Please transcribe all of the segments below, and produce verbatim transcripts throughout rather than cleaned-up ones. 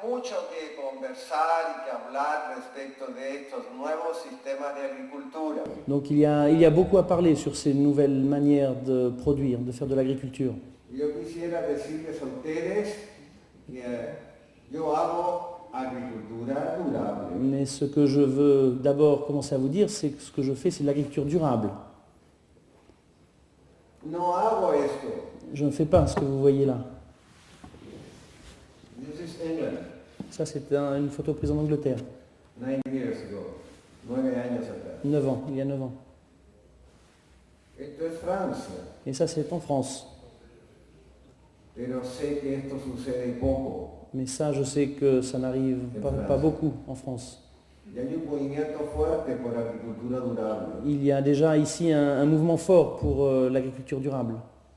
mucho que conversar y que hablar respecto de estos nuevos sistemas de agricultura. Donc il y a, il y a beaucoup à parler sur ces nouvelles manières de produire, de faire de l'agriculture. Yo quisiera decirles a ustedes que yo hago agricultura durable. Mais ce que je veux d'abord commencer à vous dire, c'est que ce que je fais, c'est de l'agriculture durable. No hago esto. Je ne fais pas ce que vous voyez là. This is England, Ça, c'est un- une photo prise en Angleterre, nine years ago, nueve años atrás. neuf ans, il y a neuf ans. Esto es Francia, Et ça, c'est en France. pero sé que esto sucede poco. Mais ça, je sais que ça n'arrive pas, pas beaucoup en France. Y hay un movimiento fuerte por agricultura durable. Il y a déjà ici un, un mouvement fort pour euh, l'agriculture durable.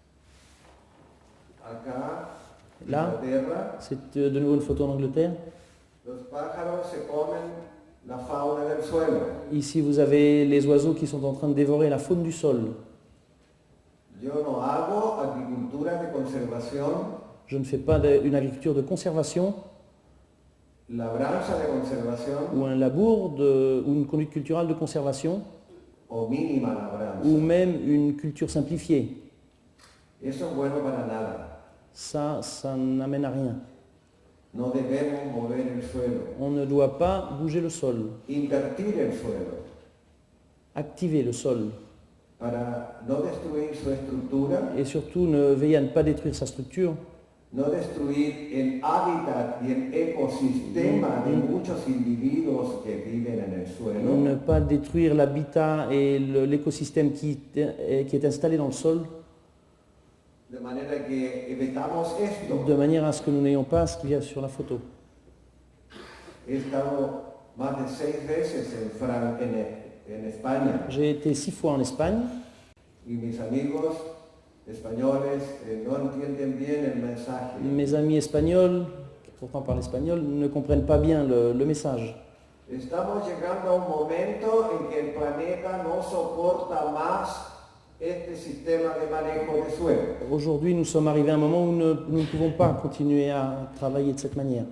Acá, en Là, Inglaterra, c'est euh, de nouveau une photo en Angleterre. los pájaros se comen la fauna del suelo. Ici, vous avez les oiseaux qui sont en train de dévorer la faune du sol. Yo no hago agricultura de conservación, Je ne fais pas de- une agriculture de conservation labranza de conservación ou un labour de- ou une conduite culturelle de conservation o mínima labranza. ou même une culture simplifiée. Eso es bueno para nada. Ça, ça n'amène à rien. No debemos mover el suelo, On ne doit pas bouger le sol, invertir el suelo activer le sol para no destruir su estructura, et surtout ne veiller à ne pas détruire sa structure, no destruir el hábitat y el ecosistema de muchos individuos que viven en el suelo. ne pas détruire l'habitat et le- l'écosystème qui, est- qui est installé dans le sol, De manera que evitamos esto. de manière à ce que nous n'ayons pas ce qu'il y a sur la photo. He estado más de seis veces en, Fran- en, en España J'ai été six fois en Espagne y mis amigos españoles eh, no entienden bien el mensaje. Mes amis espagnols, qui pourtant parlent espagnol, ne comprennent pas bien le, le message. Estamos llegando a un momento en que el planeta no soporta más este sistema de manejo de suelo. Aujourd'hui, nous sommes arrivés à un moment où ne- nous ne pouvons pas continuer à travailler de cette manière.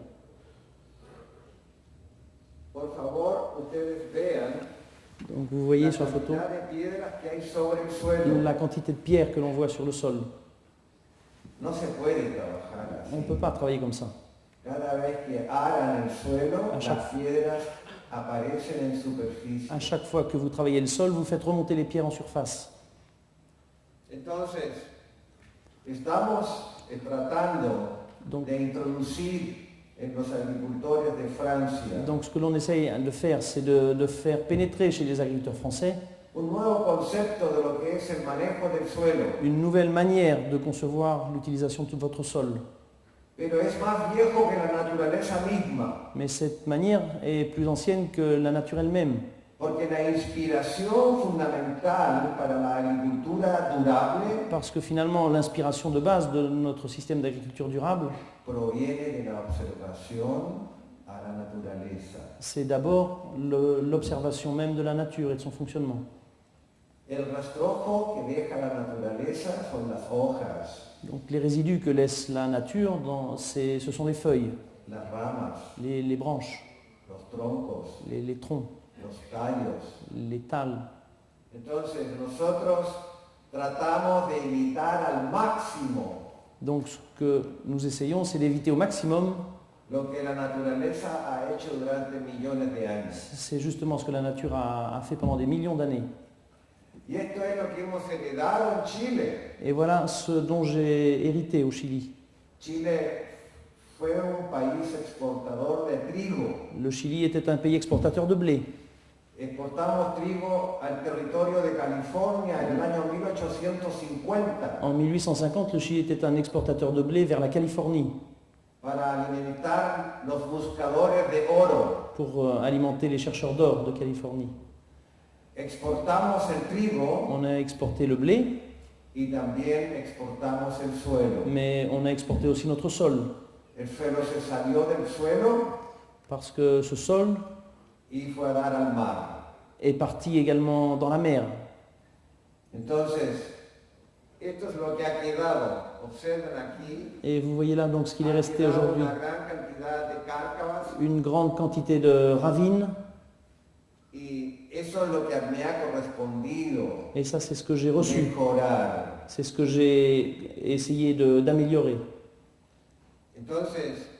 Por favor, ustedes vean Donc vous voyez la sur la photo cantidad de piedras que hay sobre el suelo. la quantité de pierres que l'on voit sur le sol. No se puede trabajar On ne así. peut pas travailler comme ça. Cada vez que aran el suelo, A las chaque- piedras aparecen en superficie. À chaque fois que vous travaillez le sol, vous faites remonter les pierres en surface. Entonces, estamos eh, tratando Donc, de introducir en los agricultores de Francia donc ce que l'on essaye de faire, c'est de, de faire pénétrer chez les agriculteurs français un nuevo concepto de lo que es el manejo del suelo, une nouvelle manière de concevoir l'utilisation de votre sol. pero es más viejo que la naturaleza misma, Mais cette manière est plus ancienne que la nature elle-même. porque la inspiración fundamental para la agricultura durable Parce que finalement, l'inspiration de base de notre système d'agriculture durable, proviene de la observación a la naturaleza. c'est d'abord le- l'observation même de la nature et de son fonctionnement. El rastrojo que deja la naturaleza son las hojas, Donc les résidus que laisse la nature, dans- c'est- ce sont les feuilles, las ramas, les, les branches, los troncos, les, les troncs, los tallos. les thalles. Entonces nosotros tratamos de imitar al máximo Donc ce que nous essayons, c'est d'éviter au maximum, lo que la naturaleza ha hecho durante millones de años. c'est justement ce que la nature a, a fait pendant des millions d'années. Y esto es lo que hemos heredado en Chile. Et voilà ce dont j'ai hérité au Chili. Chile fue un país exportador de trigo. Le Chili était un pays exportateur de blé. Exportamos trigo al territorio de California en el año mil ochocientos cincuenta En mille huit cent cinquante, le Chili était un exportateur de blé vers la Californie para alimentar los buscadores de oro. pour euh, alimenter les chercheurs d'or de Californie. Exportamos el trigo On a exporté le blé, y también exportamos el suelo. mais on a exporté aussi notre sol, El suelo se salió del suelo parce que ce sol y fue a dar al mar. est parti également dans la mer. Entonces, esto es lo que ha quedado observen aquí, Et vous voyez là donc ce qu'il est ha resté quedado aujourd'hui. una gran cantidad de cárcavas Une grande quantité de ravines. y eso es lo que me ha correspondido Et ça, c'est ce que j'ai reçu. mejorar. C'est ce que j'ai essayé de- d'améliorer. Entonces,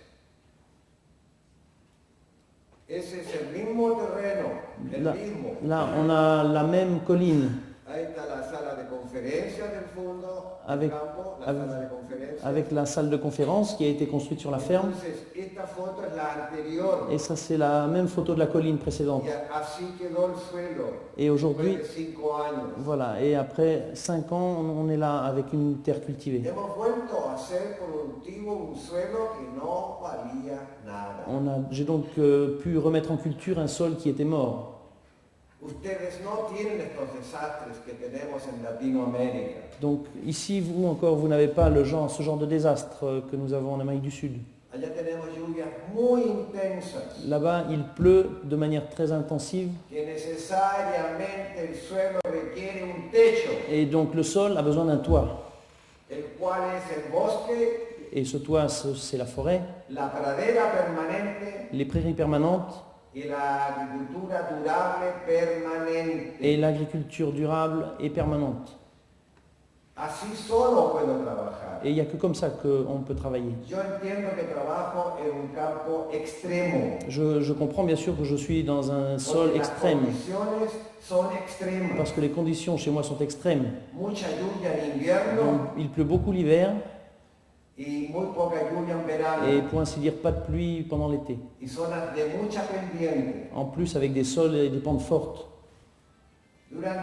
ese es el mismo terreno, el Là, mismo. là, on a la même colline Ahí está la sala de conferencias del fondo, Avec- del campo, la avec- sala de conferencias. avec la salle de conférence qui a été construite sur la ferme. Entonces, esta foto es la anterior. Et ça, c'est la même photo de la colline précédente. Y así quedó el suelo. Et aujourd'hui, Después de cinco años. voilà, et après cinq ans, on on est là avec une terre cultivée. Hemos vuelto a hacer productivo un suelo que no valía nada. On a- J'ai donc euh, pu remettre en culture un sol qui était mort. Ustedes no tienen estos desastres que tenemos en Latinoamérica. Donc ici, vous encore, vous n'avez pas le genre, ce genre de désastre euh, que nous avons en Amérique du Sud. Allá tenemos lluvias muy intensas, Là-bas, il pleut de manière très intensive que necesariamente el suelo requiere un techo, et donc le sol a besoin d'un toit. el cual es el bosque, Et ce toit, ce- c'est la forêt, la pradera permanente les prairies permanentes y la agricultura durable permanente. et l'agriculture durable et permanente. Así solo puedo trabajar. Et il n'y a que comme ça qu'on peut travailler. Yo entiendo que trabajo en un campo extremo. Je, je comprends bien sûr que je suis dans un sol Porque las extrême, condiciones son extremas. parce que les conditions chez moi sont extrêmes. Mucha lluvia en invierno Donc, il pleut beaucoup l'hiver y muy poca lluvia en verano. et pour ainsi dire pas de pluie pendant l'été. Y zonas de mucha pendiente. En plus avec des sols et des pentes fortes. Durante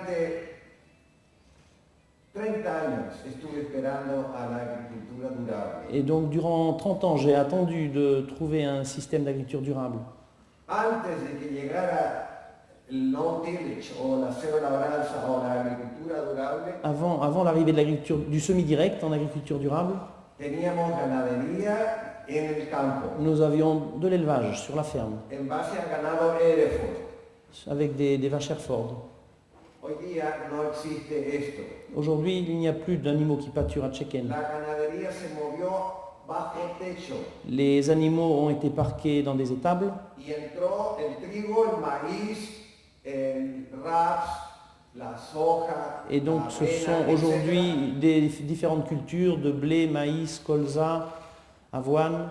treinta años estuve esperando a la agricultura durable. Et donc durant trente ans, j'ai attendu de trouver un système d'agriculture durable. Antes de que llegara el no-tillage o la cero labranza o la agricultura durable, Avant, avant l'arrivée de l'agriculture du semi-direct en agriculture durable, teníamos ganadería en el campo, nous avions de l'élevage sur la ferme, en base a ganado Hereford. avec des, des vaches Hereford. Hoy día no existe esto. Aujourd'hui, il n'y a plus d'animaux qui pâturent à Tchéken. La ganadería se movió bajo techo Les animaux ont été parqués dans des étables y entró el trigo, el maíz, el raps, la soja, et donc la ce avena, sont etcétera, aujourd'hui des différentes cultures de blé, maïs, colza, avoine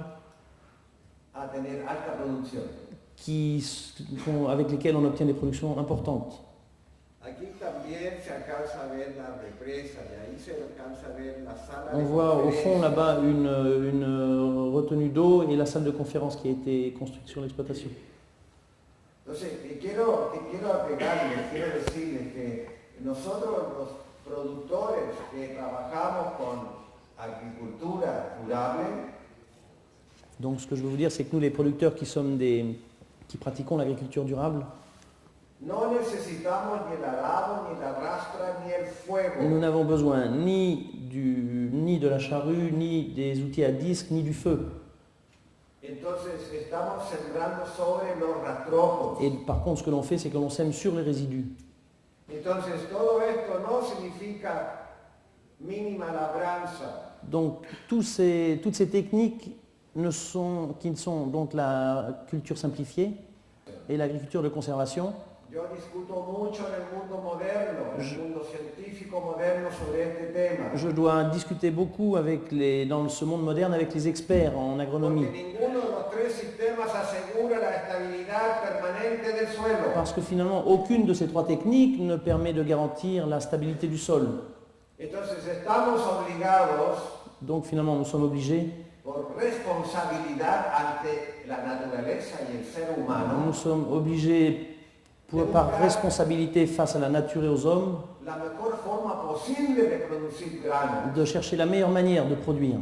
a tener alta producción. qui sont, avec lesquelles on obtient des productions importantes. Aquí también se alcanza a ver la represa y ahí se alcanza a ver la sala On de voit au fond conferencias. là-bas une, une retenue d'eau et la salle de conférence qui a été construite sur l'exploitation. Entonces, que quiero, que quiero apegarles, quiero decirles que nosotros los productores que trabajamos con agricultura durable, Donc ce que je veux vous dire, c'est que nous les producteurs qui sommes des, qui pratiquons l'agriculture durable, no necesitamos ni el arado, ni la rastra, ni el fuego. nous n'avons besoin ni, du, ni de la charrue, ni des outils à disque, ni du feu. Entonces estamos sembrando sobre los rastrojos. Et par contre, ce que l'on fait, c'est que l'on sème sur les résidus. Entonces todo esto no significa mínima labranza. Donc tous ces, toutes ces techniques ne sont, qui sont donc la culture simplifiée et l'agriculture de conservation. Yo discuto mucho en el mundo moderno, en el mundo científico moderno sobre este tema. Je dois discuter beaucoup avec les, dans ce monde moderne avec les experts en agronomie. Porque ninguno de los tres sistemas asegura la estabilidad permanente del suelo. Parce que finalement, aucune de ces trois techniques ne permet de garantir la stabilité du sol. Entonces estamos obligados, Donc finalement, nous sommes obligés, por responsabilidad ante la naturaleza y el ser humano, nous sommes obligés pour, par responsabilité face à la nature et aux hommes, la mejor forma posible de producir granos. de chercher la meilleure manière de produire.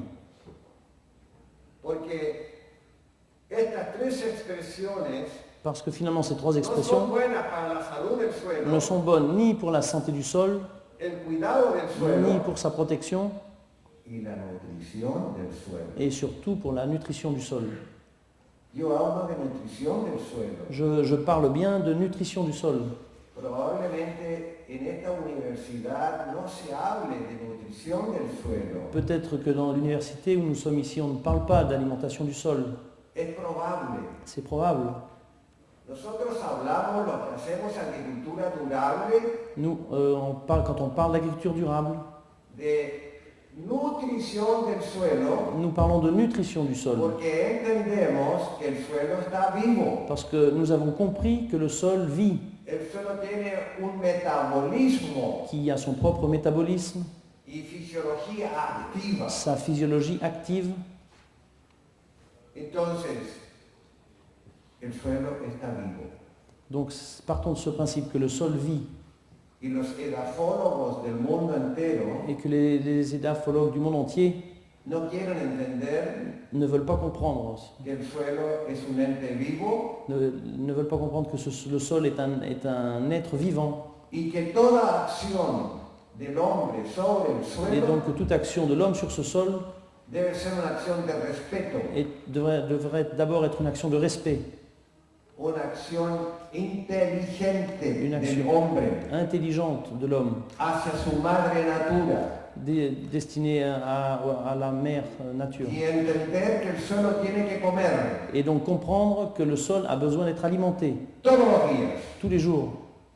Porque estas tres expresiones Parce que finalement, ces trois no son expressions buenas para la salud del suelo, ne sont bonnes ni pour la santé du sol, el cuidado del ni suelo pour sa protection, y la nutrición del suelo. et surtout pour la nutrition du sol. Yo hablo de nutrición del suelo, Je, je parle bien de nutrition du sol, porque probablemente en esta universidad no se hable de nutrición del suelo. Peut-être que dans l'université où nous sommes ici, on ne parle pas d'alimentation du sol. Es probable. C'est probable. Nosotros hablamos, lo que hacemos agricultura durable, Nous, euh, on parle, quand on parle d'agriculture durable, de nutrición del suelo, nous parlons de nutrition du sol. porque entendemos que el suelo está vivo. Parce que nous avons compris que le sol vit, El suelo tiene un metabolismo qu'il a son propre métabolisme, y fisiología activa. sa physiologie active. Entonces, el suelo está vivo. Donc partons de ce principe que le sol vit Y los edafólogos del mundo entero et que les, les édaphologues du monde entier no quieren entender ne veulent pas comprendre, que el suelo es un ente vivo ne, ne veulent pas comprendre que ce- le sol est un, est un être vivant y que toda acción del hombre sobre el et suelo donc que toute action de l'homme sur ce sol debe ser una acción de respeto, est- devrait, devrait d'abord être une action de respect, una acción inteligente Une del acción. hombre intelligente de l'homme, hacia su madre natura dé- destinée à, à la mère euh, nature. y entender que el suelo tiene que comer Et donc comprendre que le sol a besoin d'être alimenté todos los días tous les jours,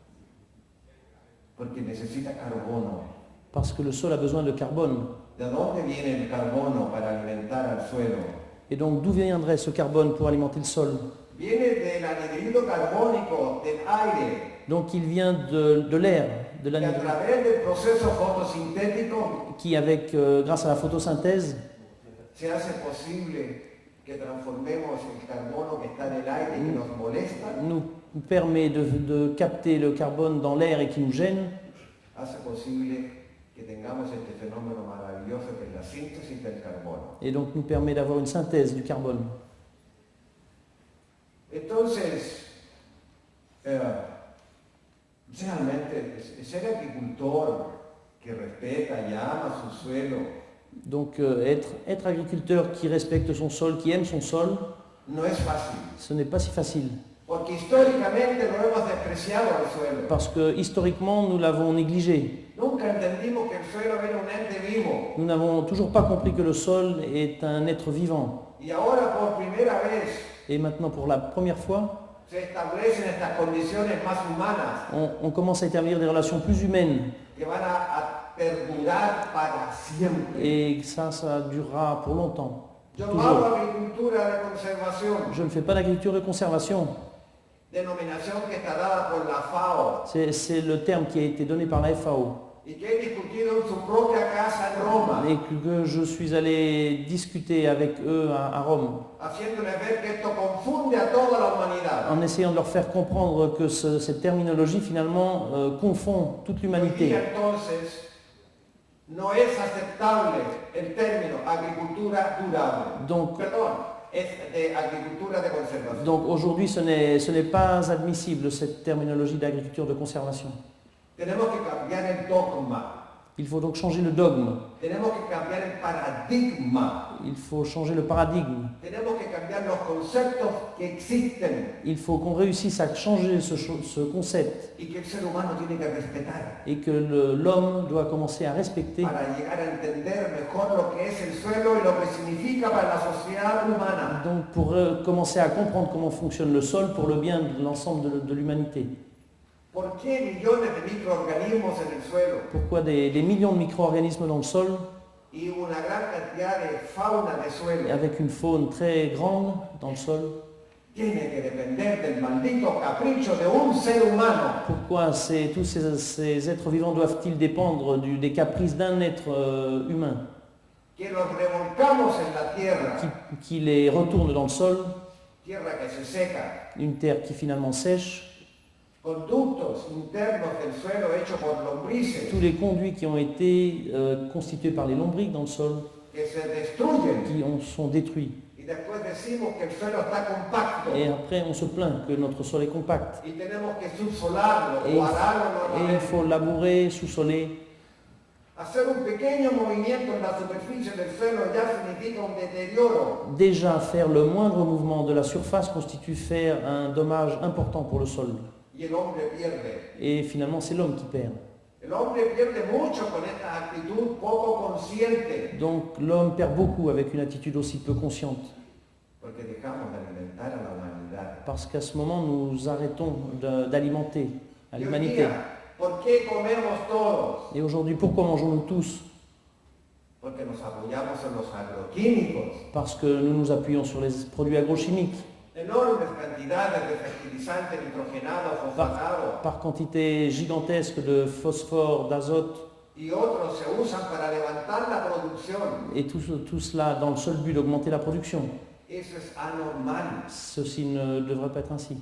porque necesita carbono. parce que le sol a besoin de carbone. ¿De dónde viene el carbono para alimentar al suelo? Et donc d'où viendrait ce carbone pour alimenter le sol? Viene del anhidrido carbónico del aire, Donc il vient de, de l'air, de que a l'anhydride, través del proceso fotosintético qui avec, euh, grâce à la photosynthèse, se hace posible que transformemos el carbono que está en el aire y que nos molesta, nous permet de, de capter le carbone dans l'air et qui nous gêne, hace posible que tengamos este fenómeno maravilloso que es la síntesis del carbono. et donc nous permet d'avoir une synthèse du carbone. Entonces, eh, realmente ser agricultor que respeta y ama su suelo Donc euh, être, être agriculteur qui respecte son sol, qui aime son sol, no es fácil, ce n'est pas si facile. porque históricamente lo hemos despreciado al suelo. Parce que historiquement, nous l'avons négligé. Nunca entendimos que el suelo era un ente vivo. Nous n'avons toujours pas compris que le sol est un être vivant. Y ahora por primera vez Et maintenant, pour la première fois, se establecen estas condiciones más humanas on, on commence à établir des relations plus humaines. que van a, a perdurar para siempre. Et ça, ça durera pour longtemps. Yo no Toujours. hago agricultura de conservación, Je ne fais pas d'agriculture de conservation. denominación que está dada por la FAO C'est c'est le terme qui a été donné par la F A O. y que he discutido en su propia casa en Roma, Et que je suis allé discuter avec eux à, à Rome, haciéndoles ver que esto confunde a toda la humanidad. en essayant de leur faire comprendre que ce- cette terminologie, finalement, euh, confond toute Hoy l'humanité. día, entonces, no es aceptable el término agricultura durable. Donc, Perdón, es de agricultura de conservación. donc aujourd'hui, ce n'est ce n'est pas admissible, cette terminologie d'agriculture de conservation. Tenemos que cambiar el dogma, Il faut donc changer le dogme, tenemos que cambiar el paradigma, il faut changer le paradigme, tenemos que cambiar los conceptos que existen il faut qu'on réussisse à changer ce, cho- ce concept y que el ser humano tiene que respetar et que le- l'homme doit commencer à respecter para llegar a entender mejor lo que es el suelo y lo que significa para la sociedad humana. donc pour euh, commencer à comprendre comment fonctionne le sol pour le bien de l'ensemble de, de l'humanité. ¿Por qué millones de microorganismos en el suelo Pourquoi des, des millions de micro-organismes dans le sol, y una gran cantidad de fauna de et suelo avec une faune très grande dans le sol, tiene que depender del maldito capricho de un ser humano pourquoi ces- tous ces, ces êtres vivants doivent-ils dépendre du- des caprices d'un être euh, humain que los revolcamos en la tierra, qui, qui les retourne dans le sol, tierra que se seca, une terre qui finalement sèche, conductos internos del suelo hechos por lombrices tous les conduits qui ont été euh, constitués par les lombriques dans le sol, que se destruyen qui ont- sont détruits. y después decimos que el suelo está compacto Et après, on se plaint que notre sol est compact. y tenemos que subsolarlo Et, o ararlo et il nuevamente. faut labourer, sous-soler. Hacer un pequeño movimiento en la superficie del suelo ya significa un deterioro. Déjà, faire le moindre mouvement de la surface constitue faire un dommage important pour le sol. y el hombre pierde. Et finalement, c'est l'homme qui perd. El hombre pierde mucho con esta actitud poco consciente. Donc l'homme perd beaucoup avec une attitude aussi peu consciente. Porque dejamos de alimentar a la humanidad. Parce qu'à ce moment, nous arrêtons de- d'alimenter à Y hoy l'humanité. día, ¿por qué comemos todos? Et aujourd'hui, pourquoi mangeons-nous tous? Porque nos apoyamos en los agroquímicos. Parce que nous nous appuyons sur les produits agrochimiques. Enormes cantidades de fertilizantes nitrogenados, fosfatados. Par quantité gigantesque de phosphore, d'azote, Y otros se usan para levantar la producción. et tout, tout cela dans le seul but d'augmenter la production. Eso es anormal. Ceci ne devrait pas être ainsi.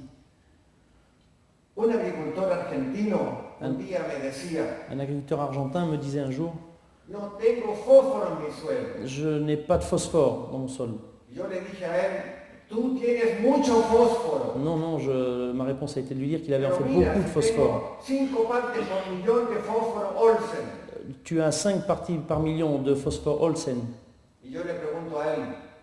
Un agricultor argentino un día me decía, Un agriculteur argentin me disait un jour, no tengo fósforo en mi suelo. je n'ai pas de phosphore dans mon sol. Yo le dije a él, tú tienes mucho fósforo. Non, non, je, ma réponse a été de lui dire qu'il avait en Pero fait mira, beaucoup de phosphore. tengo cinco partes por millón de fósforo Olsen. Tu as cinq parties par million de phosphore Olsen. Y yo le pregunto a él,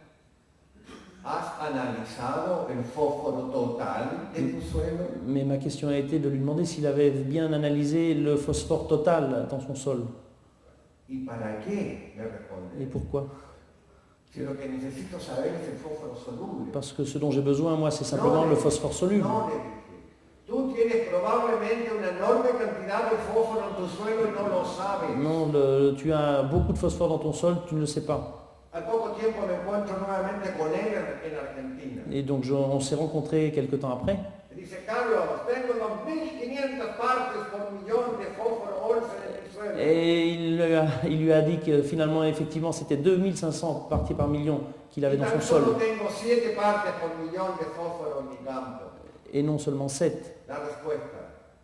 ¿has analizado el fósforo total de tu suelo? Mais ma question a été de lui demander s'il avait bien analysé le phosphore total dans son sol. ¿Y para qué? Me responde. Et pourquoi? Si lo que necesito saber es el fósforo soluble. Parce que ce dont j'ai besoin, moi, c'est simplement le phosphore soluble. No, le dije. Tú tienes probablemente una enorme cantidad de fósforo en tu suelo y no lo sabes. Non, le- tu as beaucoup de phosphore dans ton sol, tu ne le sais pas. Al poco tiempo me encuentro nuevamente con él en, en Argentina. Et donc je- on s'est rencontrés quelques temps après. Me dice, Carlos, tengo dos mil quinientas partes por millón de fósforo Olsen en mi suelo. Et il lui a, il lui a dit que finalement, effectivement, c'était deux mille cinq cents parties par million qu'il avait Y dans tan son sol. solo tengo siete partes por millón de fósforo en mi campo. Et non seulement sept. La respuesta.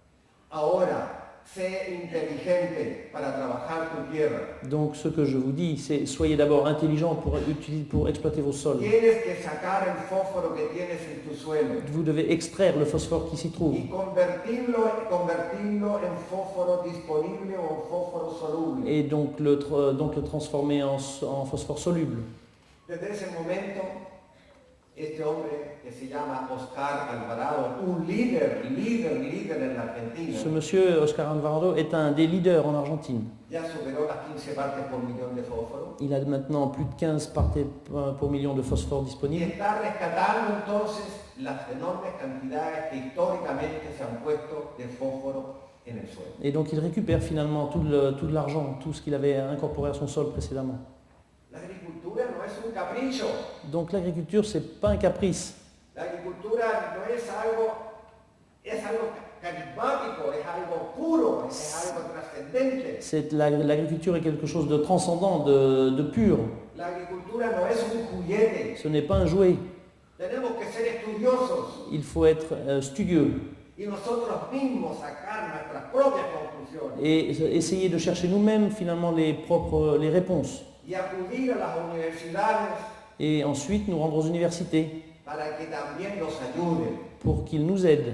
Ahora, sé inteligente para trabajar tu tierra. Donc ce que je vous dis, c'est soyez d'abord intelligents pour, utiliser- pour exploiter vos sols. Tienes que sacar el fósforo que tienes en tu suelo Vous devez extraire le phosphore qui s'y trouve y convertirlo, convertirlo en fósforo disponible o en fósforo soluble. et donc le, tr- donc le transformer en, s- en phosphore soluble. Desde ese momento, este hombre que se llama Oscar Alvarado, un líder, líder, líder en la Argentina, Ce monsieur, Oscar Alvarado, est un des leaders en Argentine. ya superó las quince partes por millón de fósforo Il a maintenant plus de quinze parties pour million de phosphore y disponibles. está rescatando entonces las enormes cantidades que históricamente se han puesto de fósforo en el suelo. Et donc il récupère finalement tout le- tout l'argent, tout ce qu'il avait incorporé à son sol précédemment. La agricultura no es un capricho. Donc l'agriculture, c'est pas un caprice. La agricultura no es algo, es algo carismático, es algo puro, es algo trascendente. C'est la- l'agriculture est quelque chose de transcendant, de, de pur. La agricultura no es un juguete. Ce n'est pas un jouet. Tenemos que ser estudiosos Il faut être euh, studieux y nosotros mismos sacar nuestras propias conclusiones et essayer de chercher nous-mêmes finalement les propres les réponses. y acudir a las universidades Et ensuite nous rendre aux universités para que también nos ayuden pour qu'ils nous aident.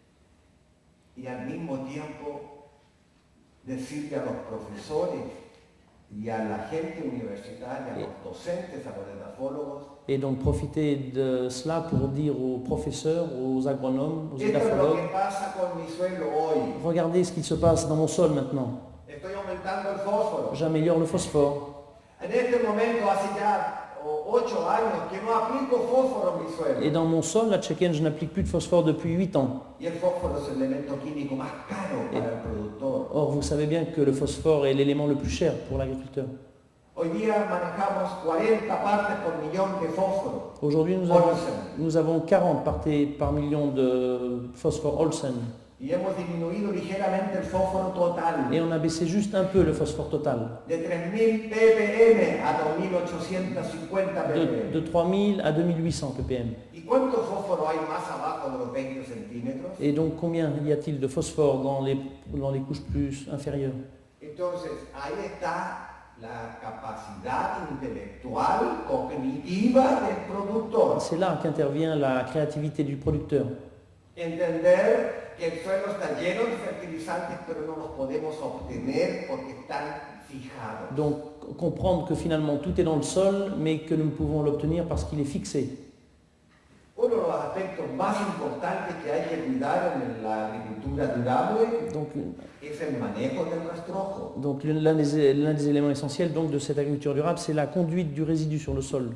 y al mismo tiempo decirle a los profesores y a la gente universitaria, a los docentes, a los edafólogos, Et donc profiter de cela pour dire aux professeurs, aux agronomes, aux esto es lo édaphologues, que pasa con mi suelo hoy. regardez ce qui se passe dans mon sol maintenant. Estoy aumentando el fósforo. J'améliore le phosphore. En este momento hace ya o, ocho años que no aplico fósforo en mi suelo. Et dans mon sol, à Tchéken, je n'applique plus de phosphore depuis huit ans. Y el fósforo es el elemento químico más caro para el productor. Or, vous savez bien que le phosphore est l'élément le plus cher pour l'agriculteur. Hoy día manejamos cuarenta partes por millón de fósforo. Aujourd'hui, nous avons, Olsen. nous avons quarante parties par million de phosphore Olsen. Y hemos disminuido ligeramente el fósforo total Et on a baissé juste un peu le phosphore total, de tres mil ppm a dos mil ochocientos cincuenta de, ppm. de trois mille à deux mille huit cents ppm. ¿Y cuánto fósforo hay más abajo de los veinte centímetros? Et donc, combien y a-t-il de phosphore dans les, dans les couches plus inférieures? Entonces, ahí está la capacidad intelectual, cognitiva del productor. C'est là qu'intervient la créativité du producteur. Entender que el suelo está lleno de fertilizantes, pero no los podemos obtener porque están fijados. Donc, comprendre que finalement tout est dans le sol, mais que nous ne pouvons l'obtenir parce qu'il est fixé. Uno de los aspectos aspectos más importantes que hay que cuidar en la agricultura durable Donc, es el manejo del rastrojo. donc l'un des, l'un des éléments essentiels donc, de cette agriculture durable, c'est la conduite du résidu sur le sol.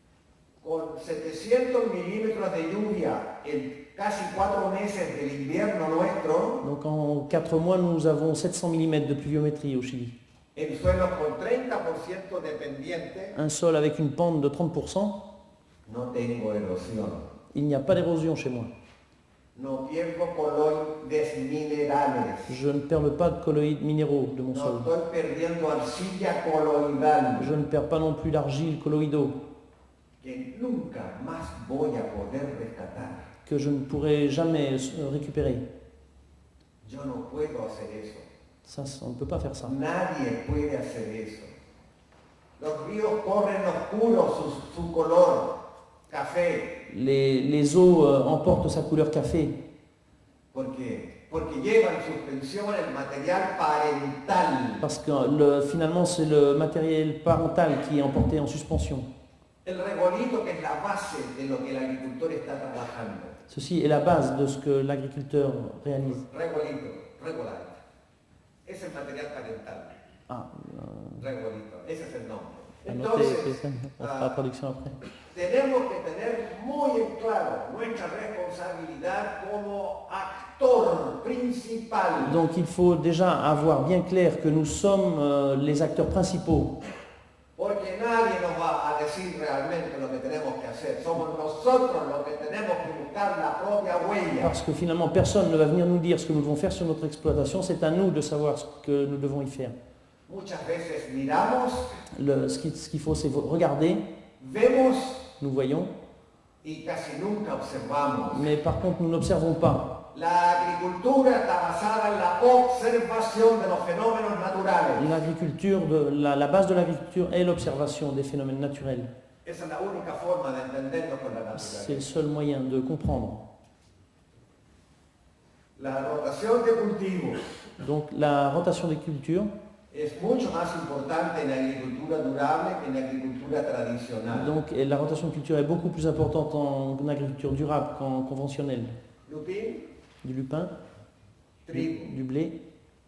Con setecientos milímetros de lluvia en casi cuatro meses del invierno nuestro, Donc en quatre mois, nous avons sept cents millimètres de pluviométrie au Chili. en suelos con treinta por ciento de pendiente, Un sol avec une pente de trente pour cent, no tengo erosión. il n'y a pas d'érosion chez moi. No pierdo coloides minerales. Je ne perds pas de colloïdes minéraux de mon No sol. estoy perdiendo arcilla coloidal, Je ne perds pas non plus d'argile colloïdaux que nunca más voy a poder rescatar. que je ne pourrai jamais euh, récupérer. Yo no puedo hacer eso. Ça, on ne peut pas faire ça. Nadie puede hacer eso. Los ríos corren oscuros su, su color, café, Les, les eaux euh, emportent sa couleur café porque, porque llevan suspensión el material parental. parce que le- finalement c'est le matériel parental qui est emporté en suspension. El regolito, que es la base de lo que el agricultor está trabajando. Ceci est la base de ce que l'agriculteur réalise. Regolito, regolite. Es el material parental. Ah, euh, Regolito, ese es el nombre. à noter, Entonces, on fera la traduction après. tenemos que tener muy en claro nuestra responsabilidad como actor principal. Donc il faut déjà avoir bien clair que nous sommes euh, les acteurs principaux. Porque nadie nos va a decir realmente lo que tenemos que hacer. Somos nosotros los que tenemos que buscar la propia huella. Parce que finalement personne ne va venir nous dire ce que nous devons faire sur notre exploitation, c'est à nous de savoir ce que nous devons y faire. Muchas veces miramos, Le- ce qu'il ce qu'il faut c'est regarder, vemos nous voyons, y casi nunca observamos. mais par contre nous n'observons pas. La agricultura está basada en la observación de los fenómenos naturales. L'agriculture, de- la, la base de l'agriculture est l'observation des phénomènes naturels. Esa es la única forma de entendernos con la C'est naturaleza. le seul moyen de comprendre. La rotación de cultivos Donc la rotation des cultures, es mucho más importante en agricultura durable que en agricultura tradicional. donc et la rotation de culture est beaucoup plus importante en, en agriculture durable qu'en conventionnelle. Lupín, Du lupin, du, trigo. du blé.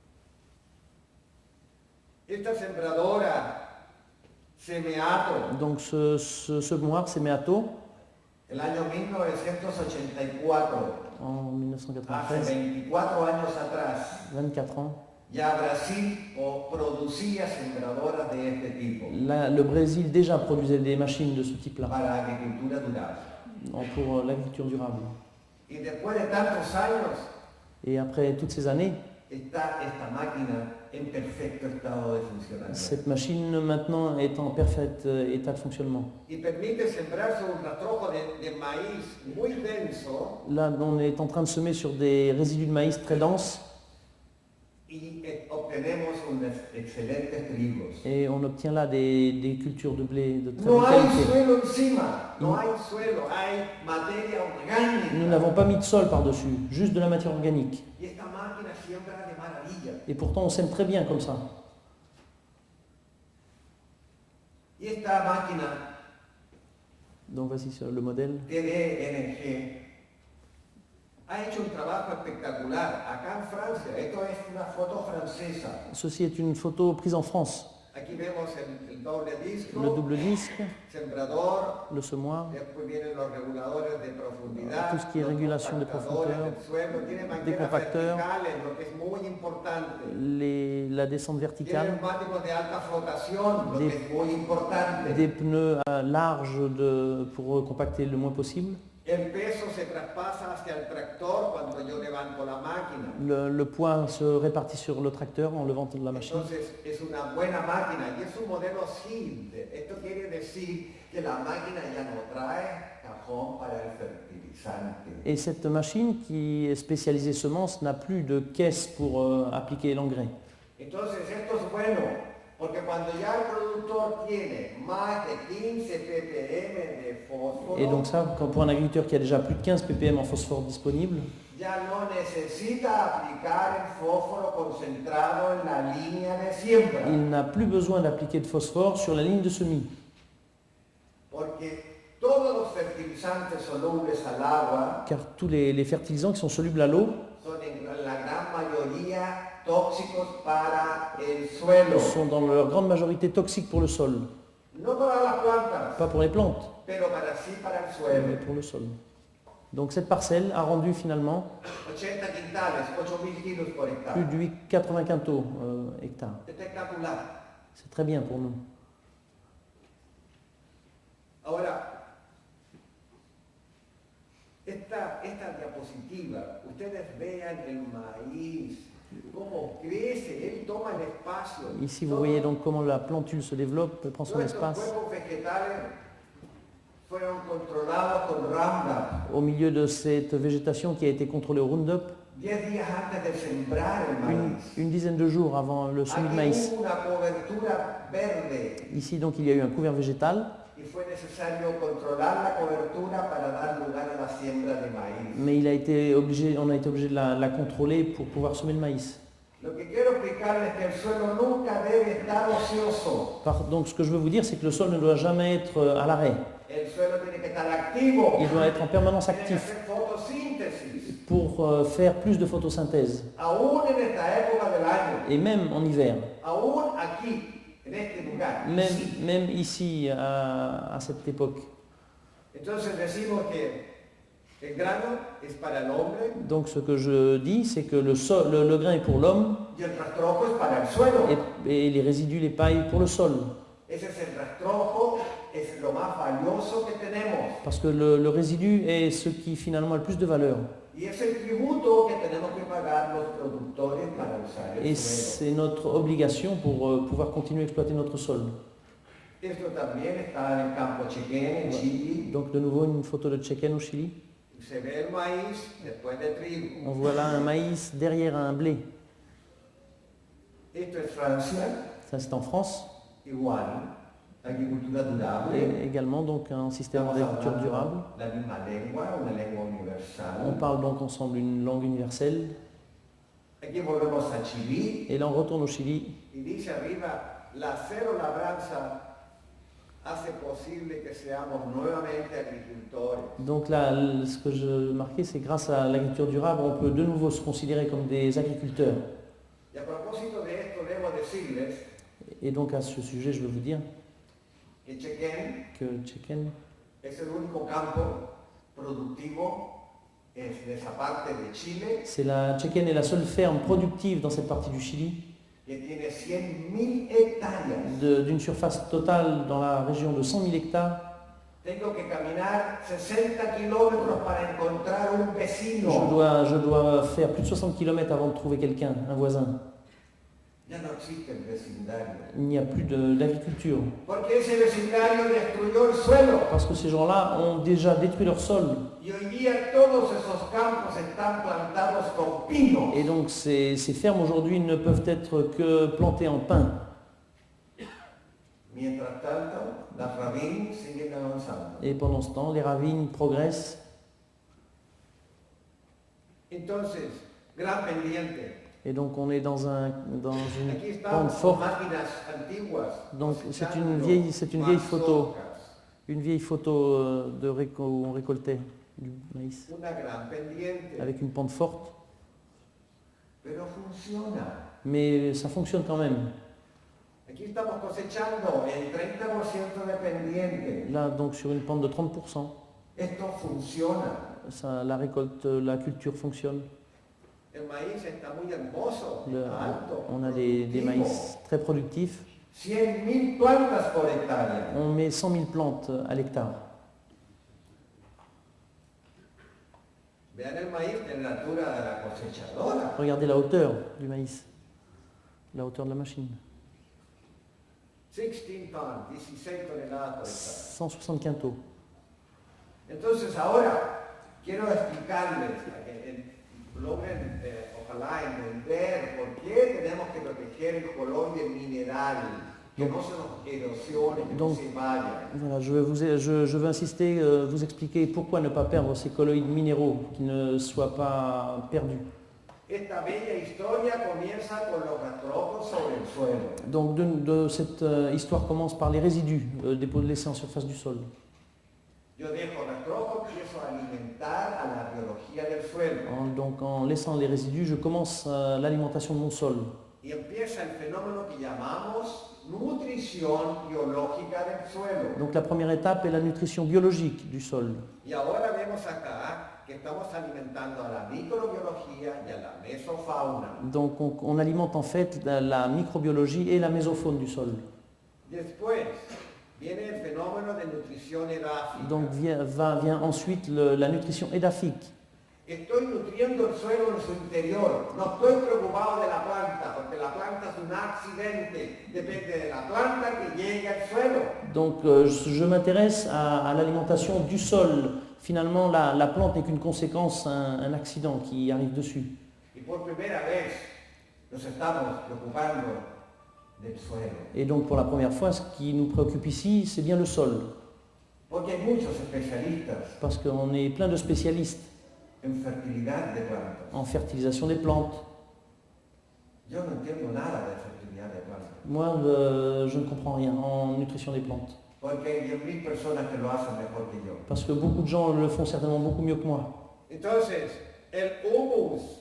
Esta sembradora Semeato, Donc ce, ce semoir, c'est Méato, el año mil novecientos ochenta y cuatro, en mille neuf cent hace quatre-vingt-treize, veinticuatro años atrás, vingt-quatre ans. ya Brasil o- producía sembradoras de este tipo Là, le Brésil déjà produisait des machines de ce type-là para agricultura durable. en- pour euh, l'agriculture durable. Y después de tantos años, Et après toutes ces années, está esta máquina en perfecto estado de funcionamiento. cette machine maintenant est en parfait euh, état de fonctionnement. Y permite sembrar sobre un rastrojo de, de maíz muy denso Là, on est en train de semer sur des résidus de maïs très denses y eh, obtenemos unos excelentes trigos. et on obtient là des, des cultures de blé de très No bonne hay qualité. suelo encima, no hay suelo, hay materia Nous orgánica. n'avons pas mis de sol par-dessus, juste de la matière organique. Y esta máquina siembra de maravilla. Et pourtant on sème très bien comme ça. Y esta máquina Donc voici sur le modèle. T D N G ha hecho un trabajo espectacular acá en Francia. Esto es una foto francesa. Ceci est une photo prise en France. Aquí vemos el, el doble disco, Le double disque, sembrador, le semoir, después vienen los reguladores de profundidad, Tout ce qui est los régulation de compactadores profondeur, del suelo, tiene mangueras décompacteurs, verticales, lo que es muy importante. les- la descente Tiene verticale, neumáticos de alta flotación, lo Des- que es muy importante. des pneus euh, larges de- pour compacter le moins possible. El peso se traspasa hacia el tractor cuando yo levanto la máquina. Le, le poids se répartit sur le tracteur en levant la machine. Entonces es una buena máquina y es un modelo simple. Esto quiere decir que la máquina ya no trae cajón para el fertilizante. Et cette machine qui est spécialisée semences n'a plus de caisse pour euh, appliquer l'engrais. Entonces esto es bueno porque cuando ya el productor tiene más de quince ppm de fósforo, Et donc ça, quand pour un agriculteur qui a déjà plus de quinze ppm en phosphore disponible, ya no necesita aplicar el fósforo concentrado en la línea de siembra. il n'a plus besoin d'appliquer de phosphore sur la ligne de semis. Porque todos los fertilizantes fertilizantes solubles al agua car tous les, les fertilisants qui sont solubles à l'eau son en la gran mayoría tóxicos para el suelo. sont dans leur grande majorité toxiques pour le sol. No para las plantas, Pas pour les plantes, pero para sí para el mais suelo. pour le sol. Donc cette parcelle a rendu finalement ochenta quintales, ocho mil kilos por plus hectárea. de quatre-vingts quintaux euh, hectares. Espectacular. C'est très bien pour nous. Ahora, esta, esta diapositiva, ustedes vean el maíz, cómo crece, él toma el espacio. Ici, vous voyez donc comment la plantule se développe, elle prend son Todos estos espace. cuerpos vegetales fueron controlados con Roundup. Au milieu de cette végétation qui a été contrôlée au Roundup, Diez días antes de sembrar el une, maíz. une dizaine de jours avant le semis de Aquí maïs. hubo una cobertura verde Ici, donc, il y a eu un couvert végétal, y fue necesario controlar la cobertura para dar lugar a la siembra de maíz. mais il a été obligé, on a été obligé de la, la contrôler pour pouvoir semer le maïs. Lo que quiero explicarles es que el suelo nunca debe estar ocioso. Par- donc, ce que je veux vous dire, c'est que le sol ne doit jamais être euh, à l'arrêt. El suelo tiene que estar activo. Il doit être en permanence Tiene que actif hacer fotosíntesis. pour euh, faire plus de photosynthèse. Aún en esta época del año, Et même en hiver, aún aquí, en este lugar. même, sí. même ici, à, à cette époque. Entonces decimos que el grano es para el hombre Donc ce que je dis, c'est que le, sol, le, le grain est pour l'homme y el rastrojo es para el suelo. et, et les résidus, les pailles pour le sol. Ese es el rastrojo, es lo más valioso que tenemos. Parce que le, le résidu est ce qui finalement a le plus de valeur. Y es el tributo que tenemos que pagar los productores para usar Et el suelo. c'est notre obligation pour euh, pouvoir continuer à exploiter notre sol. Esto también está en el campo Chequén, en Chile. Donc de nouveau une photo de Tchéken au Chili. Se ve el maíz después del trigo. On voit là un maïs derrière un blé. Esto es Francia, Ça c'est en France. igual, agricultura durable. Et également donc un système Estamos d'agriculture hablando durable. la misma lengua, una lengua On universal. parle donc ensemble une langue universelle. Aquí volvemos a Chile Et là on retourne au Chili. y dice arriba, la cero labranza hace posible que seamos nuevamente agricultores. Donc là, l- ce que je marquais, c'est grâce à l'agriculture durable, on peut de nouveau se considérer comme des agriculteurs. Y a propósito de esto, debo decirles Et donc à ce sujet, je veux vous dire que Chequén que Tchéken es el único campo productivo es de esa parte de Chile c'est la Tchéken est la seule ferme productive dans cette partie du Chili, que tiene cien mil hectáreas. de- d'une surface totale dans la région de cent mille hectares. Tengo que caminar sesenta kilómetros para encontrar un Je vecino. dois, je dois faire plus de soixante kilomètres avant de trouver quelqu'un, un voisin. Ya no existe el vecindario. Il n'y a plus de- d'agriculture. Porque ese vecindario destruyó el suelo. Parce que ces gens-là ont déjà détruit leur sol. Y hoy día todos esos campos están plantados con pinos. Et donc ces, ces fermes aujourd'hui ne peuvent être que plantées en pin. Mientras tanto, las ravines siguen avanzando. Et pendant ce temps, les ravines progressent. Entonces, gran pendiente. Et donc on est dans, un, dans Aquí une pente estamos con forte. máquinas antiguas. Donc c'est cosechando une vieille, c'est une vieille photo, mazorcas. une vieille photo euh, de réco- où on récoltait du maïs Una gran pendiente. avec une pente forte. Pero funciona. Mais ça fonctionne quand même. Aquí estamos cosechando el treinta por ciento de pendiente. Là donc sur une pente de trente pour cent, Esto funciona. ça, la récolte, la culture fonctionne. El maíz está muy hermoso, Le- está alto. on a des, des productivo. maïs très productifs. cien mil plantas por hectárea. On met cent mille plantes à l'hectare. Vean el maíz en la altura de la cosechadora. Regardez la hauteur du maïs, la hauteur de la machine. seize tonnes, dieciséis toneladas por hectárea. cent soixante quintaux. Entonces ahora quiero explicarles, para que en- logren eh, ojalá entender por qué tenemos que proteger el coloide mineral, que no se nos erosione, que no Donc, se vaya. Voilà, je, vais vous, je, je veux insister, euh, vous expliquer pourquoi ne pas perdre ces colloïdes minéraux, qui ne soient pas perdus. Esta bella historia comienza con los rastrojos sobre el suelo. Donc de, de cette euh, histoire commence par les résidus euh, dépo- laissés en surface du sol. Yo dejo rastrojos biología del suelo. En- donc en laissant les résidus, je commence euh, l'alimentation de mon sol. Y empieza el fenómeno que llamamos nutrición biológica del suelo. Donc la première étape est la nutrition biologique du sol. Y ahora vemos acá que estamos alimentando a la microbiología y a la mesofauna. Donc on, on alimente en fait la, la microbiologie et la mésofaune du sol. Después viene el fenómeno de nutrición edáfica. Donc vient, va, vient ensuite le- la nutrition édaphique. Estoy nutriendo el suelo en su interior. No estoy preocupado de la planta, porque la planta es un accidente. Depende de la planta que llegue al suelo. Donc euh, je, je m'intéresse à, à l'alimentation du sol. Finalement, la, la plante n'est qu'une conséquence, un, un accident qui arrive dessus. Y por primera vez nos estamos preocupando del suelo. Et donc pour la première fois, ce qui nous préoccupe ici, c'est bien le sol. Porque hay muchos especialistas Parce qu'on est plein de spécialistes en fertilidad de plantas. en fertilisation des plantes. Yo no entiendo nada de fertilidad de plantas. Moi, euh, je ne comprends rien en nutrition des plantes. Porque hay diez mil personas que lo hacen mejor que yo. Parce que beaucoup de gens le font certainement beaucoup mieux que moi. Entonces, el humus,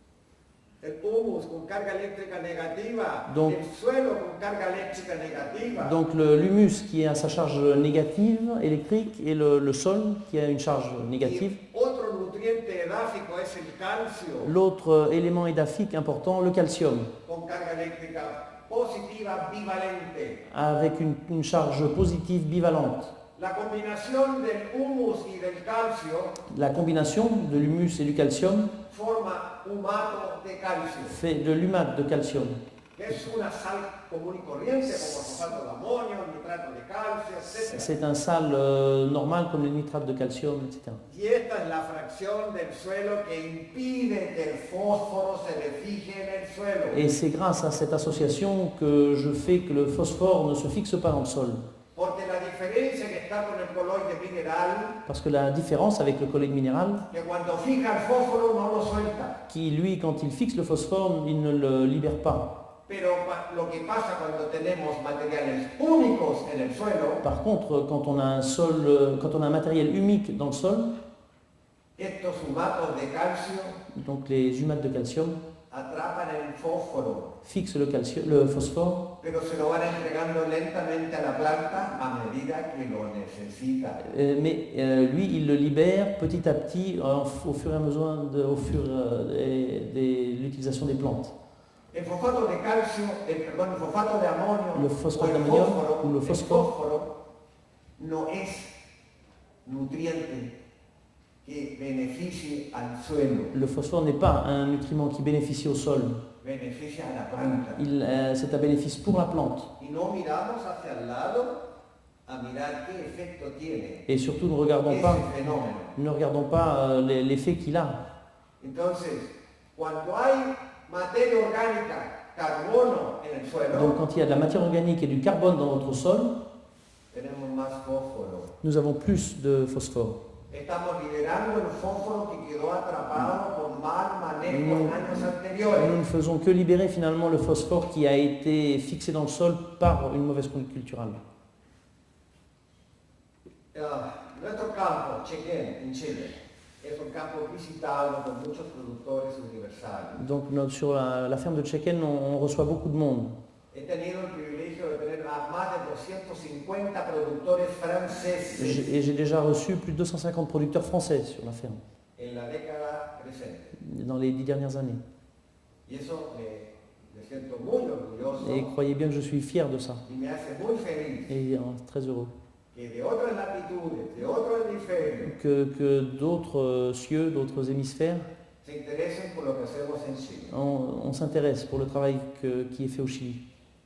el humus con carga eléctrica negativa, Donc- el suelo con carga eléctrica negativa. Donc le- l'humus qui a sa charge négative électrique et le, le sol qui a une charge négative. Y otro nutriente edáfico es el calcio L'autre euh, élément édaphique important, le calcium, con carga eléctrica positiva bivalente. avec une, une charge positive bivalente. La combinación del humus y del calcio La combination de l'humus et du calcium forma humato de calcio, fait de l'humate de calcium. que es una sal común y corriente como sulfato de amonio, nitrato de calcio, etcétera. C'est un sale euh, normal comme le nitrate de calcium, et cetera. Y esta es la fracción del suelo que impide que el fósforo se refugie en el suelo. Et c'est grâce à cette association que je fais que le phosphore ne se fixe pas dans le sol. Porque la diferencia que está con el coloide mineral, Parce que la différence avec le colloïde minéral, que cuando fija el fósforo no lo suelta. qui lui, quand il fixe le phosphore, il ne le libère pas. Pero pa- lo que pasa cuando tenemos materiales únicos en el suelo, Par contre, quand on a un sol, euh, quand on a un matériel humique dans le sol, estos humatos de calcio donc les humates de calcium atrapan el fósforo, fixent le, calcium, le phosphore, pero se lo van entregando lentamente a la planta a medida que lo necesita. euh, mais euh, lui, il le libère petit à petit euh, au fur et à mesure de, au fur, euh, des- des- de l'utilisation des plantes. El fosfato de calcio, el, perdón, el fosfato de amonio Le o phosphate el d'ammonium fósforo, ou le el phosphore. fósforo no es nutriente que beneficie al suelo, Le phosphore n'est pas un nutriment qui bénéficie au sol. beneficia a la planta. Il, euh, c'est un bénéfice pour la plante. Y no miramos hacia el lado a mirar qué efecto tiene Et surtout, ne regardons ese pas, fenómeno. ne regardons pas euh, les- l'effet qu'il a. Entonces, cuando hay materia orgánica, carbono en el Donc suelo, quand il y a de la matière organique et du carbone dans notre sol, tenemos más fósforo. nous avons plus de phosphore. Estamos liberando el fósforo que quedó atrapado por mal manejo Mm. en años Nous anteriores. ne faisons que libérer finalement le phosphore qui a été fixé dans le sol par une mauvaise conduite culturelle. Ah, nuestro campo, Chequén, en Chile, es un campo visitado por muchos productores universales. Donc notre- sur la, la ferme de Tchéken, on, on reçoit beaucoup de monde. He tenido el privilegio de tener a más de doscientos cincuenta productores franceses J'ai- Et j'ai déjà reçu plus de deux cent cinquante producteurs français sur la ferme en la década presente. dans les dix dernières années. Y eso me, me siento muy orgulloso Et croyez bien que je suis fier de ça y me hace muy feliz et euh, très heureux. que de otras latitudes, de otros hemisferios, Que, que d'autres euh, cieux, d'autres hémisphères, se interesen por lo que hacemos en Chile. on, on s'intéresse pour le travail que- qui est fait au Chili.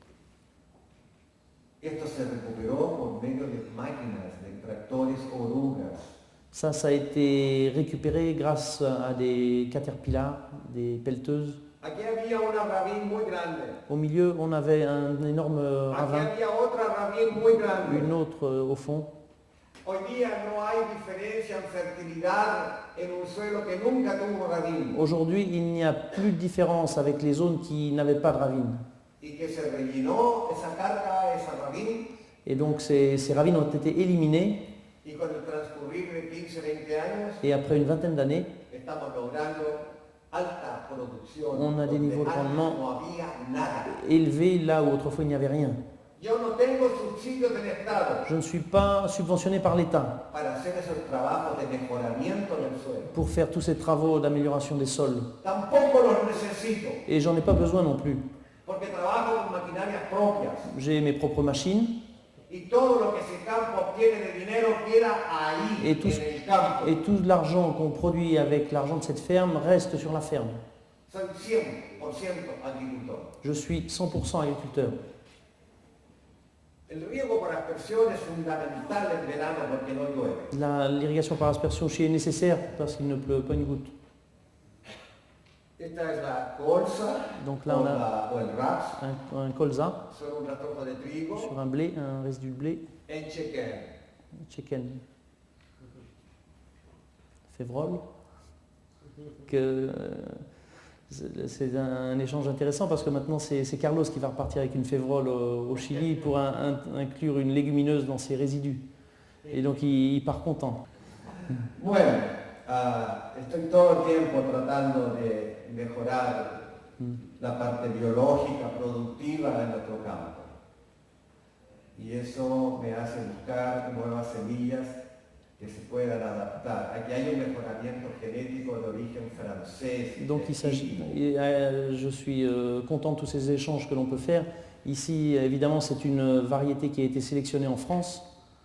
Esto se recuperó por medio de máquinas, de tractores orugas. Ça, ça a été récupéré grâce à des caterpillars, des pelleteuses. Aquí había una rabín muy grande. Au milieu, on avait un énorme Aquí ravin, había otra rabín muy grande. une autre euh, au fond. Hoy día no hay diferencia en fertilidad en un suelo que nunca tuvo rabín Aujourd'hui, il n'y a plus de différence avec les zones qui n'avaient pas de ravines. y que se rellenó esa carga, esa rabín, Et donc, ces, ces ravines ont été éliminées y con el transcurrir de quince, veinte años et après une vingtaine d'années, estamos logrando alta producción, On a des donde niveaux de antes rendement no había nada. élevés là où autrefois il n'y avait rien. Yo no tengo subsidios del Estado Je ne suis pas subventionné par l'État para hacer esos trabajos de mejoramiento del suelo. pour faire tous ces travaux d'amélioration des sols. Tampoco los necesito, Et j'en ai pas besoin non plus. porque trabajo con maquinarias propias. J'ai mes propres machines Y todo lo que ese campo obtiene de dinero queda ahí, et tout, en el campo. et tout l'argent qu'on produit avec l'argent de cette ferme reste sur la ferme. Soy cien por ciento agricultor. Je suis cent pour cent agriculteur. El riego por aspersión es fundamental en verano porque no llueve. La- L'irrigation par aspersion chez est nécessaire parce qu'il ne pleut pas une goutte. Esta es la colza Donc là o, on a la- o el raps, un, un colza son un rastrojo de trigo sur un blé, un résidu de blé, en chequer. chicken, févrole, que euh, c'est c'est un, un échange intéressant parce que maintenant c'est c'est Carlos qui va repartir avec une févrole au, au Chili pour un- un- inclure une légumineuse dans ses résidus. Et donc il, il part content. Bueno, ah, estoy todo el tiempo tratando de mejorar la parte biológica, productiva de nuestro campo. Y eso me hace buscar nuevas semillas que se puedan adaptar. Aquí hay un mejoramiento genético de origen francés. Donc il s'agit, et, euh, je suis euh, content de tous ces échanges que l'on peut faire. Ici évidemment c'est une variété qui a été sélectionnée en France.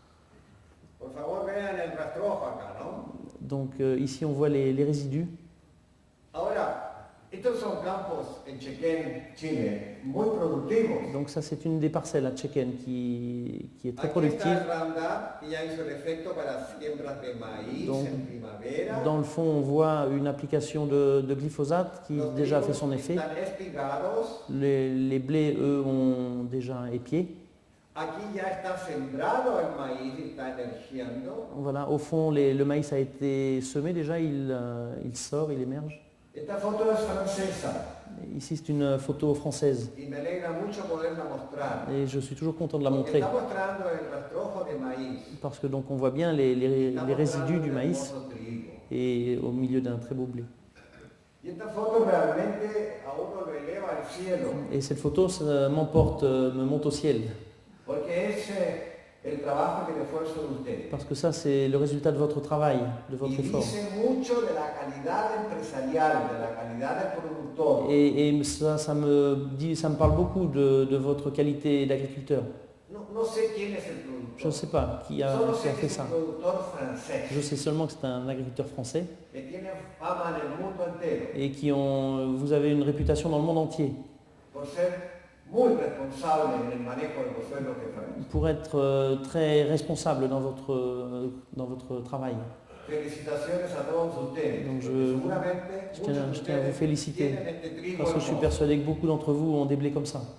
Por favor, vean el rastrojo acá, ¿no? Donc euh, ici on voit les, les résidus. Ahora, estos son campos en Chequén, Chile, muy productivos. Donc ça c'est une des parcelles à Chequen qui, qui est très Aquí está productive. el Roundup, que ya hizo el efecto para siembras de maíz Donc, en primavera. Dans le fond on voit une application de, de glyphosate qui Los déjà a fait trigos son effet. están espigados. Les, les blés eux ont déjà épié. Aquí ya está sembrado el maíz y está emergiendo. Voilà, au fond les- le maïs a été semé déjà, il, euh, il sort, il émerge. Esta foto es francesa Ici c'est une photo française y me alegra mucho poderla mostrar. et je suis toujours content de la Porque montrer está mostrando el rastrojo de maíz. parce que donc on voit bien les, les- Está les résidus mostrando du el maïs hermoso trigo. et au milieu d'un très beau blé. Y esta foto realmente a uno lo eleva al cielo, Et cette photo ça m'emporte, euh, me monte au ciel porque es eh, el trabajo y el esfuerzo de ustedes. parce que ça c'est le résultat de votre travail, de Y votre effort. dice mucho de la calidad empresarial, de la calidad del productor. Et, et ça, ça me dit, ça me parle beaucoup de, de votre qualité d'agriculteur. No, no sé quién es el Je ne productor. sais pas qui a, Solo qui sé a que fait es ça. un productor francés Je sais seulement que c'est un agriculteur français que tiene fama en el mundo entero et qui ont, vous avez une réputation dans le monde entier por ser muy responsable en el manejo de los suelos que traen. pour être euh, très responsable dans votre, euh, dans votre travail. Felicitaciones a todos ustedes. Donc je- porque seguramente Je muchos tiens, de je tiens à vous ustedes féliciter tienen este trigo parce que je suis hermoso. persuadé que beaucoup d'entre vous ont des blés comme ça.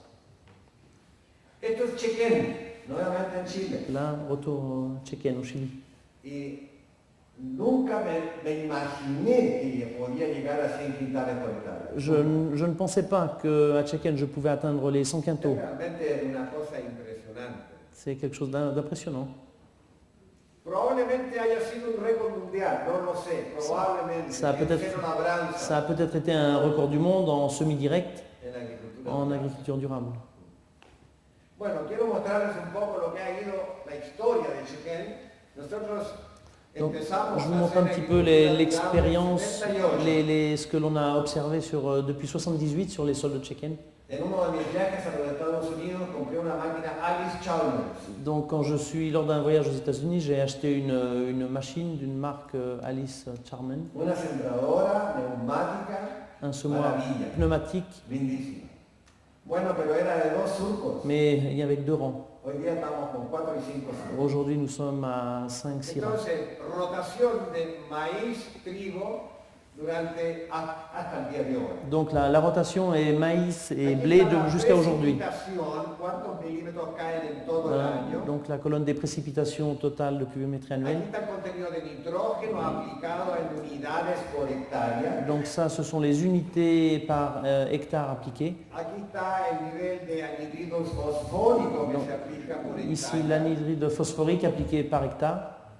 Esto es Chequén, nuevamente en Chile. Là, retour à Chequen au Chili. Y nunca me, me imaginé que podía llegar a cien quintales por hectárea. Je, n- je ne pensais pas qu'à Chequen je pouvais atteindre les cent Es quintaux. realmente una cosa impresionante. C'est quelque chose d'im- d'impressionnant. Probablemente haya sido un récord mundial, no lo sé, probablemente. Ça a en peut-être- cero labranza Ça a peut-être été un record du monde en semi-direct, en la agricultura. en agriculture durable. Bueno, quiero mostrarles un poco lo que ha ido la historia de Chequén. Nosotros Donc, empezamos je vous a montre hacer un petit peu les- agricultura l'expérience, durable en setenta y ocho. les- les- ce que l'on a observé sur, euh, depuis soixante-dix-huit sur les sols de Chequen. En uno de mis viajes a los Estados Unidos compré una máquina Alice Chalmers. Donc quand je suis lors d'un voyage aux États-Unis, j'ai acheté une, une machine d'une marque euh, Alice Charman, Una sembradora neumática un semoir maravilla, pneumatique, lindísima. Bueno, pero era de dos surcos. mais il y avait que deux rangs. Hoy día estamos con cuatro y cinco surcos. Aujourd'hui, nous sommes à cinq six rangs. Entonces, rotación de maíz, trigo, durante a- hasta el día de hoy. Donc la, la rotation est maïs et Aquí blé está la de- jusqu'à aujourd'hui. precipitación, cuántos milímetros caen en todo Voilà. el año. Donc la colonne des précipitations totales de pluviométrie Aquí annuelle. está el contenido de nitrógeno aplicado en unidades por hectárea. Donc ça, ce sont les unités par euh, hectare appliquées. Aquí está el nivel de anhídridos fosfóricos que Donc, se aplica por Ici, hectárea. l'anhydride phosphorique appliqué par hectare.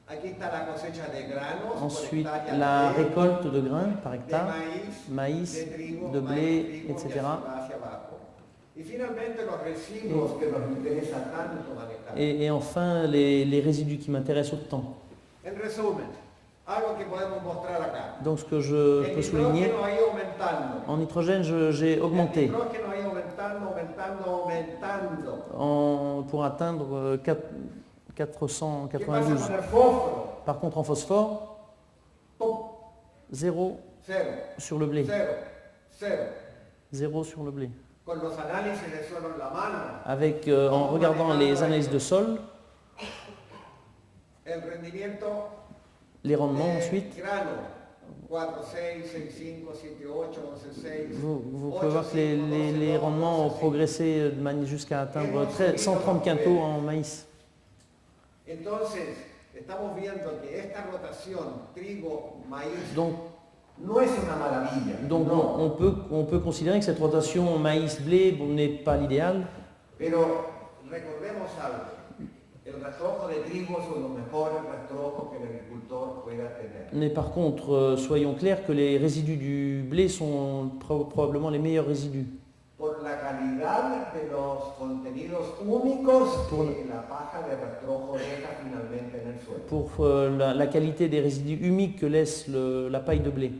Aquí está la cosecha de granos, por Ensuite, hectárea la de- récolte de grains par de hectare, maíz, maïs, de trigo, de maíz, blé, trigo, y así et cetera. va hacia abajo. Y finalmente los residuos que nos interesa tanto manejar. Et, et enfin, les, les résidus qui m'intéressent autant. En resumen, algo que podemos mostrar acá. Donc ce que je El peux souligner, nitrógeno ha ido aumentando. en nitrogène, je- j'ai El augmenté nitrógeno ha ido aumentando, aumentando, aumentando. en- pour atteindre euh, quatre- ¿Qué pasa quatre-vingt-douze. con el fósforo? Par contre, en phosphore, ¡Pum! zéro Cero, sur le blé. cero, cero. Zéro sur le blé. Con los análisis de suelo en la mano, Avec, euh, en regardant les analyses de sol, el rendimiento les rendements de ensuite, grano, cuatro, seis, seis, cinco, siete, ocho, once, seis. vous, vous pouvez voir que les, les- les rendements ont progressé de manière jusqu'à atteindre treize- cent trente quintaux en maïs. Entonces, estamos viendo que esta rotación trigo, maíz, Donc, no es una maravilla. donc no. on, on peut, on peut considérer que cette rotation maïs-blé bon, n'est pas l'idéal, Pero recordemos algo, el rastrojo de trigo es uno de los mejores rastrojos que el agricultor pueda tener. mais par contre, euh, soyons clairs que les résidus du blé sont pro- probablement les meilleurs résidus. Por la calidad de los contenidos únicos Por- que la paja de rastrojo deja finalmente en el suelo. Pour euh, la, la qualité des résidus humiques que laisse le- la paille de blé.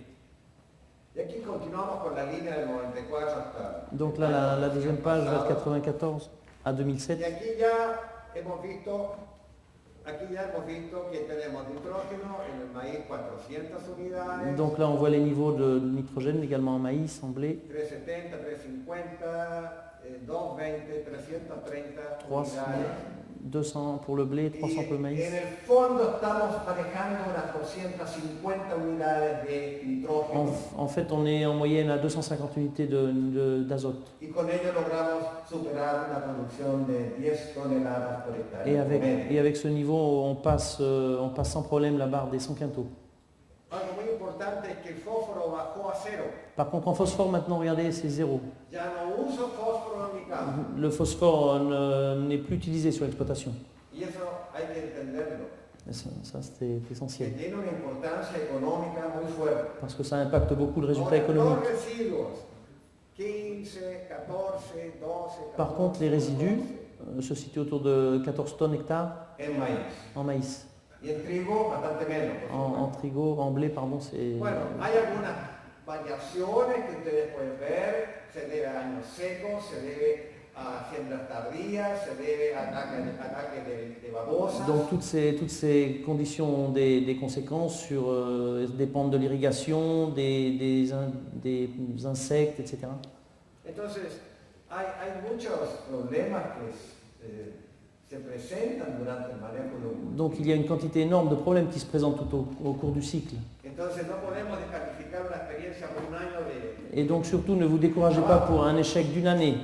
Y aquí continuamos con la línea del noventa y cuatro hasta... Donc là, la, la deuxième page va de quatre-vingt-quatorze à deux mille Y sept. aquí ya hemos visto, aquí ya hemos visto que tenemos nitrógeno en el maíz cuatrocientas unidades, Donc là, on voit les niveaux de nitrogène également en maïs, en blé. trescientos setenta, trescientos cincuenta, eh, doscientos veinte, trescientos treinta trois cents, unidades. deux cents pour le blé, trois cents Y pour le maïs. en el fondo estamos manejando unas doscientas cincuenta unidades de En, nitrógeno en fait, on est en moyenne à deux cent cinquante unités de- de- d'azote. y con ello logramos superar una producción de diez toneladas por hectárea. Et avec, promedio. et avec ce niveau, on passe, euh, on passe sans problème la barre des cent quintaux. Algo muy importante es que el fósforo bajó a cero. Par contre, en phosphore, maintenant, regardez, c'est zéro. Ya no uso fósforo en mi campo. Le phosphore euh, ne- n'est plus utilisé sur l'exploitation. Y eso hay que entenderlo. Et Ça, ça, c'est Que essentiel. tiene una importancia económica muy fuerte. Parce que ça impacte beaucoup le résultat Ahora, économique. los residuos, quinze, catorce, doce, Par contre, les résidus euh, se situent autour de quatorze tonnes hectares en maíz. en maïs. Y en trigo, bastante menos. por En, supuesto. en trigo, en blé, pardon, c'est... Bueno, hay algunas variaciones que ustedes pueden ver. Se debe a años secos, se debe a siembras tardías, se debe a ataques ataque de, de babosas. Donc toutes ces, toutes ces conditions ont des, des conséquences sur euh, dépendent de l'irrigation, des, des, in- des insectes, et cetera. Entonces, hay, hay muchos problemas que eh, se presentan durante el manejo de un Donc il y a une quantité énorme de problèmes qui se présentent tout au, au cours du cycle. Entonces no podemos descalificar una experiencia por un año de... Et donc surtout ne vous découragez pas pour un échec d'une année.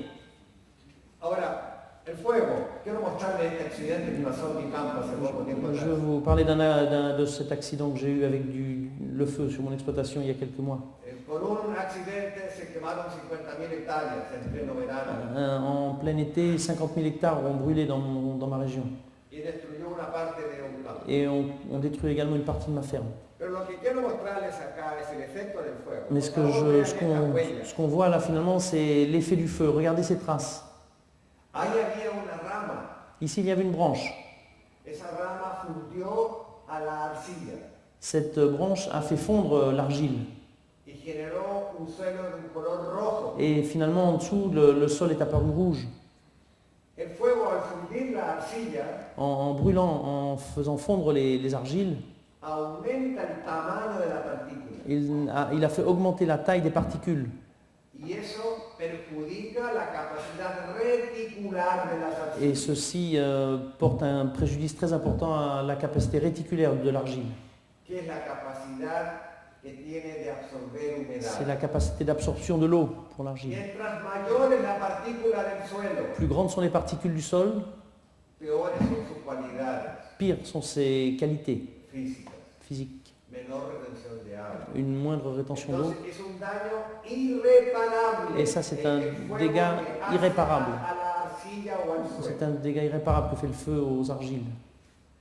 Ahora, el fuego. Quiero mostrarles este accidente que pasó en mi campo hace poco tiempo Je vais atrás. vous parler d'un, d'un- de cet accident que j'ai eu avec du, le feu sur mon exploitation il y a quelques mois. Eh, Por un accidente se quemaron cincuenta mil hectáreas en pleno verano Un- En plein été, cinquante mille hectares ont brûlé dans, mon- dans ma région. y destruyó una parte de un campo. Et on, on détruit également une partie de ma ferme. Pero lo que quiero mostrarles acá es el efecto del fuego. Mais ce Por que favor, je- vean ce estas qu'on huellas. ce qu'on voit là finalement, c'est l'effet du feu. Regardez ces traces. Ahí había una rama. Ici, il y avait une branche. Esa rama fundió a la arcilla Cette branche a fait fondre l'argile. y generó un suelo de un color rojo. Et finalement, en dessous, le, le sol est apparu rouge. El fuego al fundir la arcilla En, en brûlant, en faisant fondre les, les argiles, aumenta el tamaño de la partícula il a, il a fait augmenter la taille des particules. y eso perjudica la capacidad reticular de las Et arcillas. ceci euh, porte un préjudice très important à la capacité réticulaire de l'argile. Que es la capacidad que tiene de absorber C'est humedad. la capacité d'absorption de l'eau pour l'argile. Mientras mayor es la partícula del suelo, Plus grandes sont les particules du sol, peores son sus cualidades pires sont ses qualités físicas, physiques. menor retención de agua. Une moindre rétention d'eau. Entonces es un daño irreparable. Et ça, c'est el- un el fuego dégât que hace irréparable. A, a la arcilla o al C'est suelo. un dégât irréparable que fait le feu aux argiles.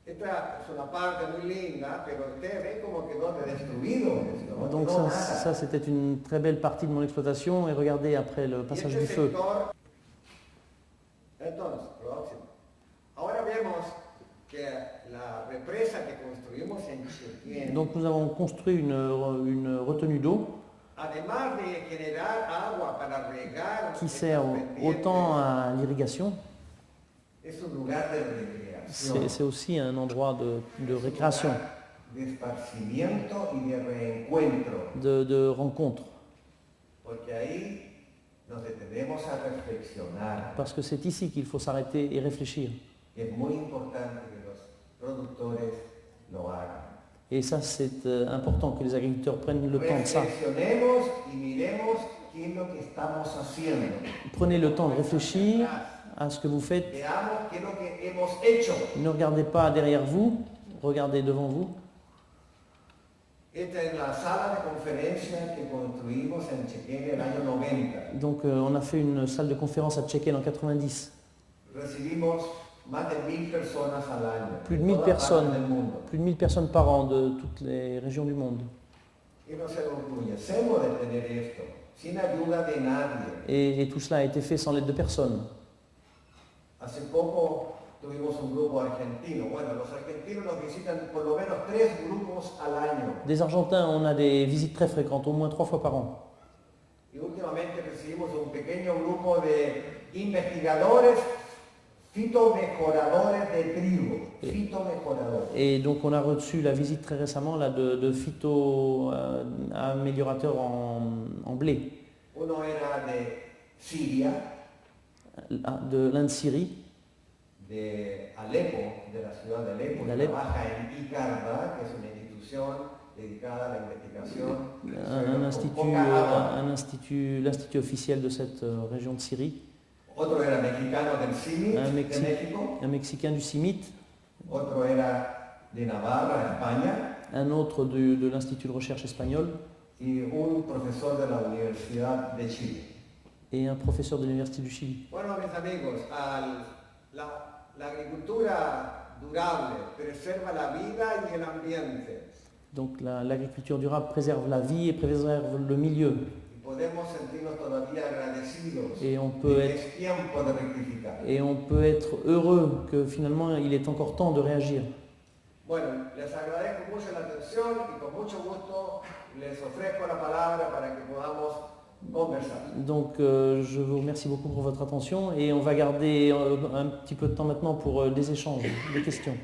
Esta es una parte muy linda, pero usted ve como quedó destruido esto, no Donc quedó ça, nada. ça c'était une très belle partie de mon exploitation et regardez après le Y passage este du feu. sector, entonces, próximo. Ahora vemos que la represa que construimos en Chequén, Donc nous avons construit une, une retenue d'eau además de generar agua para regar qui estas sert pendientes, autant à l'irrigation, es un lugar de recreación, c'est c'est aussi un endroit de, de récréation, de esparcimiento y de reencuentro, de, de rencontre. porque ahí nos detenemos a reflexionar. Parce que c'est ici qu'il faut s'arrêter et réfléchir. Es muy importante que los productores lo hagan. Et ça, c'est euh, important que les agriculteurs prennent le temps de ça. Reflexionemos y miremos qué es lo que estamos haciendo. Prenez le temps de réfléchir à ce que vous faites. Veamos qué es lo que hemos hecho. Ne regardez pas derrière vous, regardez devant vous. Esta es la sala de conferencia que construimos en Chequén en el año noventa. Donc euh, on a fait une salle de conférence à Tchéquien en quatre-vingt-dix. Recibimos más de mil personas al año. Plus de de mille todas personnes, partes del mundo. plus de mille personnes par an de toutes les régions du monde. Y nos enorgullecemos de tener esto, sin ayuda de nadie. Et, et tout cela a été fait sans l'aide de personne. Hace poco tuvimos un grupo argentino. Bueno, los argentinos nos visitan por lo menos tres grupos al año. Des Argentins, on a des visites très fréquentes, au moins trois fois par an. Y últimamente recibimos un pequeño grupo de investigadores fitomejoradores de trigo. Fitomejoradores. Et donc on a reçu la visite très récemment là, de, de phyto-améliorateurs en, en blé, Uno era de Siria, de l'Inde-Syrie, de Alepo, de la ciudad de Alepo, que D'Alepo. trabaja en ICARDA, que es una institución dedicada a la investigación un, del un suelo institut, con poca agua. un institut, l'institut officiel de cette euh, région de Syrie, Otro era mexicano del CIMIT, un, de Mexi- México. un Mexicain du CIMIT, Otro era de Navarra, España. un autre de, de l'Institut de recherche espagnol Y un profesor de la Universidad de Chile. et un professeur de l'Université du Chili. Bueno, mis amigos, al- la, la agricultura durable preserva la vida y el ambiente. Donc la- l'agriculture durable préserve la vie et préserve le milieu. Y podemos sentirnos todavía agradecidos Et on de peut que être, es tiempo de rectificar. et on peut être heureux que finalement il est encore temps de réagir. Bueno, les agradezco mucho la atención y con mucho gusto les ofrezco la palabra para que podamos conversar. Donc euh, je vous remercie beaucoup pour votre attention et on va garder euh, un petit peu de temps maintenant pour euh, des échanges, des questions.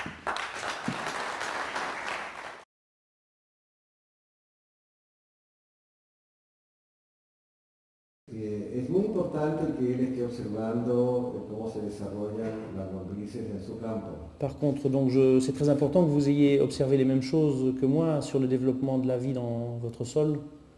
Eh, es muy importante que él esté observando eh, cómo se desarrollan las lombrices en su campo. Par contre, donc je- c'est très important que vous ayez observé les mêmes choses que moi sur le développement de la vie dans votre sol.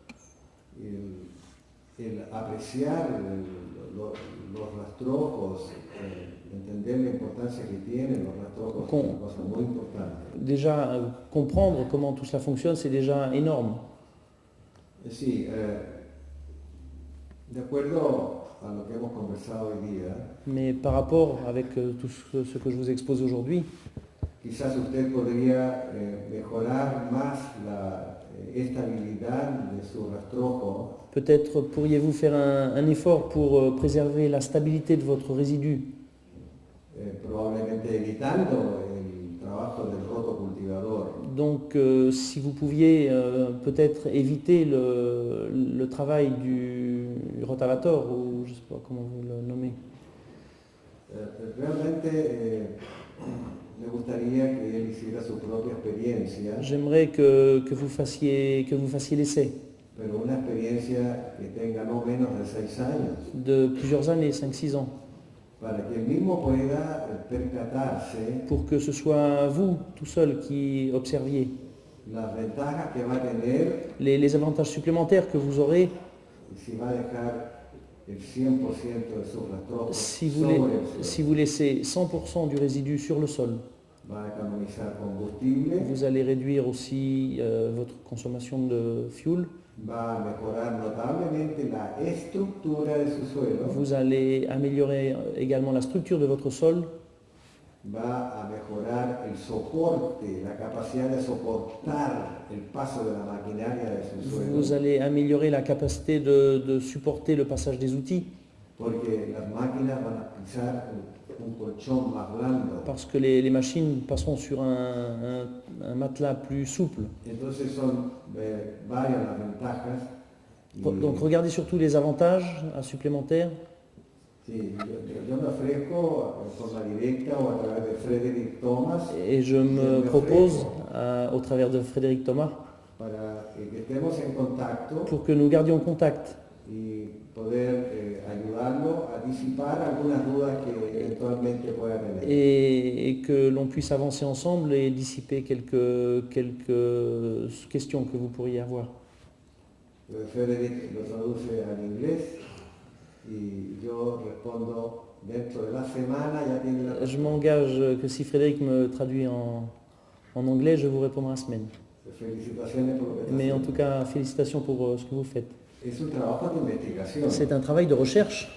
El, el apreciar el- lo- los rastrojos, eh, entender la importancia que tienen los rastrojos, Con- es una cosa muy importante. Déjà, euh, comprendre comment tout cela fonctionne, c'est déjà énorme. Eh, Sí, eh, de acuerdo a lo que hemos conversado hoy día, Mais par rapport avec euh, tout ce, ce que je vous expose aujourd'hui, quizás usted podría eh, mejorar más la eh, estabilidad de su rastrojo, peut-être pourriez-vous faire un, un effort pour euh, préserver la stabilité de votre résidu, eh, probablemente evitando el trabajo del rotocultivador. donc euh, si vous pouviez euh, peut-être éviter le, le travail du, du rotavator, ou je ne sais pas comment vous le nommez. Eh, Realmente eh, me gustaría que él hiciera su propia experiencia, J'aimerais que, que vous fassiez, que vous fassiez l'essai pero una experiencia que tenga no menos de seis años, de plusieurs années, cinq six ans, para que él mismo pueda eh, percatarse pour que ce soit vous, tout seul, qui observiez las ventajas que va a tener les, les avantages supplémentaires que vous aurez si va a dejar el cien por ciento de sus rastrojos si vous, sobre la- el suelo. si vous laissez cent pour cent du résidu sur le sol. Va a economizar combustible, Vous allez réduire aussi euh, votre consommation de fuel. va a mejorar notablemente la estructura de su suelo, Vous allez améliorer également la structure de votre sol va a mejorar el soporte, la capacidad de soportar el paso de la maquinaria de su suelo. Vous allez améliorer la capacité de, de supporter le passage des outils. Porque las máquinas van a pisar un, un colchón más blando. Parce que les, les machines passeront sur un, un, un matelas plus souple. Entonces son eh, varias las ventajas. Y, Donc regardez surtout les avantages supplémentaires. Sí, yo, yo me ofrezco de forma directa o a través de Frédéric Thomas. Et je me propose, à, au travers de Frédéric Thomas, para que estemos en contacto pour que nous gardions contact y poder eh, ayudarlo a disipar algunas dudas que eventualmente pueda tener. et, et que l'on puisse avancer ensemble et dissiper quelques, quelques questions que vous pourriez avoir. Frédéric lo traduce al inglés y yo respondo dentro de la semana, ya tiene la... Je m'engage que si Frédéric me traduit en, en anglais, je vous répondrai la semaine. Felicitaciones por lo que está Mais en haciendo. tout cas, félicitations pour euh, ce que vous faites. Es un trabajo de investigación. C'est un travail de recherche.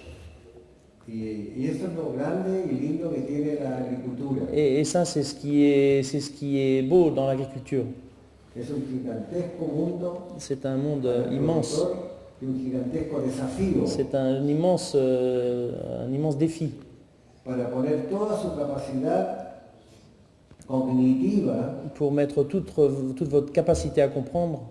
Y, y eso es lo grande y lindo que tiene la agricultura. Et, et ça, c'est ce qui est, c'est ce qui est beau dans l'agriculture. Es un gigantesco mundo, C'est un monde para euh, el immense. productor, y un gigantesco desafío C'est un immense, euh, un immense défi para poner toda su capacidad cognitiva pour mettre toute, toute votre capacité à comprendre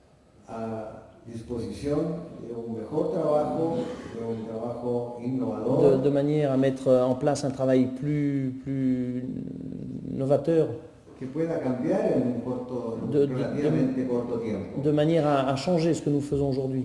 a disposición de un mejor trabajo, de un trabajo de, innovador, de manière à mettre en place un travail plus, plus novateur, que pueda cambiar en un corto, en un De- de- relativamente corto tiempo. de manière à, à changer ce que nous faisons aujourd'hui.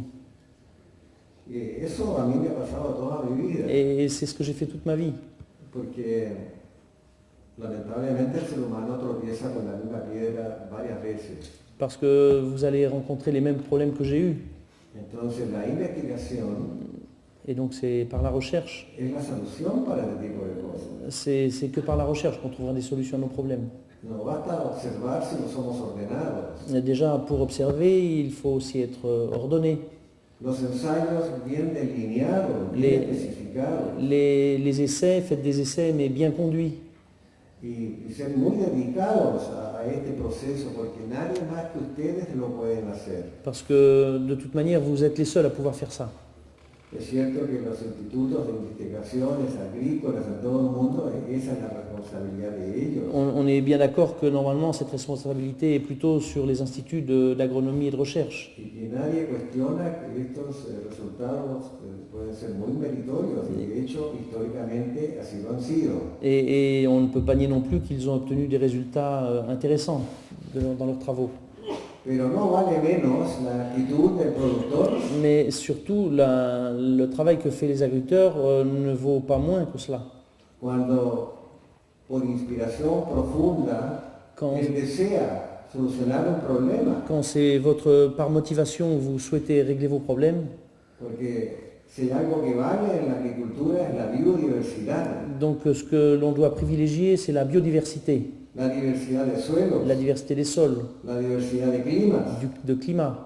Y eso a mí me ha pasado toda mi vida, Et c'est ce que j'ai fait toute ma vie. porque lamentablemente el ser humano tropieza con la misma piedra varias veces. Parce que vous allez rencontrer les mêmes problèmes que j'ai eus. Entonces la investigación Et donc c'est par la recherche. es la solución para este tipo de cosas. C'est c'est que par la recherche qu'on trouvera des solutions à nos problèmes. No basta observar si no somos ordenados. Déjà, pour observer, il faut aussi être euh, ordonné. Los ensayos bien delineados, bien Les- especificados Les, les essais, faites des essais, mais bien conduits. y, y ser muy dedicados a, a este proceso porque nadie más que ustedes lo pueden hacer. Parce que de toute manière, vous êtes les seuls à pouvoir faire ça. Es cierto que los institutos de investigaciones agrícolas en todo el mundo, esa es la responsabilidad de ellos. On, on est bien d'accord que normalement, cette responsabilité est plutôt sur les instituts de- d'agronomie et de recherche. Y que nadie cuestiona que estos eh, resultados eh, pueden ser muy meritorios y de hecho históricamente así lo han sido. Et, et on ne peut pas nier non plus qu'ils ont obtenu des résultats euh, intéressants de- dans leurs travaux. Pero no vale menos la actitud del productor Mais surtout, la- le travail que fait les agriculteurs euh, ne vaut pas moins que cela. cuando por inspiración profunda Quand, él desea solucionar un problema, quand c'est votre, par motivation, vous souhaitez régler vos problèmes, porque si hay algo que vale en la agricultura es la biodiversidad, donc euh, ce que l'on doit privilégier, c'est la biodiversité, la diversidad de suelos, la diversité des sols, la diversidad de climas du, de climat,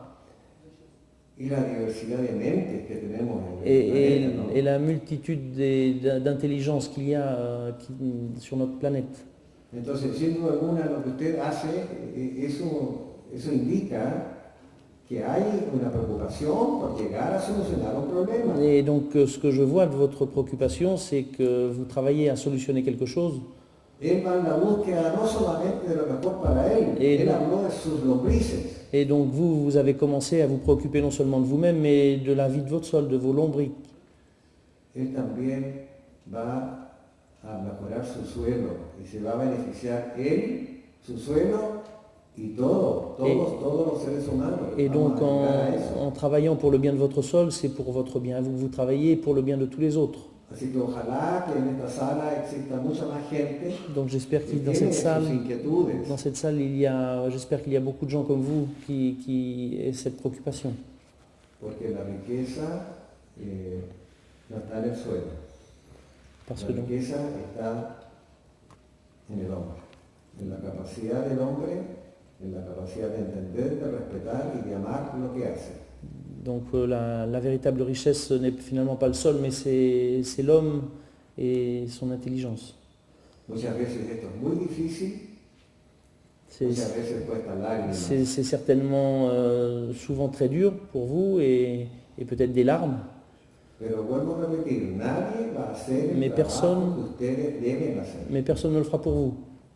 y la diversidad de mentes que tenemos en el et, et- planeta, ¿no? et la multitude des- d'intelligences qu'il y a euh, qui- sur notre planète. Entonces, sin duda alguna, lo que usted hace, eh, eso, eso indica que hay una preocupación por llegar a solucionar un problema. Et donc euh, ce que je vois de votre préoccupation, c'est que vous travaillez à solutionner quelque chose. Él va en la búsqueda no solamente de lo mejor para él, Y él no- habló de sus lombrices. Et donc vous, vous avez commencé à vous préoccuper non seulement de vous-même, mais de la vie de votre sol, de vos lombriques. Él también va a mejorar su suelo y se va a beneficiar él, su suelo y todo, todos, todos los seres humanos. Et Vamos donc a llegar a en, eso. en travaillant pour le bien de votre sol, c'est pour votre bien. Vous, vous travaillez pour le bien de tous les autres. Así que ojalá que en esta sala exista mucha más gente Donc j'espère que que dans tiene cette salle, sus inquietudes, dans cette salle, il y a, j'espère qu'il y a beaucoup de gens comme vous qui, qui aient cette préoccupation. porque la riqueza eh, no está en el suelo, Parce la que donc, riqueza está en el hombre, en la capacidad del hombre, en la capacidad de entender, de respetar y de amar lo que hace. donc, euh, la, la véritable richesse ce n'est finalement pas le sol, mais c'est c'est l'homme et son intelligence. Muchas veces esto es muy difícil, C'est muchas veces cuesta lágrimas. c'est- c'est certainement euh, souvent très dur pour vous et, et peut-être des larmes. Pero vuelvo a repetir, nadie va a hacer el Mais trabajo personne- que ustedes deben hacer. Mais personne ne le fera pour vous.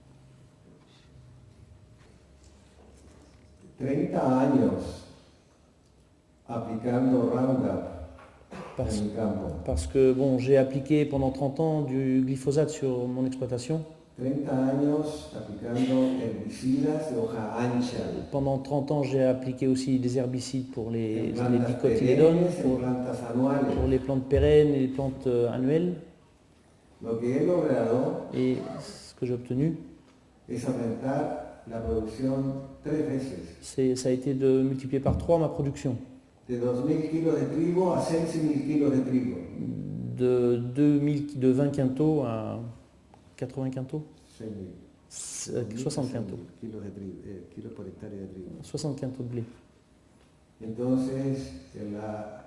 treinta años aplicando Roundup Parce, en mi campo. parce que bon, j'ai appliqué pendant trente ans du glyphosate sur mon exploitation. treinta años aplicando herbicidas de hoja ancha. Pendant trente ans, j'ai appliqué aussi des herbicides pour les, En les plantas dicotylédones, perennes, en pour, plantas anuales. pour les plantes pérennes et les plantes euh, annuelles. Lo que he logrado Et ce que j'ai obtenu, es aumentar la producción tres veces. c'est, ça a été de multiplier par trois ma production. De dos mil kilos de trigo a seis mil kilos de trigo. De, deux mille, de vingt quintaux à quatre-vingts quintaux, seis mil. C'est- soixante quintaux, Kilos de trigo, eh, kilos por hectárea de trigo. soixante quintaux de blé. Entonces, en la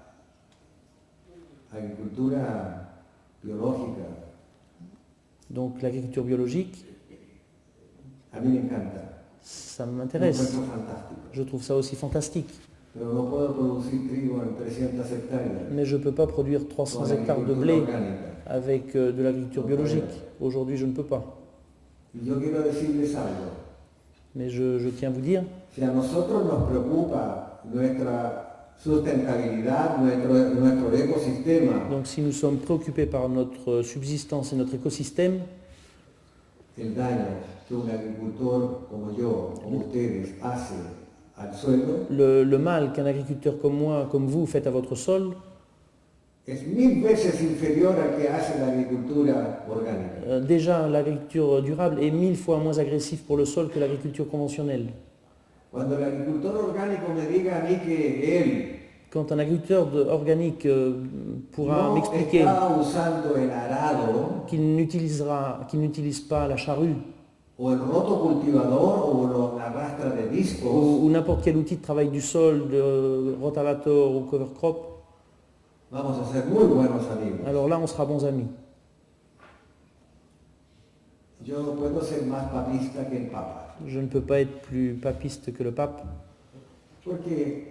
agricultura biológica, Donc l'agriculture biologique, a mí me encanta. ça Lo m'intéresse. encuentro fantástico. Je trouve ça aussi fantastique. Pero no puedo producir trigo en trescientas hectáreas Mais je ne peux pas produire trois cents con hectares de agricultura blé orgánica. avec euh, de l'agriculture biologique. Aujourd'hui, je ne peux pas. Y yo quiero decirles algo. Mais je, je tiens à vous dire, Si a nosotros nos preocupa nuestra sustentabilidad, nuestro, nuestro ecosistema, donc si nous sommes préoccupés par notre subsistance et notre écosystème, el daño que un agricultor como yo, como ustedes, hace al suelo, le, le mal qu'un agriculteur comme moi, comme vous, faites à votre sol, es mil veces inferior al que hace la agricultura orgánica. euh, déjà l'agriculture durable est mille fois moins agressive pour le sol que l'agriculture conventionnelle. Cuando el agricultor orgánico me diga a mí que él Quand un agriculteur de- organique euh, pourra no m'expliquer está usando el arado qu'il n'utilisera, qu'il n'utilise pas la charrue o el rotocultivador o lo- la rastra de discos, ou, ou n'importe quel outil de travail du sol, de rotavator ou cover crop, vamos a ser muy buenos amigos. alors là on sera bons amis. Yo no puedo ser más papista que el Papa, Je ne peux pas être plus papiste que le pape, porque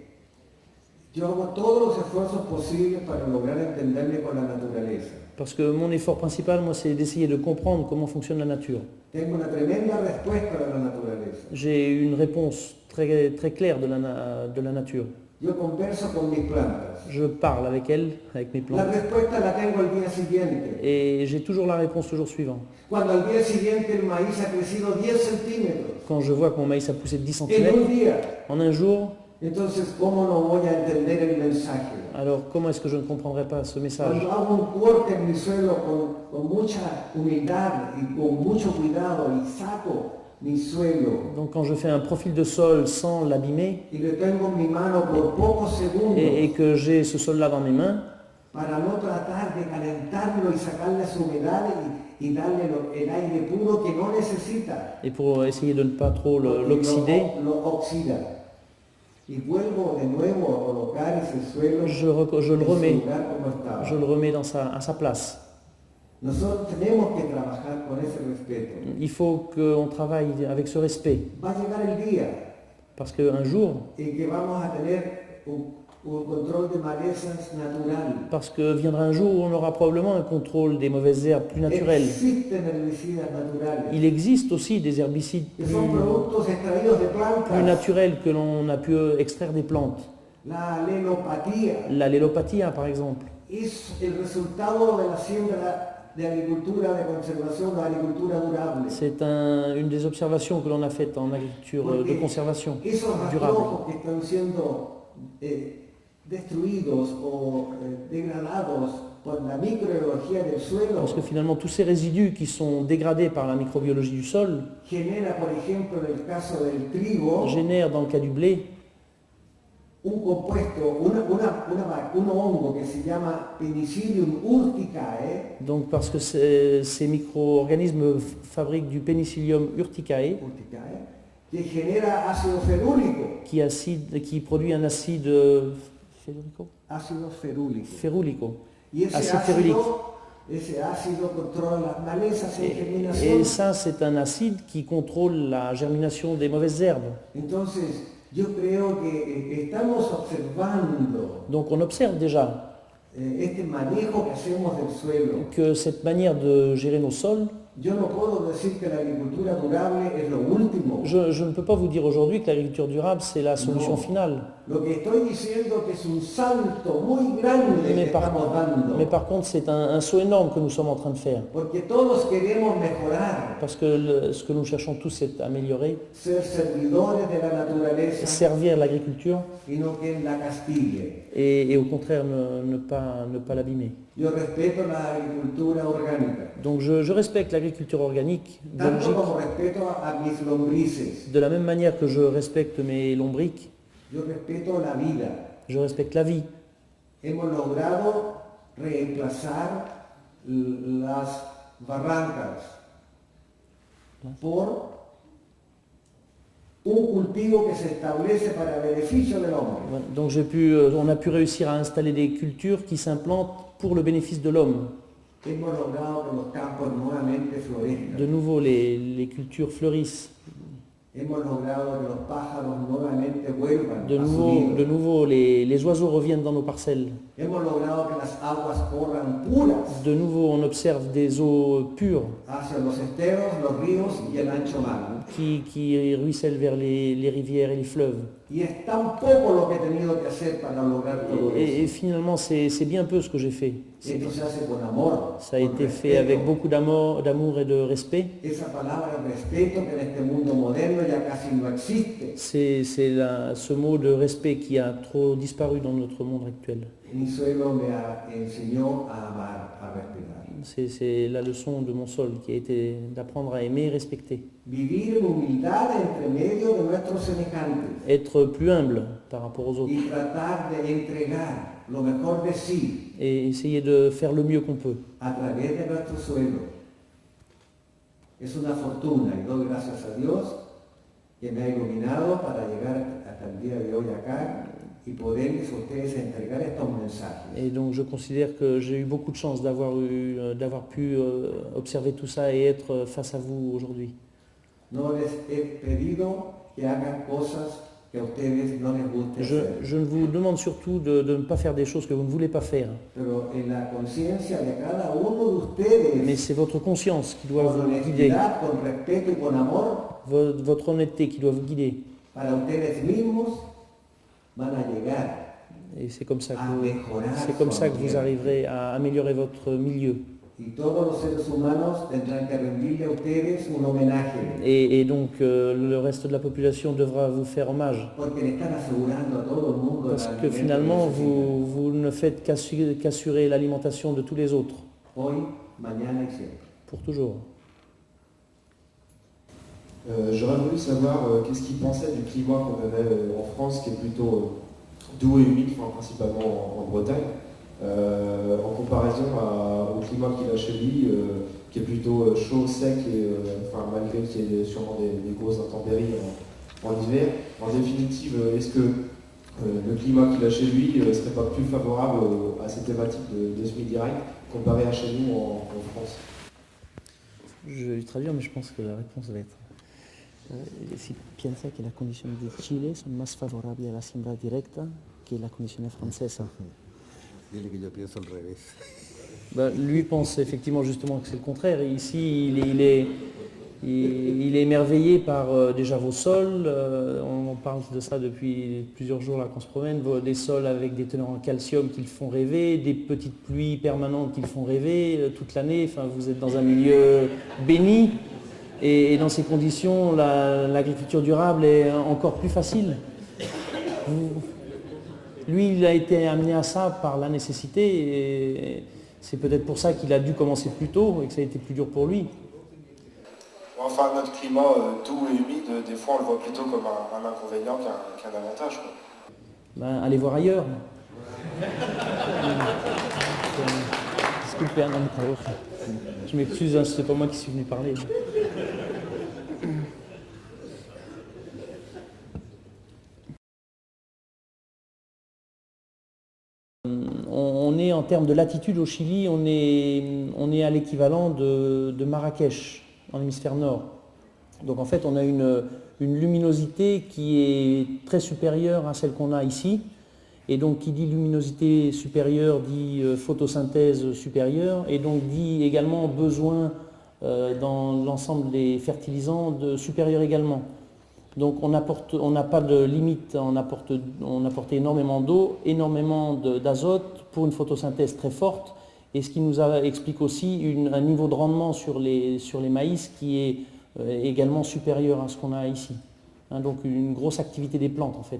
yo hago todos los esfuerzos posibles para lograr entenderme con la naturaleza. parce que mon effort principal, moi, c'est d'essayer de comprendre comment fonctionne la nature. Tengo una tremenda respuesta de la naturaleza. J'ai une réponse très, très claire de la, na- de la nature. Yo converso con mis plantas. Je parle avec elle, avec mes La plantes, respuesta la tengo el día siguiente. et j'ai toujours la réponse le jour suivant. Cuando al día siguiente el maíz ha crecido diez centímetros Quand je vois que mon maïs a poussé de dix en centimètres un día, en un jour, entonces ¿cómo no voy a entender el mensaje? alors comment est-ce que je ne comprendrai pas ce message? Cuando hago un corte en mi suelo con, con mucha humildad y con mucho cuidado y saco mi suelo Donc quand je fais un profil de sol sans l'abîmer, y le tengo en mi mano por pocos segundos et, et que j'ai ce sol-là dans mes mains, para no tratar de calentarlo y sacarle su humedad y, y darle lo- el aire puro que no necesita, et pour essayer de ne pas trop le- porque l'oxyder, lo, lo oxida. Y vuelvo de nuevo a colocar ese suelo je, re- je le en su remets, lugar como estaba. je le remets dans sa, à sa place. Nosotros tenemos que trabajar con ese respeto. Il faut qu'on travaille avec ce respect, Va a llegar el día parce qu'un jour, en que vamos a tener un, un control de malezas natural. parce que viendra un jour où on aura probablement un contrôle des mauvaises herbes plus naturelles. Existen herbicidas naturales Il existe aussi des herbicides que plus, son productos extraídos de plus plantas. naturels que l'on a pu extraire des plantes. La alelopatía La lélopathia, par exemple, es el resultado de la siembra de agricultura de conservación o agricultura durable. c'est un- une des observations que l'on a faites en agriculture euh, de conservation Esos durable. rastrojos que están siendo eh, destruidos o eh, degradados por la microbiología del suelo Parce que finalement, tous ces résidus qui sont dégradés par la microbiologie du sol genera, por ejemplo, en el caso del trigo, génèrent, dans le cas du blé, un compuesto, una, una, una- un hongo que se llama Penicillium urticae, donc parce que ces, ces micro-organismes f- fabriquent du Penicillium urticae, urticae, que genera ácido ferúlico. qui, acide, qui produit un acide euh, ferrulico, Ácido ferúlico. ferrulico. Y ese Ácido ácido ferulique. Ese ácido controla las malezas en Et, germinación. et ça, c'est un acide qui contrôle la germination des mauvaises herbes. Entonces, yo creo que eh, estamos observando Donc on observe déjà eh, este manejo que hacemos del suelo. que cette manière de gérer nos sols, Yo no puedo decir que la agricultura durable es lo último. je, je ne peux pas vous dire aujourd'hui que l'agriculture durable, c'est la solution No. finale. Lo que estoy diciendo que es un salto muy grande que Mais par, estamos dando. mais par contre, c'est un, un saut énorme que nous sommes en train de faire. Porque todos queremos mejorar, Parce que le- ce que nous cherchons tous, c'est améliorer, ser servidores de la naturaleza servir l'agriculture y no que la castigue. et, et au contraire ne, ne pas, ne pas l'abîmer. Yo respeto la agricultura orgánica, Donc je, je respecte l'agriculture organique, tanto biologique, como respeto a, a mis lombrices. de la même manière que je respecte mes lombriques, Yo respeto la vida. je respecte la vie. Hemos logrado reemplazar l- las barrancas por un cultivo que se establece para beneficio del hombre. Voilà. Donc j'ai pu, euh, on a pu réussir à installer des cultures qui s'implantent pour le bénéfice de l'homme. Hemos logrado que los campos nuevamente De florezcan. nouveau, les, les cultures fleurissent. Hemos logrado que los pájaros nuevamente vuelvan De a su nouveau, nido. de nouveau les, les oiseaux reviennent dans nos parcelles. Hemos logrado que las aguas corran puras De nouveau, on observe des eaux pures hacia los esteros, los ríos y el ancho mar. qui, qui ruissellent vers les, les rivières et les fleuves. Y es tan poco lo que he tenido que hacer para lograr todo Et, et- et eso. finalement, c'est c'est bien peu ce que j'ai fait. C'est- Esto se hace con amor. Ça a con été fait respeto. avec beaucoup d'amour d'amour et de respect. Esa palabra respeto que en este mundo moderno ya casi no existe. C'est c'est la- ce mot de respect qui a trop disparu dans notre monde actuel. Mi suelo me a- enseñó a amar, a respetar. C'est c'est la leçon de mon sol qui a été d'apprendre à aimer et respecter. Vivir en humildad entre medio de nuestros semejantes Être plus humble par rapport aux autres y tratar de entregar lo mejor de sí et essayer de faire le mieux qu'on peut. a través de nuestro suelo. Es una fortuna y doy gracias a Dios que me ha iluminado para llegar hasta el día de hoy acá y poderles a ustedes entregar estos mensajes. Et donc je considère que j'ai eu beaucoup de chance d'avoir eu, euh, d'avoir pu euh, observer tout ça et être euh, face à vous aujourd'hui. No les he pedido que hagan cosas que a ustedes no les guste Je, hacer, je vous demande surtout de, de ne pas faire des choses que vous ne voulez pas faire. pero en la conciencia de cada uno de ustedes, Mais c'est votre conscience qui doit con vous guider, honestidad, con respeto y con amor, vo- votre honnêteté qui doit vous guider. para ustedes mismos, van a llegar Et c'est comme ça que a vous, mejorar c'est comme su ça que vous ambiente. arriverez à améliorer votre milieu. Y todos los seres humanos tendrán que rendirle a ustedes un homenaje, Et, et donc euh, le reste de la population devra vous faire hommage. porque le están asegurando a todo el mundo Parce el que alimento finalement, que necesitan. vous, vous ne faites qu'assurer, qu'assurer l'alimentation de tous les autres, Hoy, mañana y siempre. pour toujours. Euh, J'aurais voulu savoir euh, qu'est-ce qu'il pensait du climat qu'on avait euh, en France, qui est plutôt euh, doux et humide, enfin, principalement en, en Bretagne, euh, en comparaison à- au climat qu'il a chez lui, euh, qui est plutôt euh, chaud, sec, et, euh, enfin, malgré qu'il y ait sûrement des, des grosses intempéries en, en hiver. En définitive, euh, est-ce que euh, le climat qu'il a chez lui ne serait pas plus favorable euh, à ces thématiques de, de semi-direct comparé à chez nous en, en France? Je vais lui traduire, mais je pense que la réponse va être... Eh, si piensa que las condiciones de Chile son más favorables a la siembra directa que las condiciones francesas. Dile que yo pienso al revés. Ben, lui pense effectivement justement que c'est le contraire. Et ici, il est, il est, il, il est émerveillé par euh, déjà vos sols. Euh, on en parle de ça depuis plusieurs jours là qu'on se promène. Vos- Des sols avec des teneurs en calcium qui le font rêver, des petites pluies permanentes qui le font rêver euh, toute l'année. Enfin, vous êtes dans un milieu béni. Et, et dans ces conditions, la- l'agriculture durable est encore plus facile. Vous- lui, il a été amené à ça par la nécessité et c'est peut-être pour ça qu'il a dû commencer plus tôt et que ça a été plus dur pour lui. Enfin, notre climat euh, doux et humide, euh, des fois on le voit plutôt comme un, un inconvénient qu'un qu'un avantage, quoi. Ben, allez voir ailleurs. Disculpe, hein, non, por favor. Je m'excuse, hein, c'est pas moi qui suis venu parler. On, on est en termes de latitude au Chili, on est, on est à l'équivalent de, de Marrakech, en hémisphère nord. Donc en fait, on a une, une luminosité qui est très supérieure à celle qu'on a ici. Et donc qui dit luminosité supérieure dit euh, photosynthèse supérieure, et donc dit également besoin euh, dans l'ensemble des fertilisants de supérieur également. Donc on apporte, on n'a pas de limite, on apporte, on apporte énormément d'eau, énormément d'azote pour une photosynthèse très forte, et ce qui nous a, explique aussi une, un niveau de rendement sur les, sur les maïs qui est euh, également supérieur à ce qu'on a ici. Hein, donc une grosse activité des plantes en fait.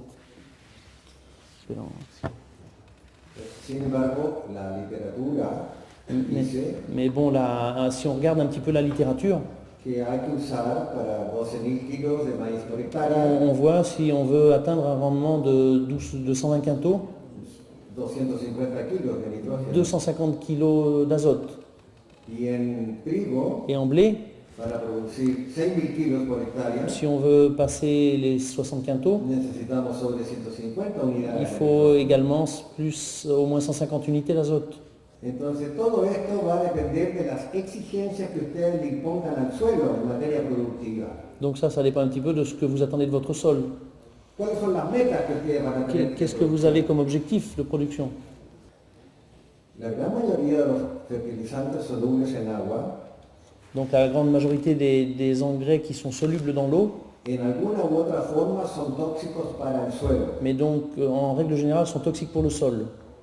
Sin embargo, la literatura Mais, dice mais bon, là, si on regarde un petit peu la littérature, que hay que usar para doce mil kilos de maíz por on, hectárea on voit si on veut atteindre un rendement de, douze, de cent vingt quintaux, doscientos cincuenta kilos de nitrógeno. deux cent cinquante kilos d'azote. Y en trigo, Et en blé, para producir seis mil kilos por hectárea, si on veut passer les soixante quintaux, necesitamos sobre ciento cincuenta unidades. il faut également plus au moins cent cinquante unités d'azote. Entonces todo esto va a depender de las exigencias que ustedes le impongan al suelo en materia productiva. Donc ça, ça dépend un petit peu de ce que vous attendez de votre sol. ¿Cuáles son las metas que ustedes van a tener? Qu'est-ce que vous avez comme objectif de production? La gran mayoría de los fertilizantes solubles en agua, Donc la grande majorité des, des engrais qui sont solubles dans l'eau, en alguna u otra forma son tóxicos para el suelo. mais donc euh, en règle générale sont toxiques pour le sol.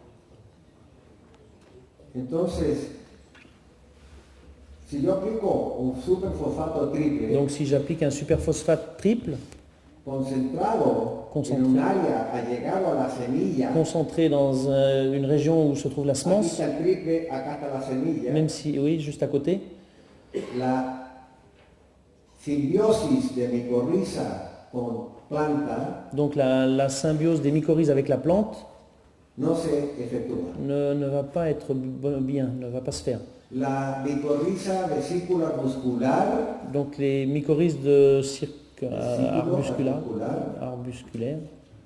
Entonces, si yo aplico un superfosfato triple Donc si j'applique un superphosphate triple, concentrado Concentré. en un área allegado a la semilla, concentré dans euh, une région où se trouve la aquí semence, está el triple, acá está la semilla, même si, oui, juste à côté, la simbiosis de micorriza con planta donc la, la symbiose des mycorhizes avec la plante no se efectúa. ne, ne va pas être b- bien, ne va pas se faire. La micorriza vesícula muscular, Donc les mycorhizes de cirque euh, vesículo arbusculaire, articular, arbusculaire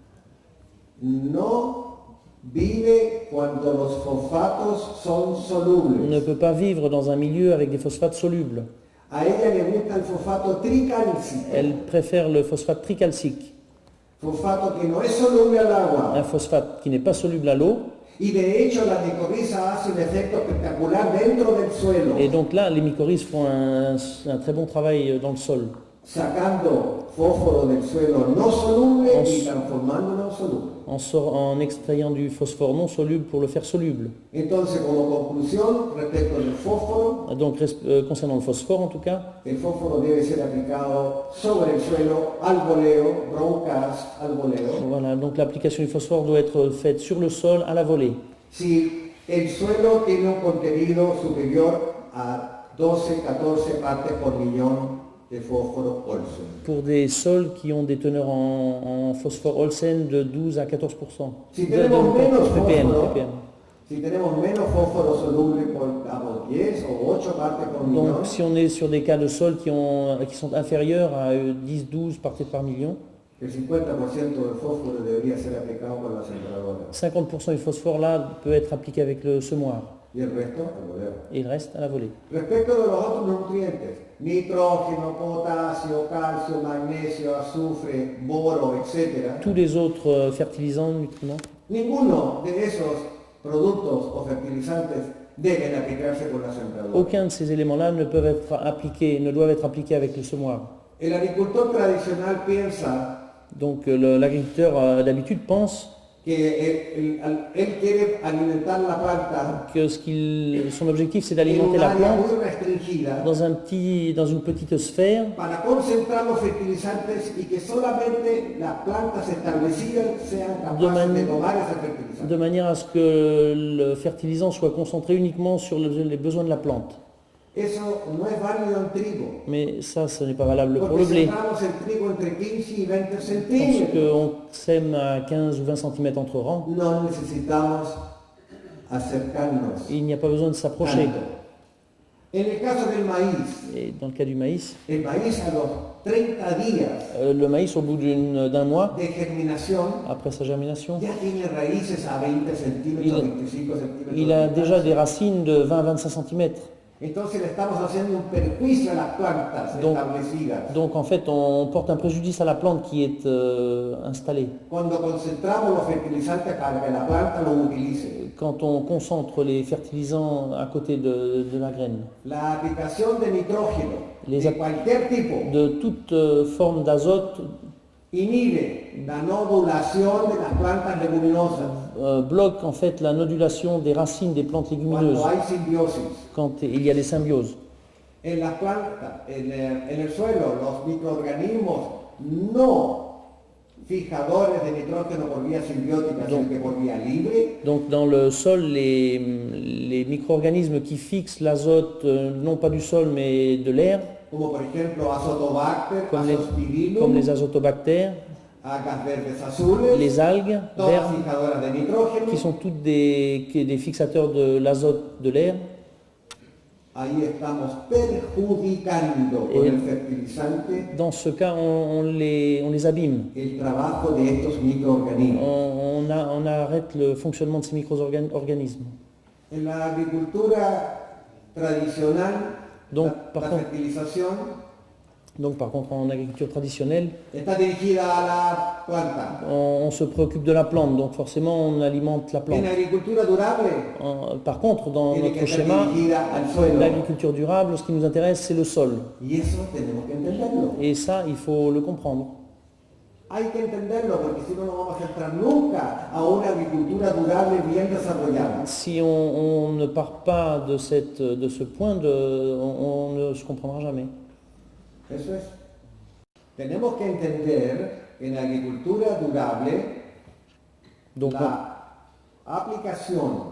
no vive cuando los fosfatos son solubles. ne peut pas vivre dans un milieu avec des phosphates solubles. A ella le gusta el fosfato tricalcico, Elle préfère le phosphate tricalcique, fosfato que no es soluble al agua. un phosphate qui n'est pas soluble à l'eau. Y de hecho la micorriza hace un efecto espectacular dentro del suelo, Et donc là, les mycorhizes font un, un très bon travail dans le sol, sacando fósforo del suelo no soluble En y s- transformándolo en soluble. en, sor- en extrayant du phosphore non soluble pour le faire soluble. Entonces, como conclusión respecto del fósforo, Donc res- euh, concernant le phosphore en tout cas, el fósforo debe ser aplicado sobre el suelo al voleo, broncas al voleo. voilà, donc l'application du phosphore doit être faite sur le sol à la volée. Si el suelo tiene un contenido superior a doce, catorce partes por millón de fósforo Olsen. Pour des sols qui ont des teneurs en, en phosphore Olsen de douze à quatorze pour cent. Si De- de- tenemos menos ppm, fósforo, ppm. si tenemos menos fósforo soluble por digamos, diez o ocho partes por millón, Donc si on est sur des cas de sol qui, ont, qui sont inférieurs à euh, dix douze parties par million, el cincuenta por ciento del fósforo debería ser aplicado por la centradora cinquante pour cent du phosphore là peut être appliqué avec le semoir y el resto al voleo. et le reste à la volée. Respecto de los otros nutrientes, nitrógeno, potasio, calcio, magnesio, azufre, boro, etcétera, Tous les autres euh, fertilisants, nutriments, ninguno de esos productos o fertilizantes deben aplicarse por la centradora. aucun de ces éléments-là ne peuvent être appliqués, ne doivent être appliqués avec le semoir. El agricultor tradicional piensa Donc euh, le- l'agriculteur euh, d'habitude pense que él, él- él quiere alimentar la planta que ce qu'il, son objectif c'est en d'alimenter un la área plante muy restringida dans, un petit, dans une petite sphère para concentrar los fertilizantes y que solamente las plantas establecidas sean capaces mani- de tomar ese fertilizante. de manière à ce que le fertilisant soit concentré uniquement sur le- les besoins de la plante. Eso no es válido en trigo, Mais ça, ce n'est pas valable pour porque le blé. sembramos el trigo entre quince y veinte Parce centímetros. qu'on sème à quinze ou vingt centimètres entre rangs, No necesitamos acercarnos il n'y a pas besoin de s'approcher. tanto. En el caso del maíz, Et dans le cas du maïs, el maíz a los treinta días euh, le maïs au bout d'une- d'un mois, de germinación après sa germination, ya tiene raíces a veinte centímetros, Il- veinticinco centímetros. il a de déjà distancia. des racines de vingt à vingt-cinq centimètres. Entonces le estamos haciendo un perjuicio a las plantas Donc- establecidas. Donc en fait, on porte un préjudice à la plante qui est euh, installée. Cuando concentramos los fertilizantes para que la planta los utilice. Quand on concentre les fertilisants à côté de, de la graine, La aplicación de nitrógeno Les de ap- cualquier tipo de toute euh, forme d'azote inhibe la nodulación de las plantas leguminosas euh, bloque en fait la nodulation des racines des plantes légumineuses cuando hay simbiosis. quand il y a des symbioses. En las plantas, en el, en el suelo, los microorganismos no fijadores de nitrógeno por vía simbiótica, sino que por vía libre, Donc dans le sol, les, les micro-organismes qui fixent l'azote, euh, non pas du sol mais de l'air, como por ejemplo Azotobacter, comme les, Azospirillum, comme les azotobactères, algas verdes azules, les algues todas vertes, fijadoras de nitrógeno. qui sont toutes des, qui- des fixateurs de l'azote de l'air. Ahí estamos perjudicando con Eh, el fertilizante Dans ce cas, on, on les, on les abîme. el trabajo de estos microorganismos. On, on a- on arrête le fonctionnement de ces micro-organismes. En la agricultura tradicional, Donc, la, par la contre- fertilización Donc par contre, en agriculture traditionnelle, está dirigida a la planta. on, on se préoccupe de la plante, donc forcément on alimente la plante. En agricultura durable, En- par contre, dans tiene que notre estar schéma, dirigida al suelo. l'agriculture durable, ce qui nous intéresse, c'est le sol. Y eso tenemos que entenderlo. Et ça, il faut le comprendre. Hay que entenderlo porque si no, no vamos a entrar nunca a una agricultura durable bien desarrollada. Si on, on ne part pas de, cette, de ce point, de, on, on ne se comprendra jamais. Eso es. Tenemos que entender que en la agricultura durable Donc, on- la aplicación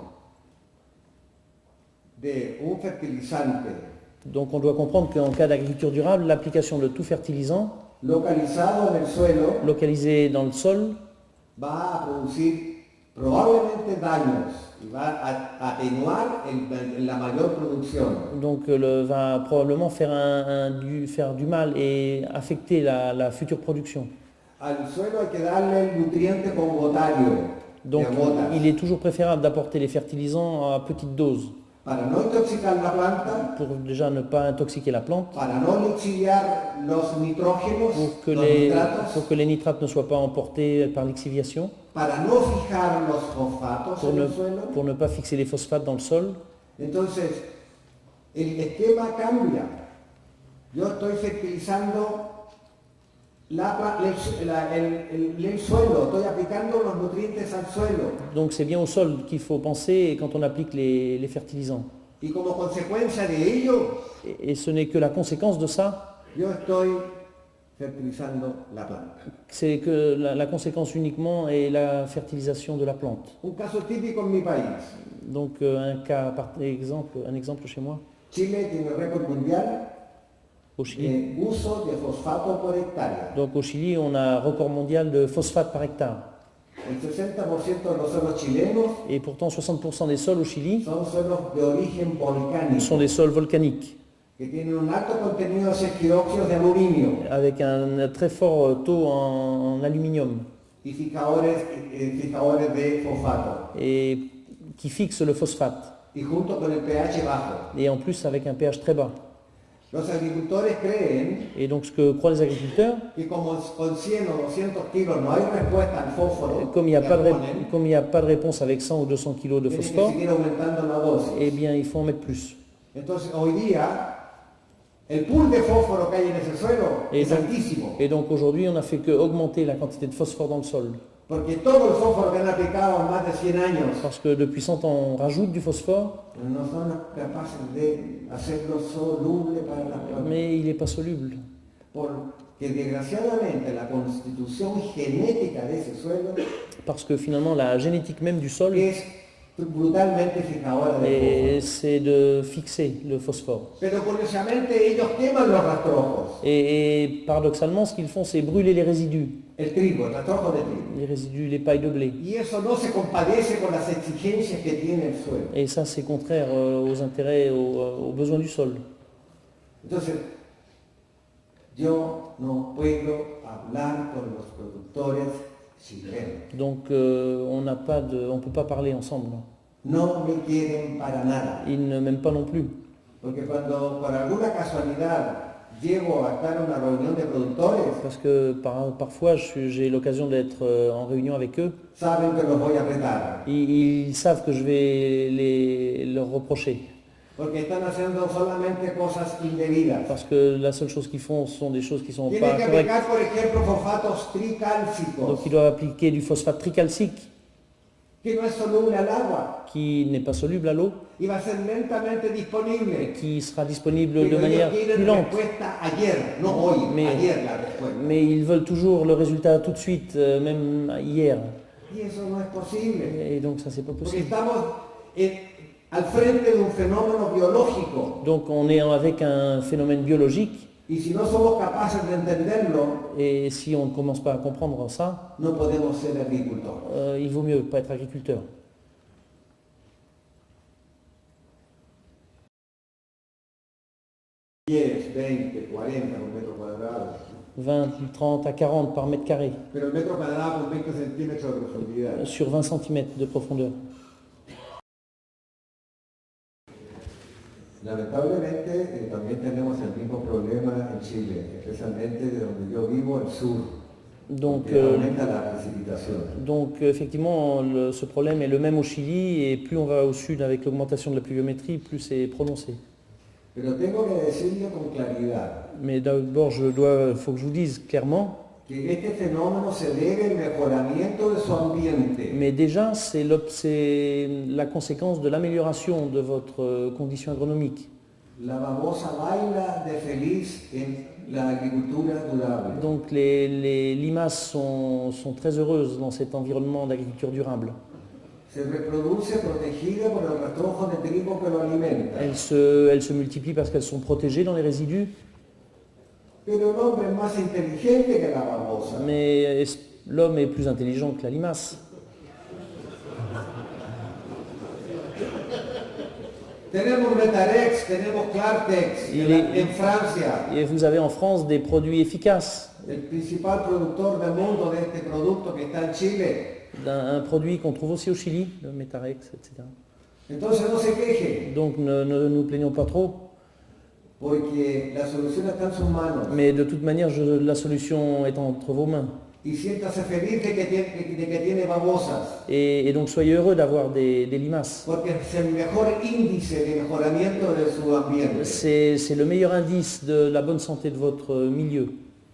de un fertilizante donc on doit comprendre qu'en cas d'agriculture durable, l'application de tout fertilisant localizado en el suelo localisé dans le sol va a producir probablemente daños y va a atenuar el- la mayor producción. donc, euh, le, va probablement faire, un, un- du, faire du mal et affecter la, la future production. Al suelo hay que darle el nutriente con gotario, Donc de gotas, il est toujours préférable d'apporter les fertilisants à petite dose para no intoxicar la planta, pour déjà ne pas intoxiquer la plante, para no lixiviar los nitrógenos, pour que los les, nitratos, pour que les nitrates ne soient pas emportés par l'exiviation, para no fijar los fosfatos pour en ne, el suelo. pour ne pas fixer les phosphates dans le sol. Entonces, el esquema cambia. Yo estoy fertilizando la pla- el, la- el- el- el suelo, estoy aplicando los nutrientes al suelo. Donc c'est bien au sol qu'il faut penser quand on applique les, les fertilisants. Y como consecuencia de ello, Et, et ce n'est que la conséquence de ça, yo estoy fertilizando la planta. c'est que la, la conséquence uniquement est la fertilisation de la plante. Un caso típico en mi país. Donc euh, un cas par exemple, un exemple chez moi, Chile tiene récord mundial au Chili. de uso de fosfato por hectárea. Donc au Chili, on a un record mondial de phosphate par hectare. El sesenta por ciento de los suelos chilenos Et pourtant soixante pour cent des sols au Chili son suelos de origen volcánico, sont des sols volcaniques, que tienen un alto contenido de dióxido de aluminio avec un très fort taux en, en aluminium, y fijadores, eh, fijadores de fosfato, et qui fixent le phosphate. y junto con el pH bajo. Et en plus avec un pH très bas. Los agricultores creen Et donc ce que croient les agriculteurs, que como con cien o doscientos kilos no hay respuesta al fósforo, comme il n'y a, que pas de ré- ponen, comme il n'y a pas de réponse avec cent ou deux cents kg de tienen que phosphore, seguir aumentando la dosis. eh bien il faut en mettre plus. Entonces hoy día el pool de fósforo que hay en ese suelo Et es donc, altísimo, et donc aujourd'hui on n'a fait que augmenter la quantité de phosphore dans le sol. porque todo el fósforo que han aplicado en más de cien años Parce que depuis cent ans on rajoute du phosphore, no son capaces de hacerlo soluble para las plantas. mais il n'est pas soluble. Porque desgraciadamente la constitución genética de ese suelo Parce que finalement la génétique même du sol, es brutalmente fijadora de et fósforo. c'est de fixer le phosphore. Pero curiosamente ellos queman los rastrojos. Et, et paradoxalement ce qu'ils font c'est brûler les résidus. el trigo, el rastrojo de trigo. les résidus, les pailles de blé. Y eso no se compadece con las exigencias que tiene el suelo. Et ça, c'est contraire euh, aux intérêts, aux, aux besoins du sol. Entonces, yo no puedo hablar con los productores chilenos. Donc euh, on n'a pas de, on peut pas parler ensemble. No me quieren para nada. Ils ne m'aiment pas non plus. Porque cuando por alguna casualidad llego a estar en una reunión de productores, Parce que par- parfois je suis- j'ai l'occasion d'être euh, en réunion avec eux. saben que los voy a retar. Ils, ils savent que je vais les, leur reprocher. Porque están haciendo solamente cosas indebidas. Parce que la seule chose qu'ils font sont des choses qui sont Tienen pas que correctes. aplicar, por ejemplo, fosfatos Donc tricálcicos, ils doivent appliquer du phosphate tricalcique que no es soluble al agua qui n'est pas soluble à l'eau y va a ser lentamente et disponible. qui sera disponible Pero de ellos manière quieren plus lente. respuesta ayer, no hoy, Mais- ayer la respuesta. Mais ils veulent toujours le résultat tout de suite, euh, même hier. Y eso no es posible. Et donc ça, c'est pas Porque possible. estamos en- al frente de un fenómeno biológico. Donc on est avec un phénomène biologique Y si no somos capaces de entenderlo, et si on ne commence pas à comprendre ça, no podemos ser agricultores. euh, il vaut mieux pas être agriculteur. diez, veinte, cuarenta por metro cuadrado. vingt, trente à quarante par mètre carré Pero el metro cuadrado con veinte centímetros de profundidad. sur vingt centimètres de profondeur. Lamentablemente eh, también tenemos el mismo problema en Chile, especialmente de donde yo vivo, el sur, Donc, que euh, aumenta la precipitación. donc effectivement, le- ce problème est le même au Chili et plus on va au sud avec l'augmentation de la pluviométrie, plus c'est prononcé. Pero tengo que decirle con claridad Mais d'abord, je dois, faut que je vous dise clairement, que este fenómeno se debe al mejoramiento de su ambiente. mais déjà c'est l'op- c'est la conséquence de l'amélioration de votre euh, condition agronomique. La babosa baila de feliz en la agricultura durable. Donc les, les limaces sont, sont très heureuses dans cet environnement d'agriculture durable. Se reproduce protegida por el rastrojo de trigo que lo alimenta. Elles se, elles se multiplient parce qu'elles sont protégées dans les résidus, Pero el hombre es más inteligente que la babosa. mais est- l'homme est plus intelligent que la limace. Tenemos Metarex, tenemos Clartex Y en, le- la- en Francia. Et vous avez en France des produits efficaces, El principal productor del mundo de este producto que está en Chile. d'un un produit qu'on trouve aussi au Chili, le Metarex, et cetera. Entonces no se queje, Donc ne, ne nous plaignons pas trop, porque la solución está en sus manos. mais de toute manière, je- la solution est entre vos mains. Y siéntase feliz de que tiene, de que tiene babosas, Et, et donc soyez heureux d'avoir des, des limaces. porque es el mejor índice de mejoramiento de su ambiente. C'est c'est le meilleur indice de la bonne santé de votre milieu.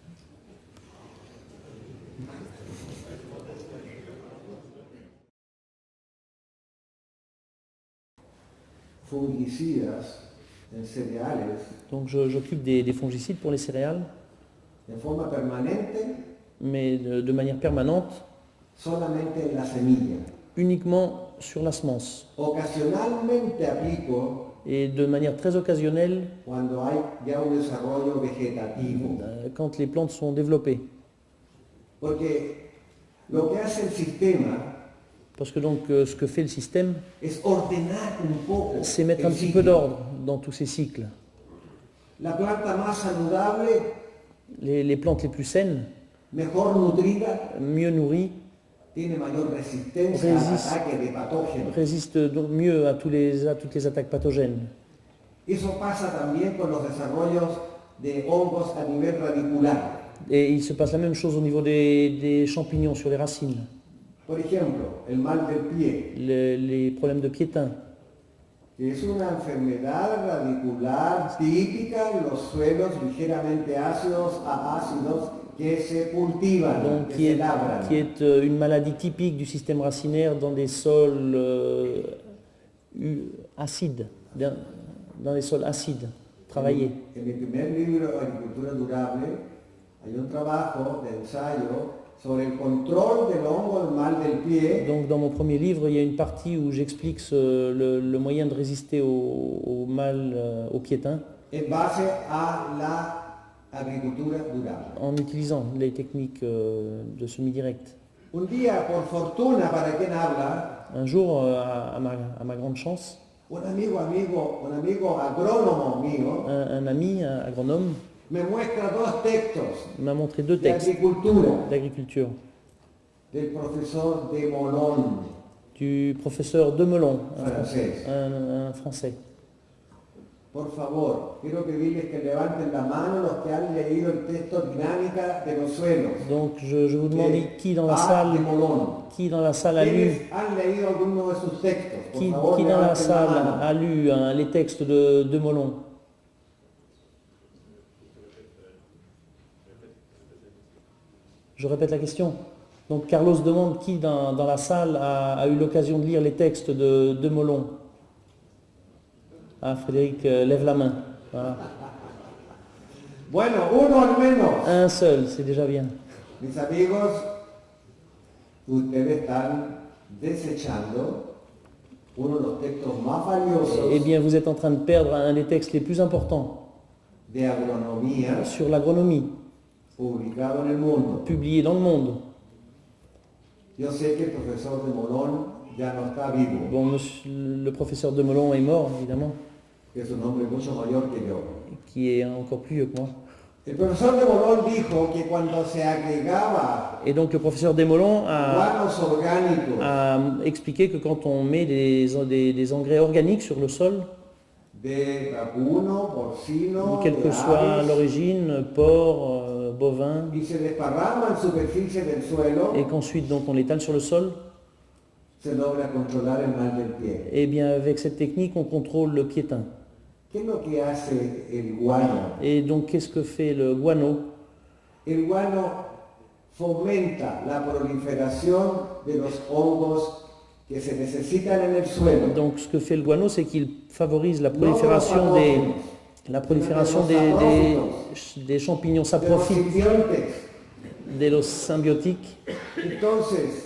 Fungicidas en cereales Donc je- j'occupe des, des fongicides pour les céréales, en forma permanente mais de, de manière permanente, solamente en la semilla. uniquement sur la semence. Ocasionalmente aplico Et de manière très occasionnelle, cuando hay ya un desarrollo vegetativo. euh, quand les plantes sont développées. Porque lo que hace el sistema Parce que donc euh, ce que fait le système, es ordenar un poco c'est mettre el un petit ciclo. peu d'ordre dans tous ces cycles. La planta más saludable, Les, les plantes les plus saines, mejor nutrida, mieux nourries, tiene mayor resistencia Resist- al ataque de patógenos. résistent donc mieux à, tous les, à toutes les attaques pathogènes. Eso pasa también con los desarrollos de hongos a nivel radicular. Et il se passe la même chose au niveau des, des champignons sur les racines, Por ejemplo, el mal del pie, Le- les problèmes de piétin, que es una enfermedad radicular típica en los suelos ligeramente ácidos a ácidos que se cultivan, donc que qui se est, labran. qui est euh, une maladie typique du système racinaire dans des sols euh, u- acides, dans, dans des sols acides, travaillés. En mi primer libro, Agricultura Durable, hay un trabajo de ensayo sobre el control del hongo del mal del pie Donc dans mon premier livre, il y a une partie où j'explique ce- le, le moyen de résister au, au mal, euh, au piétin, en base a la agricultura durable. en utilisant les techniques euh, de semi-direct. Un día, por fortuna, para quien habla, Un jour, euh, à, à ma, à ma grande chance, un amigo, amigo, un amigo agrónomo mío un, un ami, un agronome, me muestra dos textos m'a montré deux de textes agricultura d'agriculture del profesor de Molón, du professeur Demelon, un, francés. un, un Français. Por favor, quiero pedirles que levanten la mano los que han leído el texto Dinámica de los suelos. Donc je, je vous demande de qui dans la A. salle, de Molón. qui dans la salle a lu, ¿Quiénes han leído alguno de sus textos? Por qui, favor, qui dans la levanten la salle mano. a lu hein, les textes de Demelon. Je répète la question. Donc Carlos demande qui dans, dans la salle a, a eu l'occasion de lire les textes de Demelon. Ah, Frédéric euh, lève la main. Voilà. Bueno, uno al menos. Un seul, c'est déjà bien. Mis amigos, ustedes están desechando uno de los textos más valiosos Eh bien, vous êtes en train de perdre un des textes les plus importants de agronomía sur l'agronomie, publicado en el mundo. publié dans le monde. Yo sé que el profesor de Molón ya no está vivo, Bon, monsieur, le professeur Demelon est mort, évidemment, que es un hombre mucho mayor que yo. qui est encore plus vieux que moi. El profesor de Molón dijo que cuando se agregaba Et donc le professeur Demelon a, guanos orgánicos a expliqué que quand on met des, des, des engrais organiques sur le sol, de vacuno, porcino, quelle de que soit aves, l'origine, porc, euh, bovin, y se desparrama en superficie del suelo, et qu'ensuite donc on l'étale sur le sol, se logra controlar el mal del pie. et bien avec cette technique on contrôle le piétin. ¿Qué es lo que hace el guano? Et donc qu'est-ce que fait le guano? El guano fomenta la proliferación de los hongos que se necesitan en el suelo. Donc ce que fait le guano, c'est qu'il favorise la No prolifération los des, patógenos, la prolifération sino des, de los des, saprófitos, des champignons de los saprophytes, simbiontes. de los symbiotiques. Entonces,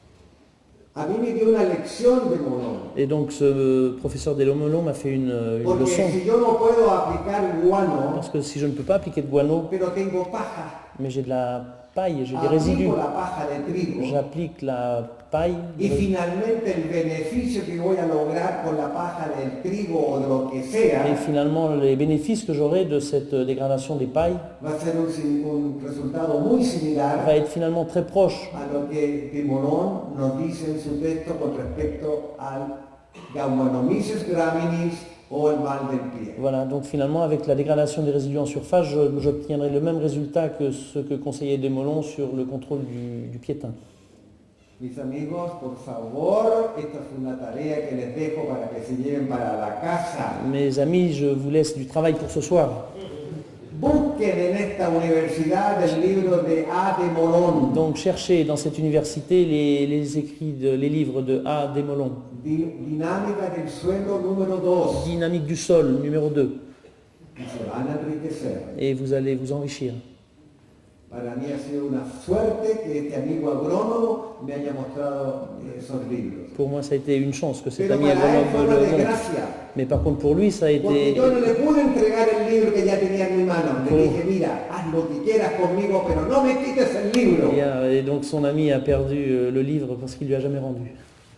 a mí me dio una lección de Molón. Et donc ce professeur Demelon m'a fait une, une Porque leçon. si yo no puedo aplicar guano, Parce que si je ne peux pas appliquer de guano, pero tengo paja, mais j'ai de la paille, j'ai des résidus, aplico la paja de trigo, j'applique la paille, y finalmente el beneficio que voy a lograr con la paja del trigo o de lo que et sea, finalement les bénéfices que j'aurai de cette dégradation des pailles va a ser un, sim- un resultado muy similar va être finalement très proche a lo que de Molón nos dice en su texto con respecto al Gaumanomyces graminis o el mal del pie. Voilà, donc finalement avec la dégradation des résidus en surface, je- j'obtiendrai le même résultat que ce que conseillait Demelon sur le contrôle du, du piétin. Mis amigos, por favor, esta es una tarea que les dejo para que se lleven para la casa. Mes amis, je vous laisse du travail pour ce soir. Busquen en esta universidad el libro de A. de Molón, Donc cherchez dans cette université les, les écrits, de, les livres de A. Demelon. Di- Dinámica del suelo número dos, Dynamique du sol, numéro deux. y se van a enriquecer. Et vous allez vous enrichir. Para mí ha sido una suerte que este amigo agrónomo me haya mostrado esos libros. Pour moi, ça a été une chance que cet Pero ami para él fue agronome una me le montre. desgracia, Mais par contre, pour lui, ça a porque été... yo no le pude entregar el libro que ya tenía en mi mano. Le Oh. dije, mira, haz lo que quieras conmigo, pero no me quites el libro. Et, euh, et donc son ami a perdu euh, le livre parce qu'il lui a jamais rendu.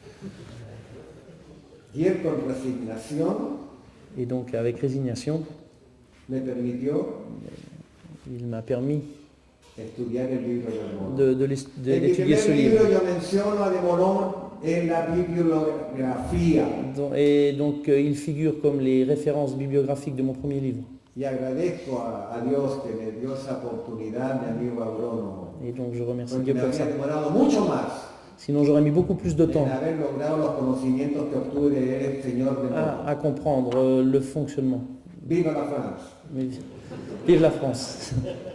Y él con resignación Et donc avec résignation, me permitió il m'a permis estudiar el libro de Molón. de- de l'es- de- En mi d'étudier primer ce libro livre. yo menciono a de Molón en la bibliografía Donc- Et donc euh, il figure comme les références bibliographiques de mon premier livre. y agradezco a, a Dios que me dio esa oportunidad, mi amigo agrónomo, Et donc je remercie porque Dieu me pour habría ça. demorado mucho más Sinon j'aurais mis beaucoup plus de temps en haber logrado los conocimientos que obtuve de él, señor de Molón. à, à comprendre euh, le fonctionnement. Viva la France. Mais vive la France.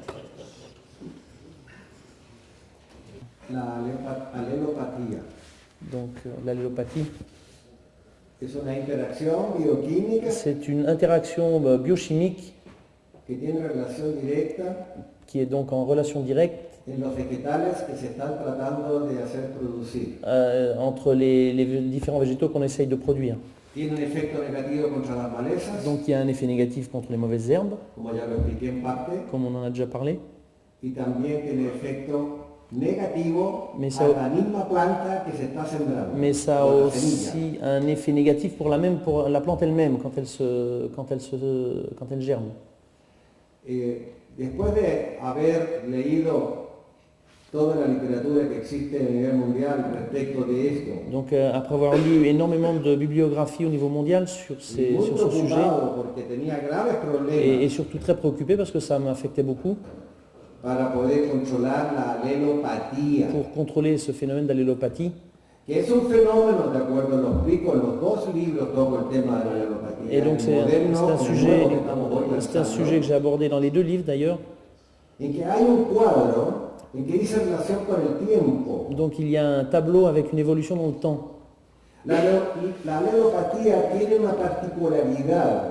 La alepa- alelopatía Donc euh, l'allélopathie, es una interacción bioquímica c'est une interaction euh, biochimique que tiene relación directa qui est donc en relation directe en los vegetales que se están tratando de hacer producir. euh, entre les, les différents végétaux qu'on essaye de produire. Tiene un efecto negativo contra las malezas, Donc il y a un effet négatif contre les mauvaises herbes, como ya lo expliqué en parte, comme on en a déjà parlé, y también tiene efecto negativo Mais ça- a la misma planta que se está sembrando. mais ça a con la semilla. aussi un effet négatif pour la, même, pour la plante elle-même quand elle, se, quand, elle se, quand elle germe. Eh, después de haber leído toda la literatura que existe a nivel mundial respecto de esto, Donc euh, après avoir lu énormément de bibliographie au niveau mondial sur, y ces, muy sur ce sujet, preocupado porque tenía graves et, problemas et surtout très préoccupé parce que ça m'affectait beaucoup, para poder controlar la alelopatía, pour contrôler ce phénomène d'allélopathie, que es un fenómeno, de acuerdo, lo explico en los dos libros, todo el tema de la alelopatía, et donc el c'est un, moderno, c'est un el sujet, nuevo que estamos hoy c'est un pensando, sujet que j'ai abordé dans les deux livres d'ailleurs. en que hay un cuadro en que dice relación con el tiempo. Donc il y a un tableau avec une évolution dans le temps. La, la alelopatía tiene una particularidad.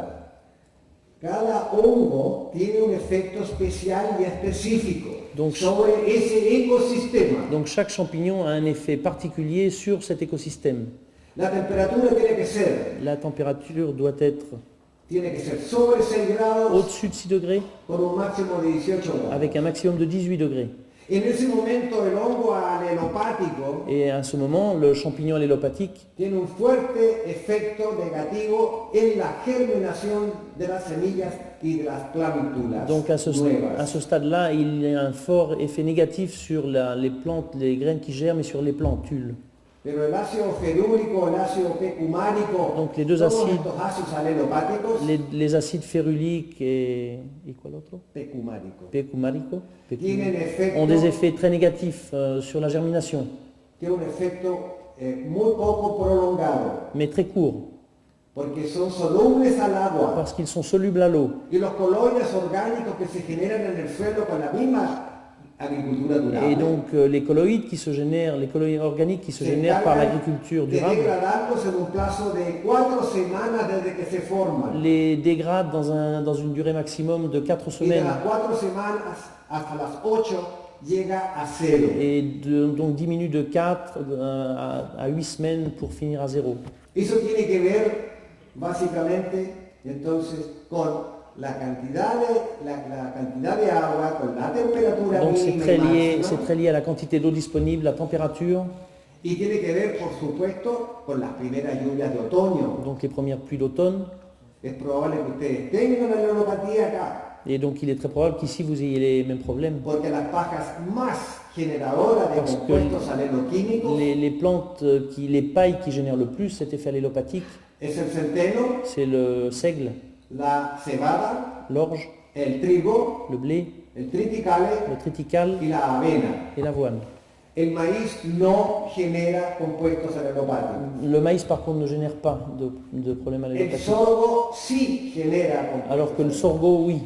Cada hongo tiene un efecto especial y específico Donc- sobre ese ecosistema. Donc chaque champignon a un effet particulier sur cet écosystème. La temperatura tiene que ser, La température doit être tiene que ser sobre seis grados au-dessus de six degrés con un máximo de dieciocho grados. avec un maximum de dix-huit degrés. En ese momento el hongo alelopático Et à ce moment, le champignon allélopathique tiene un fuerte efecto negativo en la germinación de las semillas y de las plántulas Donc à ce, nuevas. à ce stade-là, il y a un fort effet négatif sur la- les plantes, les graines qui germent et sur les plantules. Pero el ácido ferúlico, el ácido pecumárico, Donc les deux todos acides- estos ácidos alelopáticos, Les, les acides féruliques et, et quoi l'autre pecumárico, Pécumarico tienen efecto, ont des effets très négatifs euh, sur la germination, tienen un efecto eh, muy poco prolongado, mais très courts, porque son solubles al agua. parce qu'ils sont solubles à l'eau. Y los coloides orgánicos que se generan en el suelo con la misma agricultura durable Et donc euh, les colloïdes qui se génèrent, les colloïdes organiques qui se se génèrent par encargan l'agriculture de durable, degradarlos en un plazo de cuatro semanas desde que se forman. les dégradent dans, un, dans une durée maximum de quatre Y de semaines las cuatro semanas hasta las ocho llega a cero. et de- donc diminue de quatre à, à huit semaines pour finir à zéro. Eso tiene que ver básicamente entonces con la cantidad de, la, la cantidad de agua, con la temperatura Donc c'est mínima très, y lié, máxima, c'est très lié à la quantité d'eau disponible, la température, y tiene que ver por supuesto con las primeras lluvias de otoño. donc les premières pluies d'automne. Es probable que ustedes tengan la neuropatía acá, Et donc il est très probable qu'ici vous ayez les mêmes problèmes. porque las pajas más generadoras de Parce que compuestos alenoquímicos Les, les plantes, qui, les pailles qui génèrent le plus cet effet allélopathique, es el centeno, c'est le seigle, la cebada, l'orge, el trigo, le blé, el triticale le triticale y la avena. et l'avoine. El maíz no genera compuestos alelopáticos. Le maïs par contre ne génère pas de, de problème El allélopathique. sorgo sí genera compuestos. Alors que le sorgho, oui.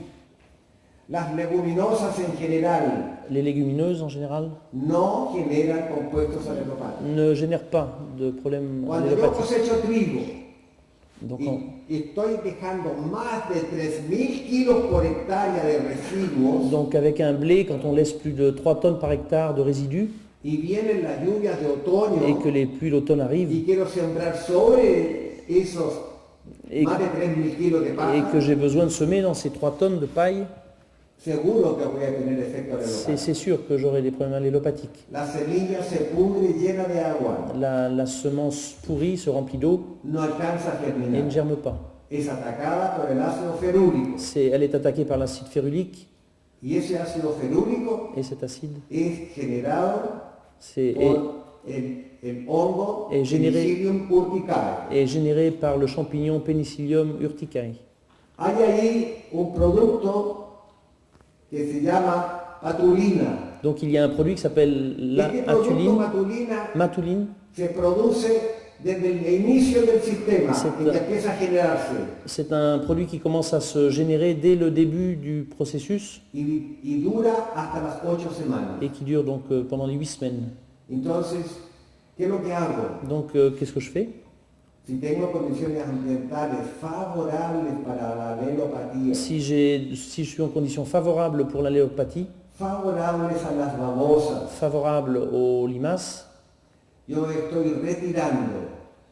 Las leguminosas en general Les légumineuses en général no generan compuestos alelopáticos. ne génèrent pas de problème Cuando yo allélopathique. cosecho trigo Donc y, en- y estoy dejando más de tres mil kilos por hectárea de residuos donc avec un blé, quand on laisse plus de trois tonnes par hectare de résidus y vienen las lluvias de et otoño que les pluies d'automne arrivent y quiero sembrar sobre esos et, más de tres mil kilos de et paja, que j'ai besoin de semer dans ces trois tonnes de paille, seguro que voy a tener efecto c'est alelopático. c'est sûr que j'aurai des problèmes allélopathiques. La semilla se pudre llena de agua, La, la semence pourrie se remplit d'eau no alcanza a et ne germinar. germe pas. Es atacada por el ácido ferúlico C'est- Elle est attaquée par l'acide férulique y ese ácido ferúlico et cet acide es generado c'est, est, por el, el hongo Et généré- Penicillium urticae. est généré par le champignon Penicillium urticae. Hay ahí un producto que se llama patulina. Donc il y a un produit qui s'appelle la Este producto atuline, matulina matuline. se produce desde el inicio del sistema C'est en que empieza a generarse C'est un produit qui commence à se générer dès le début du processus y, y dura hasta las ocho semanas. et qui dure donc euh, pendant les huit semaines. Entonces, ¿qué es lo que hago? Donc euh, qu'est-ce que je fais? Si tengo condiciones ambientales favorables para la alelopatía, Si, j'ai- si je suis en condition favorable pour l'allélopathie, favorables a las babosas. favorables aux limaces. Yo estoy retirando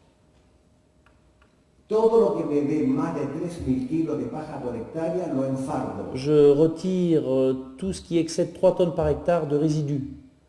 todo lo que me dé más de tres mil kilos de paja por hectárea, lo enfardo. Je retire euh, tout ce qui excède trois tonnes par hectare de résidus.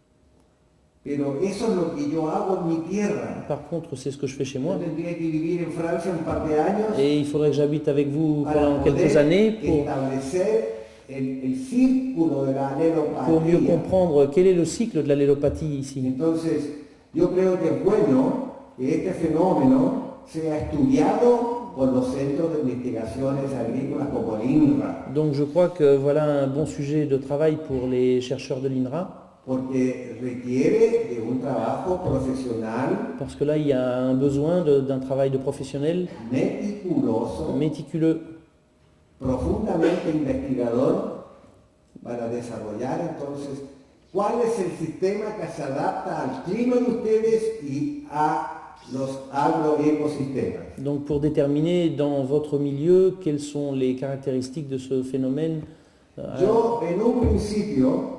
Pero eso es lo que yo hago en mi tierra. Par contre, c'est ce que je fais chez moi. Yo tendría que vivir en Francia un par de años Et il faudrait que j'habite avec vous para pendant quelques poder années pour, establecer el, el círculo de la pour mieux alelopatía. comprendre quel est le cycle de la lélopathie ici. Entonces, yo creo que es bueno que este fenómeno sea estudiado por los centros de investigaciones agrícolas como el INRA, Donc je crois que voilà un bon sujet de travail pour les chercheurs de l'INRA, porque requiere de un trabajo profesional parce que là il y a un besoin de- d'un travail de professionnel meticuloso, méticuleux, profundamente investigador, para desarrollar entonces cuál es el sistema que se adapta al clima de ustedes y a los agroecosistemas. donc pour déterminer dans votre milieu quelles sont les caractéristiques de ce phénomène. euh, Yo en un principio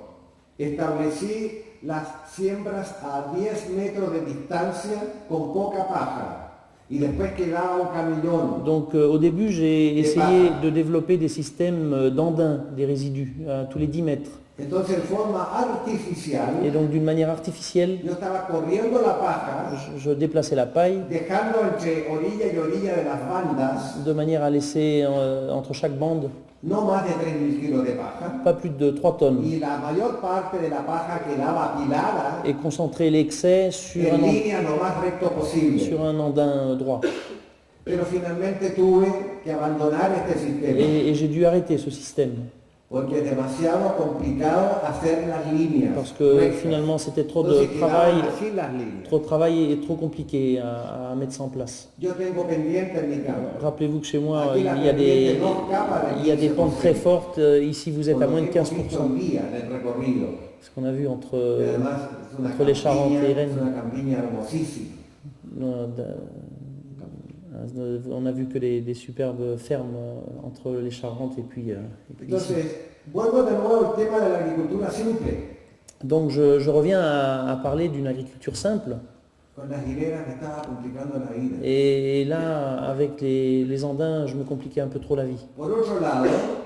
establecí las siembras a diez metros de distancia con poca paja y después quedaba un camellón. Donc euh, au début j'ai essayé de développer des systèmes euh, d'andins, des résidus, à tous les dix mètres. Entonces en forma artificial Et donc d'une manière artificielle, yo estaba corriendo la paja, je, je déplaçais la paille dejando entre orilla y orilla de las bandas de manière à laisser euh, entre chaque bande no más de tres mil kilos de paja pas plus de trois tonnes y la mayor parte de la paja quedaba apilada et concentrer l'excès sur en un, an- línea lo más recto posible. sur un andin droit. Pero finalmente tuve que abandonar este sistema. Et, et j'ai dû arrêter ce système Porque es demasiado complicado hacer las líneas. parce que rectas. finalement c'était trop de Entonces travail, quedaban así las líneas. trop de travail et trop compliqué à, à mettre ça en place. Yo tengo pendiente en mi campo. Rappelez-vous que chez moi Aquí la il y a des, pendiente no escapa de il y a des quince pentes por très ciento. fortes. Ici vous êtes Por à lo moins de que quinze hemos pour visto cent. hoy día en el recorrido. Ce qu'on a vu entre, Y además es una entre les Charentes campiña, et es Rennes. una campiña hermosísima. euh, de- on a vu que des, des superbes fermes euh, entre les Charentes et puis, euh, et puis ici. Entonces, vuelvo de nuevo al tema de la agricultura simple, Donc je, je reviens à, à parler d'une agriculture simple. con las hileras me estaba complicando la vida. Et, là, avec les, les andins, je me compliquais un peu trop la vie. Por otro lado,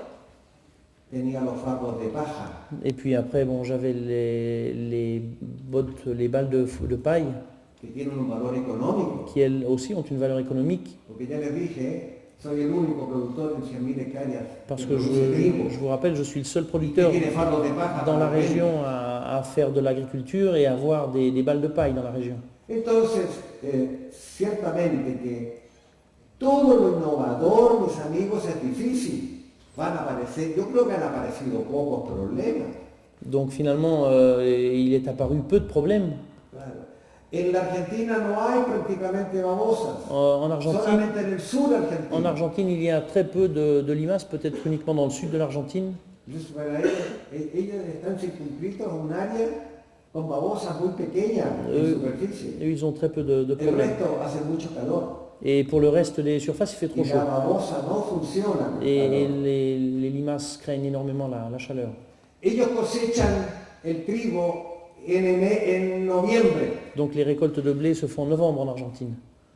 tenía los fardos de paja. Et puis après, bon, j'avais les, les bottes, les balles de, f- de paille, que tienen un valor económico, qui elles aussi ont une valeur économique. porque ya les dije, soy el único productor en cien mil hectáreas Parce que que je, produce trigo. je vous rappelle, je suis le seul Y que producteur tiene fardos de paja dans la para vender. région à, à faire de l'agriculture et à avoir des, des balles de paille dans la région. Entonces, eh, ciertamente que todo lo innovador, mis amigos, es difícil. Van a aparecer, yo creo que han aparecido pocos problemas. Donc finalement, euh, il est apparu peu de problèmes. Claro. En la Argentina no hay prácticamente babosas. En, en Argentine, Solamente en el sur argentino. en Argentine, il y a très peu de, de limaces, peut-être uniquement dans le sud de l'Argentine. Entonces, para ellos, eh, ellos están circunscritos a un área con babosas muy pequeñas en Euh, superficie. Eux, ils ont très peu de, de El problèmes. resto hace mucho calor. Et pour le reste des surfaces, il fait trop Y chaud. la babosa no funciona. con Et, et calor. les, les limaces craignent énormément la, la chaleur. Ellos cosechan el trigo en, ene- en noviembre Donc les récoltes de blé se font en novembre en Argentine.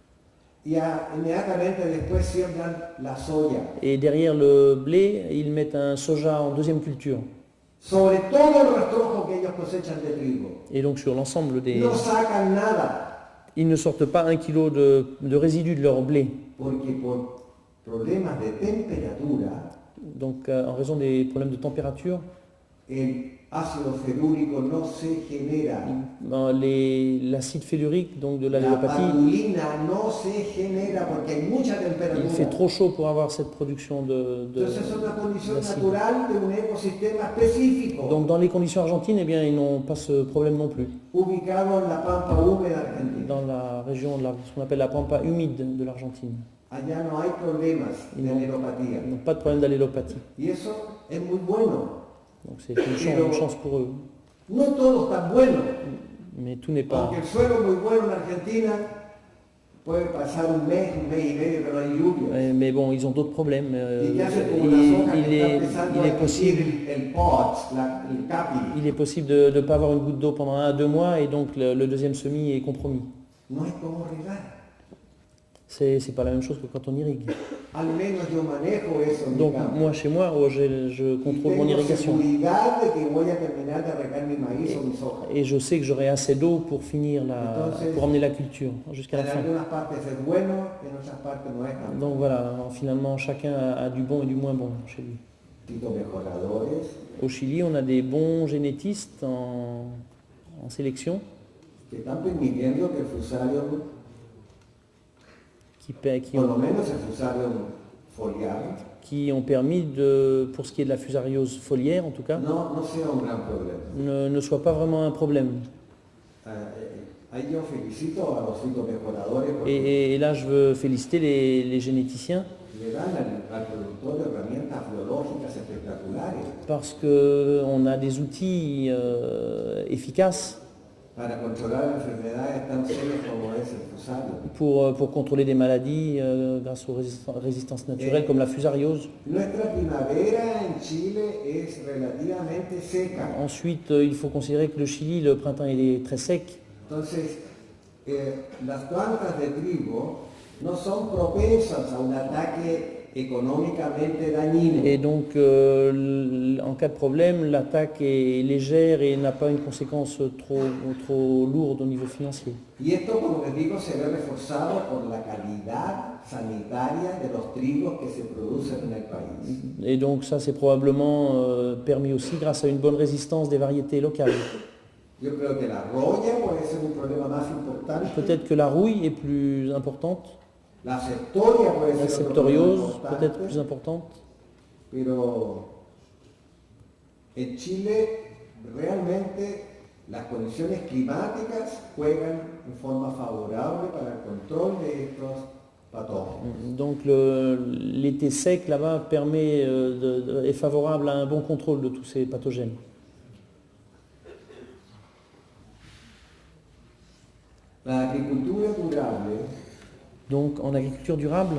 y a- inmediatamente después siembran la soya. Et derrière le blé, ils mettent un soja en deuxième culture. Sobre todo el rastrojo que ellos cosechan de trigo. Et donc sur l'ensemble des... No sacan nada Ils ne sortent pas un kilo de, de résidus de leur blé. porque por problemas de temperatura Donc euh, en raison des problèmes de température, el ácido ferúrico no se genera. ben, les- l'acide fellurique, donc de la La lélopathie, patulina no se genera porque hay mucha il fait temperatura. trop chaud pour avoir cette production de... de- Entonces es una condición d'acide. natural de un ecosistema específico Donc dans les conditions argentines, eh bien, ils n'ont pas ce problème non plus. ubicado en la pampa húmeda argentina. Dans la région, de la, ce qu'on appelle la pampa humide de l'Argentine. Allá no hay problemas de No. neuropatía. Ils n'ont pas de problème d'allélopathie. Y eso es muy bueno. Donc c'est une chance, une chance pour eux. No todo es tan bueno. Mais tout n'est pas... Aunque el suelo es muy bueno en Argentina, puede pasar un mes, un mes y medio que no hay lluvia. Ouais, mais bon, ils ont d'autres problèmes. Euh, Y que hace como il, una est, soja il que est- está empezando il a est possible, emitir el, el pot, la- el capi. il est possible de ne pas avoir une goutte d'eau pendant un à deux mois et donc le, le deuxième semis est compromis. No hay como regar. C'est c'est pas la même chose que quand on irrigue. Al menos yo manejo eso en mi Donc campo. moi chez moi, oh, j'ai- je Y contrôle mon tengo irrigation. seguridad de que voy a terminar de regar mi maíz o mi soja. Et je sais que j'aurai assez d'eau pour finir la, pour emmener la culture jusqu'à la En fin. algunas partes es bueno, en otras partes no es tan. Donc voilà, alors, finalement chacun a, a du bon et du moins bon chez lui. Distintos mejoradores Au Chili, on a des bons génétistes en, en sélection que están permitiendo que el fusario, qui, pa- qui, por lo ont, menos el fusario foliar, qui ont permis, de, pour ce qui est de la fusariose foliaire en tout cas, no, no sea un gran problema. ne, ne soit pas vraiment un problème. Eh, eh, ahí yo felicito a los fitomejoradores porque Et, et là, je veux féliciter les, les généticiens le dan al, al productor herramientas biológicas espectaculares parce qu'on a des outils euh, efficaces para controlar enfermedades tan serias como es el fusario. pour, euh, pour contrôler des maladies euh, grâce aux résist- résistances naturelles comme la fusariose. Nuestra primavera en Chile es relativamente seca. Ensuite, euh, il faut considérer que le Chili, le printemps, il est très sec. Entonces, eh, las plantas de trigo no son propensas a un ataque económicamente dañino. Et donc, euh, l- en cas de problème, l'attaque est légère et n'a pas une conséquence trop, trop lourde au niveau financier. Y esto, como les digo, se ve reforzado por la calidad sanitaria de los trigos que se producen en el país. Et donc, ça, c'est probablement euh, permis aussi grâce à une bonne résistance des variétés locales. Yo creo que la roya puede ser un problema más importante. Peut-être que la rouille est plus importante, La septoria puede la ser otro problema septoriose peut-être importante. plus importante. Pero en Chile realmente las condiciones climáticas juegan en forma favorable para el control de estos patógenos. Donc, le- l'été sec là-bas permet, euh, de- de- est favorable à un bon contrôle de tous ces pathogènes. La agricultura durable Donc, en agriculture durable,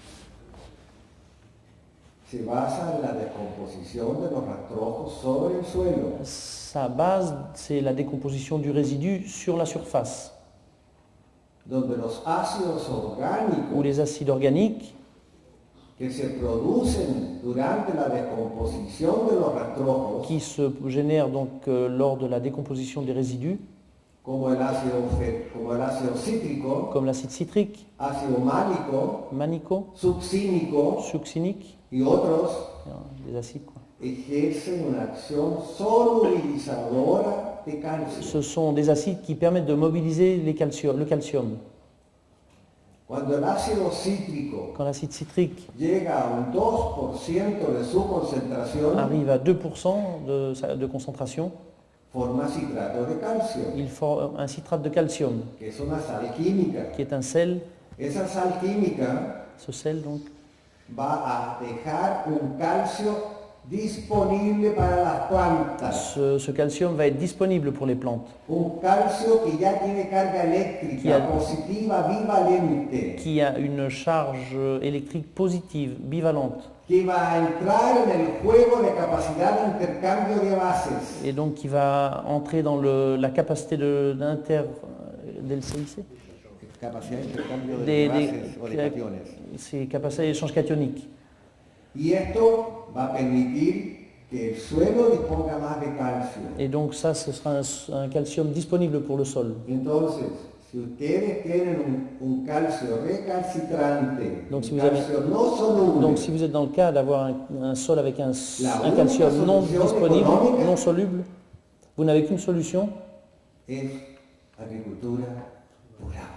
se basa en la descomposición de los rastrojos sobre el suelo. sa base, c'est la décomposition du résidu sur la surface, Donde los ácidos où orgánicos les acides organiques que se producen durante la descomposición de los rastrojos, qui se génèrent donc euh, lors de la décomposition des résidus, como el ácido, fe- como el ácido cítrico, comme l'acide citrique, ácido málico, manico, succínico succinique, y otros, des acides quoi. ejercen una acción solubilizadora de calcio. Ce sont des acides qui permettent de mobiliser les calcium, le calcium. Cuando el ácido cítrico Quand l'acide citrique llega a un dos por ciento de su concentración, arrive à deux pour cent de, sa- de concentration, forma citrato de calcio, il forme un citrate de calcium, que es una sal química. qui est un sel. Esa sal química Ce sel, donc, va a dejar un calcio disponible para las plantas. ce, ce calcium va être disponible pour les plantes, Un calcio que ya tiene carga eléctrica Que ha- positiva bivalente, qui a une charge électrique positive, bivalente, que va a entrar en el juego de capacidad de intercambio de bases. et donc qui va entrer dans le- la capacité de- d'inter... d'L C I C, Capacidad de intercambio de Des- bases des- o de que- cationes. c'est capacité d'échange cationique. Y esto va a permitir que el suelo disponga más de calcio. Et donc ça, ce sera un, un calcium disponible pour le sol. Entonces, si ustedes tienen un, un calcio recalcitrante, Donc, si un vous avez- calcio no soluble, Donc si vous êtes dans le cas d'avoir un, un sol avec un, La un única calcium non solution disponible, économique- non soluble, vous n'avez qu'une solution, es agricultura durable.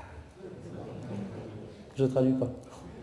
je traduis pas.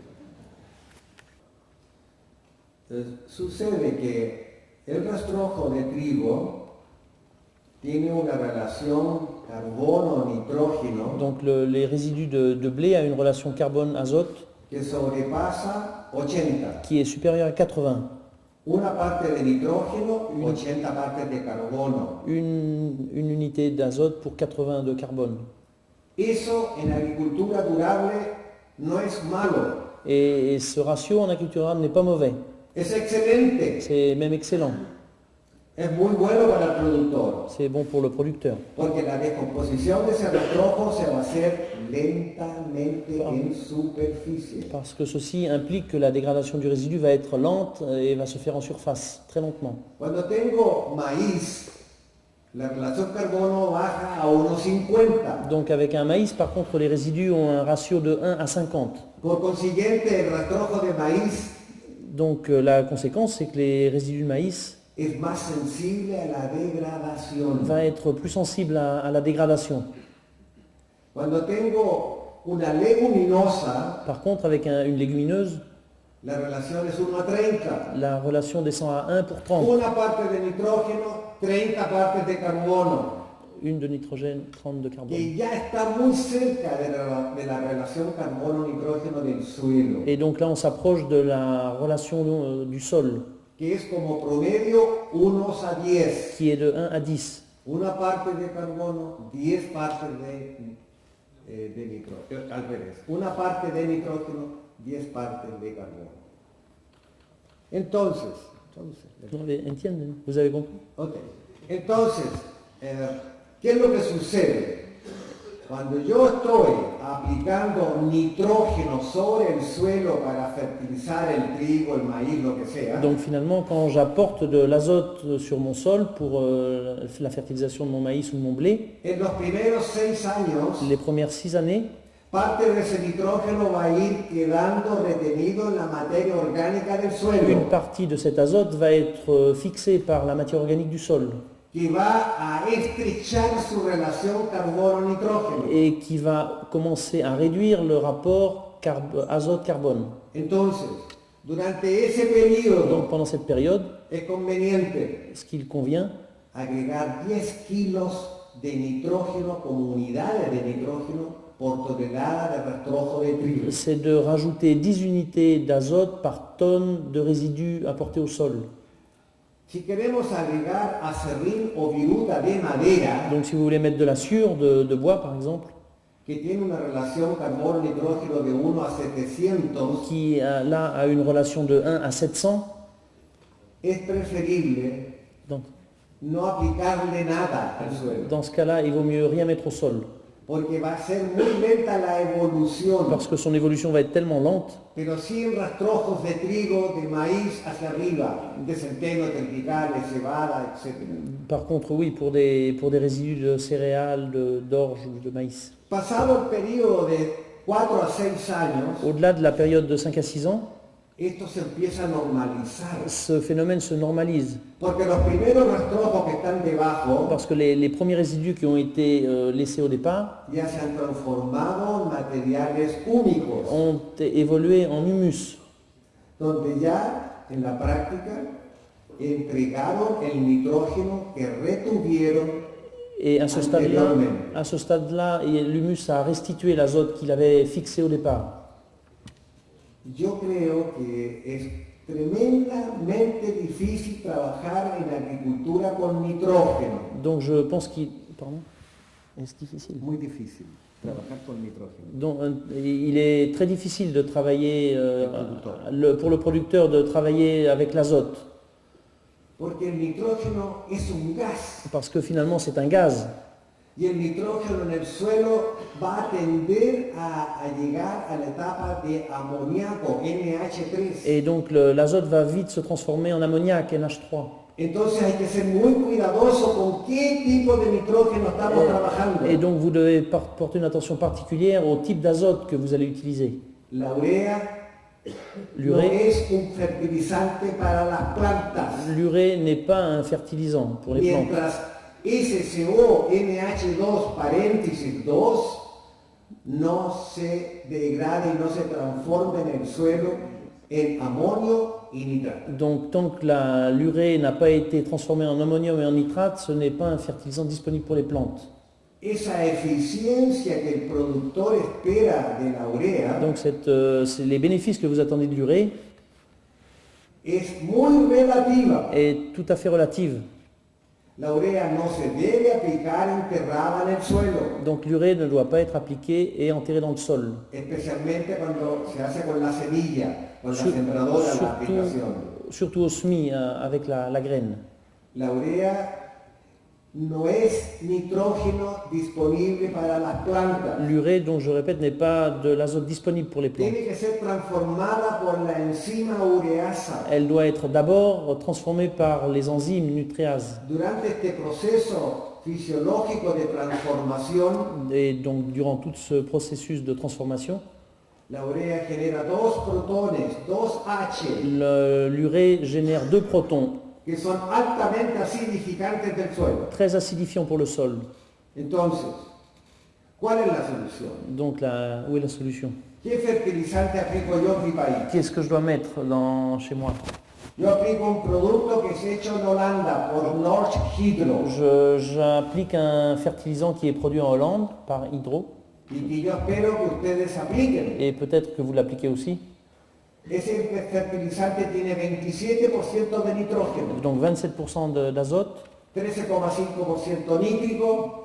Entonces, sucede que el rastrojo de trigo tiene una relación carbono-nitrógeno Donc le- les résidus de, de blé a une relation carbone-azote que sobrepasa ochenta. qui est supérieure à quatre-vingts. Una parte de nitrógeno, ochenta partes de carbono. Une, une unité d'azote pour quatre-vingts de carbone. Eso en agricultura durable no es malo, Et, et ce ratio en agriculture durable n'est pas mauvais, es excelente, c'est même excellent. es muy bueno para el productor, C'est bon pour le producteur. porque la descomposición de ese rastrojo se va a hacer lentamente en superficie. Parce que ceci implique que la dégradation du résidu va être lente et va se faire en surface, très lentement. Cuando tengo maíz, la relación carbono baja a uno cincuenta. Donc avec un maïs, par contre, les résidus ont un ratio de un à cinquante. Por consiguiente, el rastrojo de maíz Donc euh, la conséquence, c'est que les résidus de maïs es más sensible a la degradación. va être plus sensible à, à la dégradation. Cuando tengo una leguminosa, Par contre, avec un- une légumineuse, la relación es uno a treinta. la relation descend à un pour trente. Una parte de nitrógeno, treinta partes de carbono. Une de nitrogène, trente de carbone. Que ya está muy cerca de la, de la relación carbono-nitrógeno del suelo. Et donc là, on s'approche de la relation euh, du sol, Que es como promedio uno a diez. qui est de un à dix. Una parte de carbono, diez partes de, eh, de nitrógeno. Al revés. Una parte de nitrógeno, diez partes de carbono. Entonces, entonces, Non, mais entienden, vous avez compris? ok. Entonces, eh, ¿qué es lo que sucede? Cuando yo estoy aplicando nitrógeno sobre el suelo para fertilizar el trigo, el maíz, lo que sea, Donc finalement, quand j'apporte de l'azote sur mon sol pour euh, la fertilisation de mon maïs ou de mon blé, en los primeros seis años, les premières six années, parte de ese nitrógeno va a ir quedando retenido en la materia orgánica del suelo, une partie de cet azote va être euh, fixée par la matière organique du sol que va a estrechar su relación carbono-nitrógeno. et qui va commencer à réduire le rapport carb- azote-carbone. Entonces, durante ese periodo Donc pendant cette période, es conveniente ce qu'il convient, agregar diez kilos de nitrógeno como unidades de nitrógeno por tonelada de rastrojo de trigo. c'est de rajouter dix unités d'azote par tonne de résidus apportés au sol. Si queremos agregar acerrín o viruta de madera, Donc si vous voulez mettre de la sciure de, de bois par exemple, que tiene una relación carbono-nitrógeno de uno a setecientos, qui a- là a une relation de un à sept cents, es preferible donc no aplicarle nada al suelo, dans ce cas-là, il vaut mieux rien mettre au sol, porque va a ser muy lenta la evolución, parce que son évolution va être tellement lente. pero sí en rastrojos de trigo, de maíz hacia arriba, de centeno, triticales, cebada, etcétera. Par contre, oui, pour des, pour des résidus de céréales, de- d'orge ou de maïs. Pasado el periodo de cuatro a seis años, Au-delà de la période de cinq à six ans, esto se empieza a normalizar, ce phénomène se normalise, porque los primeros rastrojos que están debajo parce que les, les premiers résidus qui ont été euh, laissés au départ ya se han transformado en materiales únicos, ont évolué en humus, donde ya en la práctica entregaron el nitrógeno que retuvieron. et à ce stade-là, Anteriormente. à ce stade-là, il- l'humus a restitué l'azote qu'il avait fixé au départ. Yo creo que es tremendamente difícil trabajar en agricultura con nitrógeno. Donc je pense qu'il... Pardon? Est-ce difficile? Muy difícil trabajar con nitrógeno. Donc, euh, il est très difficile de travailler, euh, Le producteur. le- pour le producteur, de travailler avec l'azote, Porque el nitrógeno es un gas parce que finalement c'est un gaz. y el nitrógeno en el suelo va a tender a, a llegar a la etapa de amoníaco, N H tres. Et donc le- l'azote va vite se transformer en ammoniac, N H trois. Entonces hay que ser muy cuidadoso con qué tipo de nitrógeno estamos trabajando. Et donc vous devez par- porter une attention particulière au type d'azote que vous allez utiliser. La urea no L'urée, es un fertilizante para las plantas. l'urée n'est pas un fertilisant pour les plantes. Mientras S C O N H dos paréntesis dos no se degrade y no se transforme en el suelo en amonio y nitrato. Donc tant que la- l'urée n'a pas été transformée en ammonium et en nitrate, ce n'est pas un fertilisant disponible pour les plantes. Esa eficiencia que el productor espera de la urea Donc cette, euh, c'est les bénéfices que vous attendez de l'urée es muy relativa. est tout à fait relative. La urea no se debe aplicar enterrada en el suelo, Donc l'urée ne doit pas être appliquée et enterrée dans le sol. especialmente cuando se hace con la semilla, con la Sur- sembradora, la surtout, aplicación. surtout au semis, euh, avec la, la graine. La urea no es nitrógeno disponible para las plantas. L'urée, donc je répète, n'est pas de l'azote disponible pour les plantes. Tiene que ser transformada por la enzima ureasa. Elle doit être d'abord transformée par les enzymes nutréases. Durante este proceso fisiológico de transformación, Et donc durant tout ce processus de transformation, la urea genera dos protones, dos H, le- l'urée génère deux protons, que son altamente acidificantes del suelo. très acidifiants pour le sol. Entonces, ¿cuál es la solución? Donc là, où est la solution? ¿Qué fertilizante aplico yo en mi país? Qu'est-ce que je dois mettre dans, chez moi? Yo aplico un producto que se hecho en Holanda por Norsk Hydro Je- J'applique un fertilisant qui est produit en Hollande par Hydro, y que yo espero que ustedes apliquen. et peut-être que vous l'appliquez aussi. Ese fertilizante tiene veintisiete por ciento de nitrógeno, Donc vingt-sept pour cent de- d'azote, trece coma cinco por ciento nítrico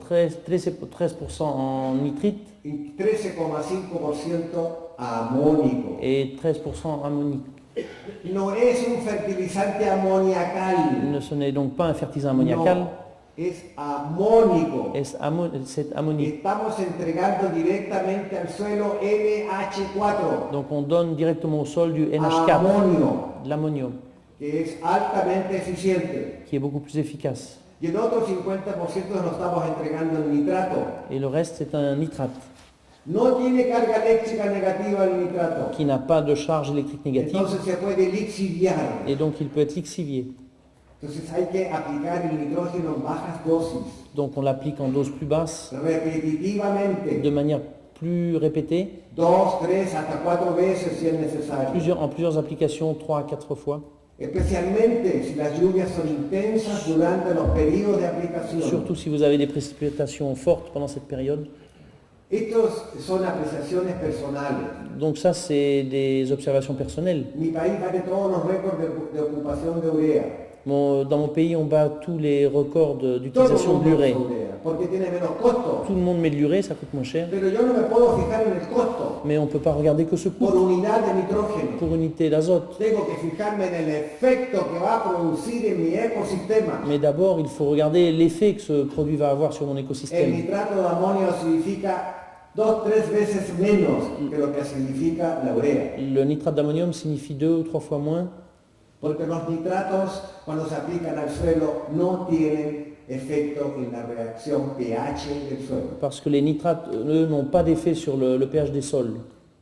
treize pour cent en nitrite y trece coma cinco por ciento amónico. et treize pour cent ammonique. No es un fertilizante amoniacal, Ne- Ce n'est donc pas un fertilisant ammoniacal, no, es amónico. c'est ammo- c'est ammonique. Estamos entregando directamente al suelo N H cuatro, Donc on donne directement au sol du N H quatre, amonio, de l'ammonium, que es altamente eficiente. qui est beaucoup plus efficace. Y el otro cincuenta por ciento lo estamos entregando en nitrato. Et le reste, c'est un nitrate, No tiene carga eléctrica negativa el nitrato. qui n'a pas de charge électrique négative, Entonces se puede lixiviar. et donc il peut être lixivié. Entonces hay que aplicar el nitrógeno en bajas dosis, Donc on l'applique en dose plus basse, repetitivamente, de manière plus répétée, dos, tres, hasta cuatro veces si es necesario. plusieurs, en plusieurs applications, trois à quatre fois, Especialmente si las lluvias son intensas durante los periodos de aplicación. surtout si vous avez des précipitations fortes pendant cette période. Estos son apreciaciones personales. Donc ça, c'est des observations personnelles. Mi país bate todos los récords de, de ocupación de urea. Mon- dans mon pays, on bat tous les records de- Todo el d'utilisation de mundo l'urée. usa urea, porque tiene menos costo. Tout le monde met de l'urée, ça coûte moins cher, Pero yo no me puedo fijar en el costo mais on ne peut pas regarder que ce coût por unidad de nitrógeno. pour unité d'azote. Tengo que fijarme en el efecto que va a producir en mi ecosistema. Mais d'abord, il faut regarder l'effet que ce produit va avoir sur mon El écosystème. nitrato de amonio significa dos, tres veces menos que lo que significa la urea. Le nitrate d'ammonium signifie deux ou trois fois moins, Porque los nitratos, cuando se aplican al suelo, no tienen efecto en la reacción pH del suelo. parce que les nitrates, eux, n'ont pas d'effet sur le, le pH des sols.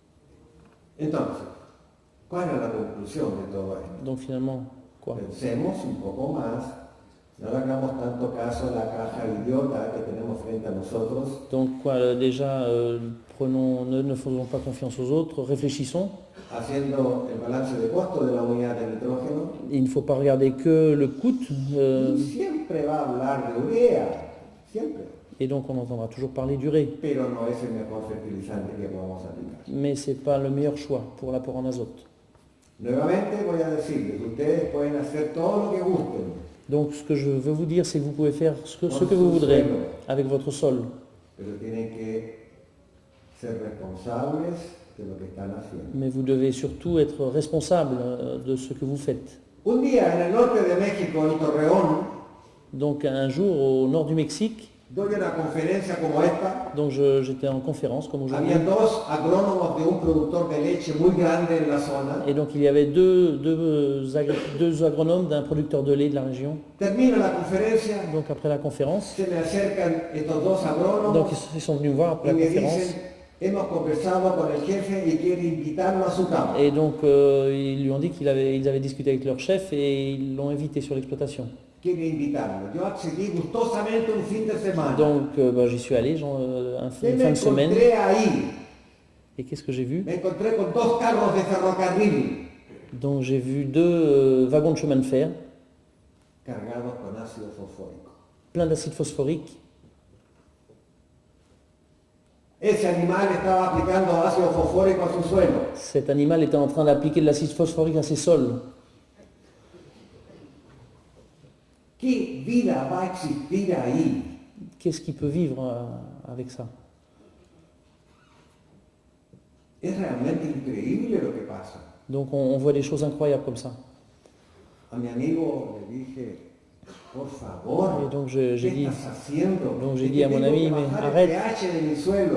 Entonces, ¿cuál es la conclusión de todo esto? Donc finalement, quoi? Pensemos un poco más, no le hagamos tanto caso a la caja idiota que tenemos frente a nosotros. Donc quoi, euh, déjà, euh, prenons, ne, ne faisons pas confiance aux autres, réfléchissons. Haciendo el balance de costo de la unidad de nitrógeno, Il ne faut pas regarder que le coût, euh, y siempre va a hablar de urea, siempre, et donc on entendra toujours parler d'urée. pero no es el mejor fertilizante que podamos aplicar. Mais ce n'est pas le meilleur choix pour l'apport en azote. Nuevamente voy a decirles, ustedes pueden hacer todo lo que gusten, Donc ce que je veux vous dire, c'est que vous pouvez faire ce que, ce que vous voudrez avec votre sol. pero tienen que ser responsables de lo que están haciendo. Mais vous devez surtout être responsable euh, de ce que vous faites. Un día en el norte de México, en Torreón, Donc un jour au nord du Mexique, doy una conferencia como esta. donc je- j'étais en conférence comme aujourd'hui, Había dos agrónomos de un productor de leche muy grande en la zona. et donc il y avait deux, deux, agri- deux agronomes d'un producteur de lait de la région. Termina la conferencia, Donc après la conférence, se me acercan estos dos donc agrónomos ils sont venus me voir après y la me conférence, dicen, hemos conversado con el jefe y quiere invitarlo a su campo. et donc euh, ils lui ont dit qu'ils avaient, ils avaient discuté avec leur chef et ils l'ont invité sur l'exploitation. Quiere invitarlo. Yo accedí gustosamente un fin de semana. Donc euh, bah, j'y suis allé genre, euh, un, ¿Qué une me fin de semaine, encontré ahí? et qu'est-ce que j'ai vu? Me encontré con dos carros de ferrocarril Donc j'ai vu deux euh, wagons de chemin de fer, cargados con ácido fosfórico. plein d'acide phosphorique. Ese animal estaba aplicando ácido fosfórico a su suelo. Cet animal était en train d'appliquer de l'acide phosphorique à ses sols. ¿Qué vida va a existir ahí? Qu'est-ce qui peut vivre euh, avec ça? Es realmente increíble lo que pasa. Donc on, on voit des choses incroyables comme ça. A mi amigo le dije, por favor, Et donc je- j'ai ¿qué dit, estás haciendo? donc j'ai Es dit que à mon tengo ami, que mais bajar el arrête. pH de mi suelo.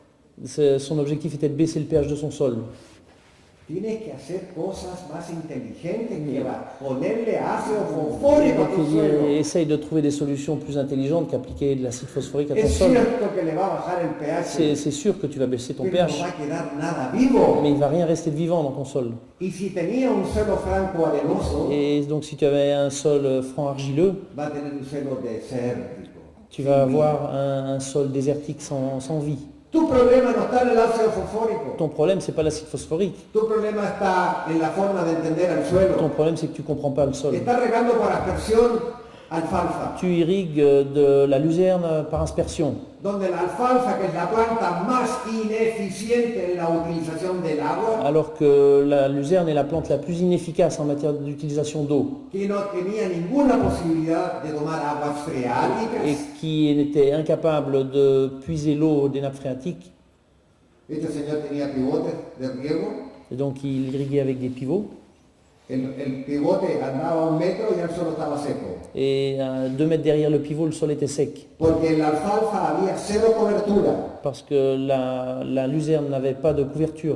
c'est- son objectif était de baisser le pH de son sol. Tienes que hacer cosas más inteligentes que va- ponerle ácido fosfórico a Donc tu il suelo. dit, essaye de trouver des solutions plus intelligentes qu'appliquer de l'acide phosphorique à ton Es sol. cierto que le va a bajar el C'est pH, c'est sûr que tu vas baisser ton pero no pH, va a quedar nada vivo. mais il va rien rester de vivant dans ton sol. Y si tenía un suelo franco arenoso, Et donc si tu avais un sol euh, franc argileux, va a tener un suelo desértico. tu vas avoir un, un sol désertique sans, sans vie. Tu problema no está en el ácido fosfórico. Ton problème, c'est pas l'acide phosphorique. Tu problema está en la forma de entender el Ton suelo. problème, c'est que tu comprends pas le sol. Está regando por aspersión alfalfa, Tu irrigues euh, de la luzerne euh, par aspersion, donde la alfalfa, que es la planta más ineficiente en la utilización del agua, alors que la luzerne est la plante la plus inefficace en matière d'utilisation d'eau que no tenía ninguna posibilidad de tomar aguas et freáticas. qui était incapable de puiser l'eau des nappes phréatiques. Este señor tenía pivotes de riego. Et donc il irriguait avec des pivots. El, el pivote andaba a un metro y el suelo estaba seco. Et à deux mètres derrière le pivot, le sol était sec. Porque en la alfalfa había cero cobertura. Parce que la, la luzerne n'avait pas de couverture.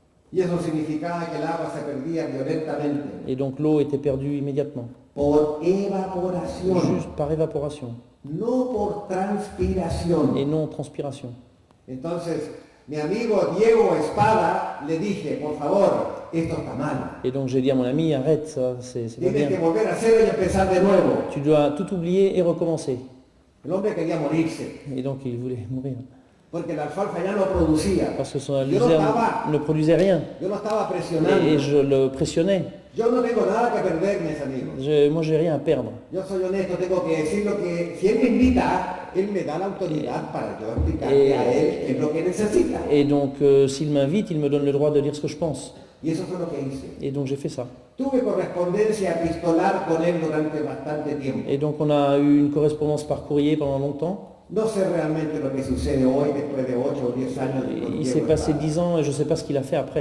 Y eso significaba que el agua se perdía violentamente Et donc l'eau était perdue immédiatement, por evaporación, juste par évaporation no por transpiración. et non transpiration. Entonces, mi amigo Diego Espada le dije, por favor, esto está mal. Et donc j'ai dit à mon ami, arrête, ça, c'est c'est pas Tienes que bien. volver a cero y empezar de nuevo. Tu dois tout oublier et recommencer. El hombre quería morirse, Et donc il voulait mourir. porque la alfalfa ya no producía. Parce que son Yo no luzerne estaba, ne produisait rien. yo no estaba Et, presionando. et je le pressionnais. Yo no tengo nada que perder, mis amigos. Je, moi, j'ai rien à perdre. Yo soy honesto, tengo que decir lo que, si él me invita, él me da la autoridad para yo explicarle a él qué es lo que necesita. Et donc euh, s'il m'invite, il me donne le droit de dire ce que je pense. Y eso fue lo que hice. Et donc j'ai fait ça. Tuve correspondencia epistolar con él durante bastante tiempo. Et donc on a eu une correspondance par courrier pendant longtemps. No sé realmente lo que sucede hoy después de ocho o diez años de Il Diego s'est passé Espada. dix ans et je ne sais pas ce qu'il a fait après.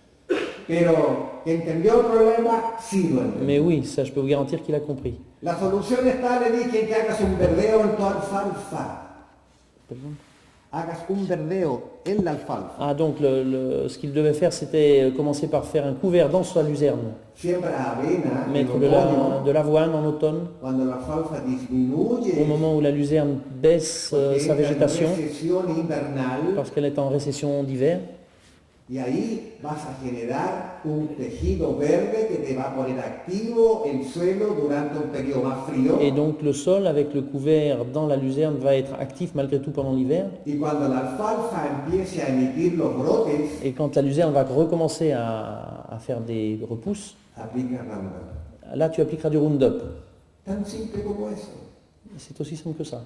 Pero que entendió el problema, sí lo entendió. Mais oui, ça je peux vous garantir qu'il a compris. La solución está, le dije, en que hagas un verdeo en tu alfalfa. Pardon. Hagas un verdeo en la alfalfa. Ah donc le, le- ce qu'il devait faire c'était commencer par faire un couvert dans sa luzerne. Siembra avena en Mettre de la- otoño, de l'avoine en automne, cuando la alfalfa disminuye, au moment où la luzerne baisse euh, porque sa entra en végétation, recesión invernal, parce qu'elle est en récession d'hiver. y ahí vas a generar un tejido verde que te va a poner activo el suelo durante un periodo más frío. Et donc le sol avec le couvert dans la luzerne va être actif malgré tout pendant l'hiver. Y cuando la alfalfa empiece a emitir los brotes, Et quand la luzerne va recommencer à, à faire des repousses, aplica Roundup. là tu appliqueras du Roundup. Tan simple como eso. C'est aussi simple que ça.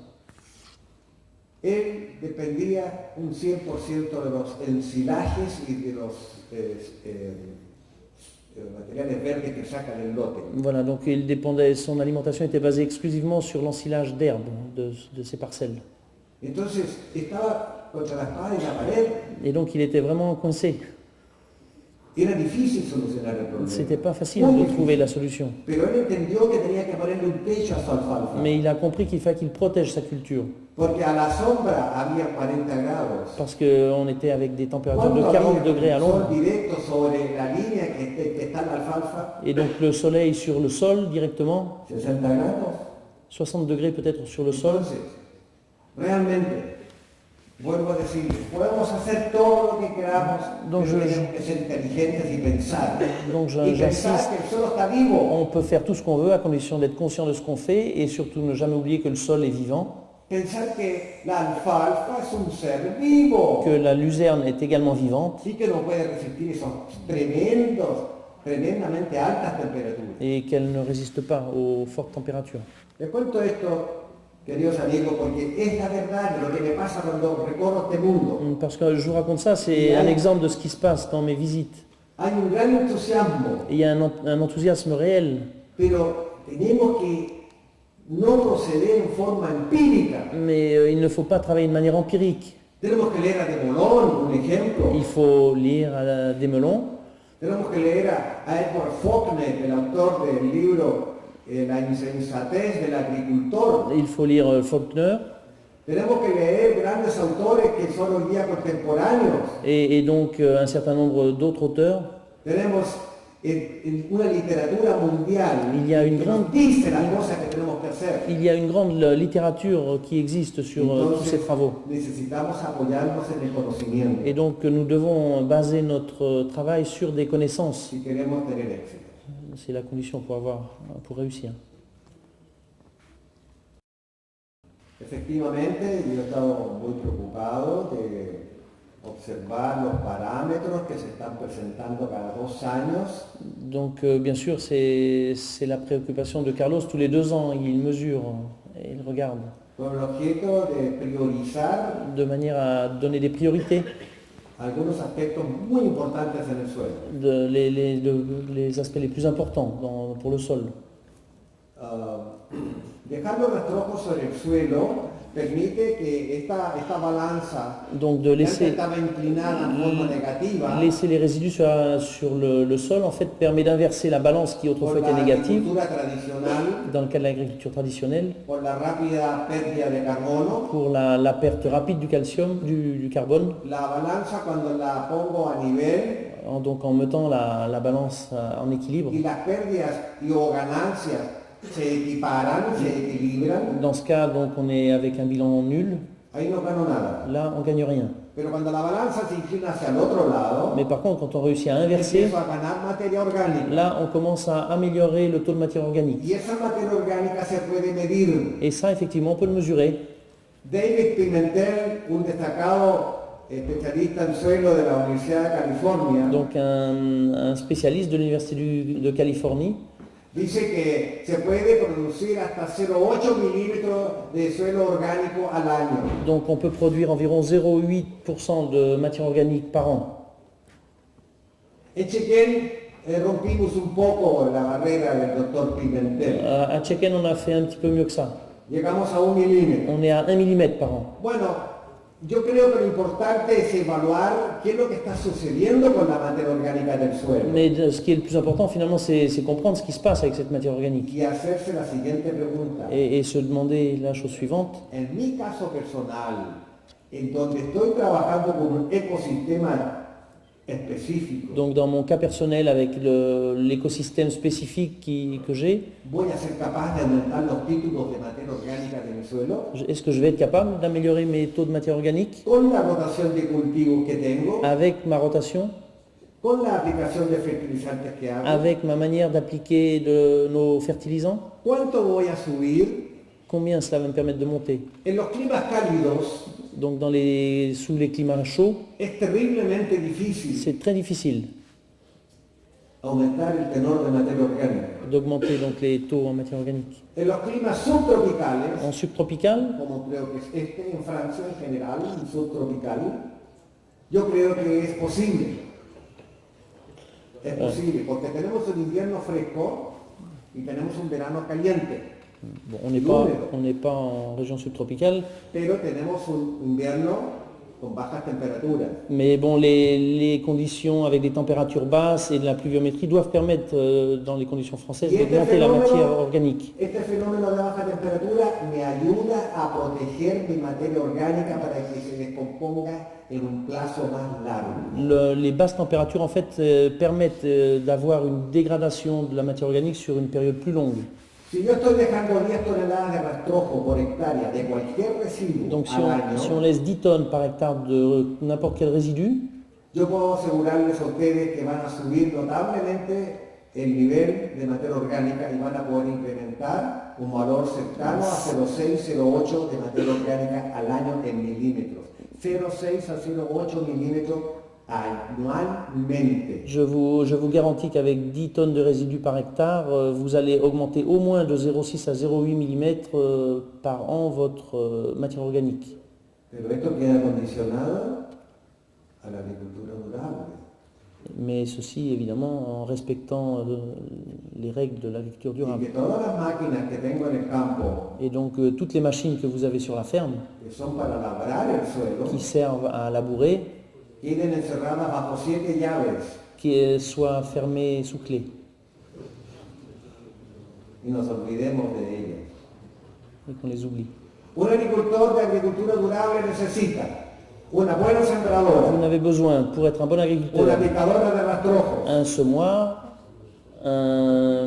Él dependía un cien por ciento de los ensilajes y de los eh, eh, eh, materiales verdes que saca del lote. Voilà, donc il dépendait, son alimentation était basée exclusivement sur l'ensilage d'herbe de, de ses parcelles. Entonces estaba contra la espada y la pared. Et donc il était vraiment coincé. Era difícil solucionar el problema. C'était pas facile Muy de difícil. trouver la solution. Pero él entendió que tenía que ponerle un techo a su alfalfa. Mais il a compris qu'il fallait qu'il protège sa culture. Porque a la sombra había cuarenta grados. Parce qu'on était avec des températures de ¿Cuánto quarante había degrés à sol l'ombre. directo sobre la línea que, que- que está en la alfalfa? Et donc le soleil sur le sol directement, sesenta grados. soixante degrés peut-être sur le sol. Entonces, realmente, vuelvo a decir, podemos hacer todo lo que queramos, Donc pero je- tenemos que ser inteligentes y pensar. Donc je- y pensar j'insiste, que el suelo está vivo. on peut faire tout ce qu'on veut à condition d'être conscient de ce qu'on fait et surtout ne jamais oublier que le sol est vivant, Pensar que la alfalfa es un ser vivo que la luzerne est également vivante y que no puede resistir esos tremendos, tremendamente altas temperaturas. et qu'elle ne résiste pas aux fortes températures. Les cuento esto, queridos amigos, porque es la verdad de lo que me pasa cuando recorro este mundo. Parce que je vous raconte ça, c'est un exemple de ce qui se passe dans mes visites. Hay un gran entusiasmo, Et il y a un, en- un enthousiasme réel, pero tenemos que no proceder en forma empírica. Mais euh, il ne faut pas travailler de manière empirique. Tenemos que leer a De Molón, un ejemplo. Il faut lire à la- des melons. Tenemos que leer a, a Edward Faulkner, el autor del libro eh, La insensatez del agricultor. Il faut lire euh, Faulkner. Tenemos que leer grandes autores que son hoy día contemporáneos. Et, et donc euh, un certain nombre d'autres auteurs. Tenemos eh, eh, una literatura mundial Il y a une que grande- nos dice las cosas que tenemos que hacer. Il y a une grande euh, littérature qui existe sur euh, tous ces Entonces travaux. necesitamos apoyarnos en el conocimiento Et donc nous devons baser notre travail sur des connaissances. si queremos tener éxito. C'est la condition pour avoir, pour réussir. Efectivamente, yo he estado muy preocupado de observar los parámetros que se están presentando cada dos años. Donc euh, bien sûr, c'est c'est la préoccupation de Carlos. Tous les deux ans, il mesure et il regarde Con el objeto de priorizar de manière à donner des priorités, algunos aspectos muy importantes en el suelo. de, les, les- de- les aspects les plus importants dans- pour le sol. Ah, dejar los rastrojos sobre el suelo permite que esta, esta balanza Donc de que antes laisser, estaba inclinada en forma negativa laisser les résidus sur, sur le, le sol, en fait, permet d'inverser la balance qui por autrefois la était négative agricultura tradicional, dans le cas de l'agriculture traditionnelle, por la rápida pérdida de carbono. pour la, la perte rapide du calcium, du, du carbone. La balanza cuando la pongo a nivel En- donc en mettant la, la balance euh, en équilibre. y las pérdidas y o ganancias se equiparan, se equilibran, Dans ce cas, donc, on est avec un bilan nul. ahí no gano nada. Là, on gagne rien. Pero cuando la balanza se inclina hacia el otro lado, Mais par contre, quand on réussit à inverser, empiezo a ganar materia orgánica. là, on commence à améliorer le taux de matière organique. Y esa materia orgánica se puede medir. Et ça, effectivement, on peut le mesurer. David Pimentel, un destacado especialista en suelo de la Universidad de California, Donc, un, un spécialiste de l'Université du- de Californie dice que se puede producir hasta cero coma ocho milímetros de suelo orgánico al año. donc on peut produire environ zéro virgule huit pour cent de matière organique par an. En Chequén eh, rompimos un poco la barrera del doctor Pimentel. À, à Tchéken, on a fait un petit peu mieux que ça. Llegamos a un milímetro. On est à un millimètre par an. Bueno, yo creo que lo importante es evaluar qué es lo que está sucediendo con la materia orgánica del suelo Mais de- ce qui est le plus important, finalement, c'est c'est comprendre ce qui se passe avec cette matière organique. y hacerse la siguiente pregunta. Et, et se demander la chose suivante. En mi caso personal, en donde estoy trabajando con un ecosistema específico, Donc dans mon cas personnel, avec le- l'écosystème spécifique qui- que j'ai, voy a ser capaz de aumentar los títulos de materia orgánica de mi suelo je- est-ce que je vais être capable d'améliorer mes taux de matière organique con la rotación de cultivos que tengo, avec ma rotation, con la aplicación de fertilizantes que hago. avec ma manière d'appliquer de nos fertilisants? ¿Cuánto voy a subir? Combien cela va me permettre de monter? En los climas cálidos Donc dans les, sous les climats chauds, es terriblemente difícil c'est très difficile aumentar el tenor de materia orgánica. d'augmenter donc les taux en matière organique. En los climas subtropicales, En subtropical, como creo que es este en Francia en general, un subtropical, yo creo que es posible. Es posible, porque tenemos un invierno fresco y tenemos un verano caliente, bon, on n'est pas, on n'est pas en région subtropicale, pero tenemos un invierno con bajas temperaturas. mais bon, les, les conditions avec des températures basses et de la pluviométrie doivent permettre, euh, dans les conditions françaises, Y este d'augmenter la matière fenómeno, organique. este fenómeno de baja temperatura me ayuda a proteger mi materia orgánica para que se descomponga en un plazo más largo. Le- les basses températures, en fait, euh, permettent euh, d'avoir une dégradation de la matière organique sur une période plus longue. Si yo estoy dejando diez toneladas de rastrojo por hectárea de cualquier residuo Donc si al on, año, si on laisse dix tonnes par hectare de n'importe quel résidu, yo puedo asegurarles a ustedes que van a subir notablemente el nivel de materia orgánica y van a poder incrementar un valor cercano a cero coma seis, cero coma ocho de materia orgánica al año en milímetros. cero coma seis a cero coma ocho milímetros anualmente. je vous, je vous garantis qu'avec dix tonnes de résidus par hectare, euh, vous allez augmenter au moins de zéro virgule six à zéro virgule huit millimètres euh, par an votre euh, matière organique. Pero esto queda condicionado a la agricultura durable. mais ceci évidemment en respectant euh, les règles de l'agriculture Y durable. que todas las máquinas que tengo en el campo, Et donc euh, toutes les machines que vous avez sur la ferme, que son para labrar el suelo, qui servent à labourer, queden encerradas bajo siete llaves qui soient fermées sous clé y nos olvidemos de ellas. et qu'on les oublie. Un agricultor de agricultura durable necesita una buena Vous sembradora, en avez besoin pour être un bon una agriculteur, picadora de rastrojos, un semoir, un,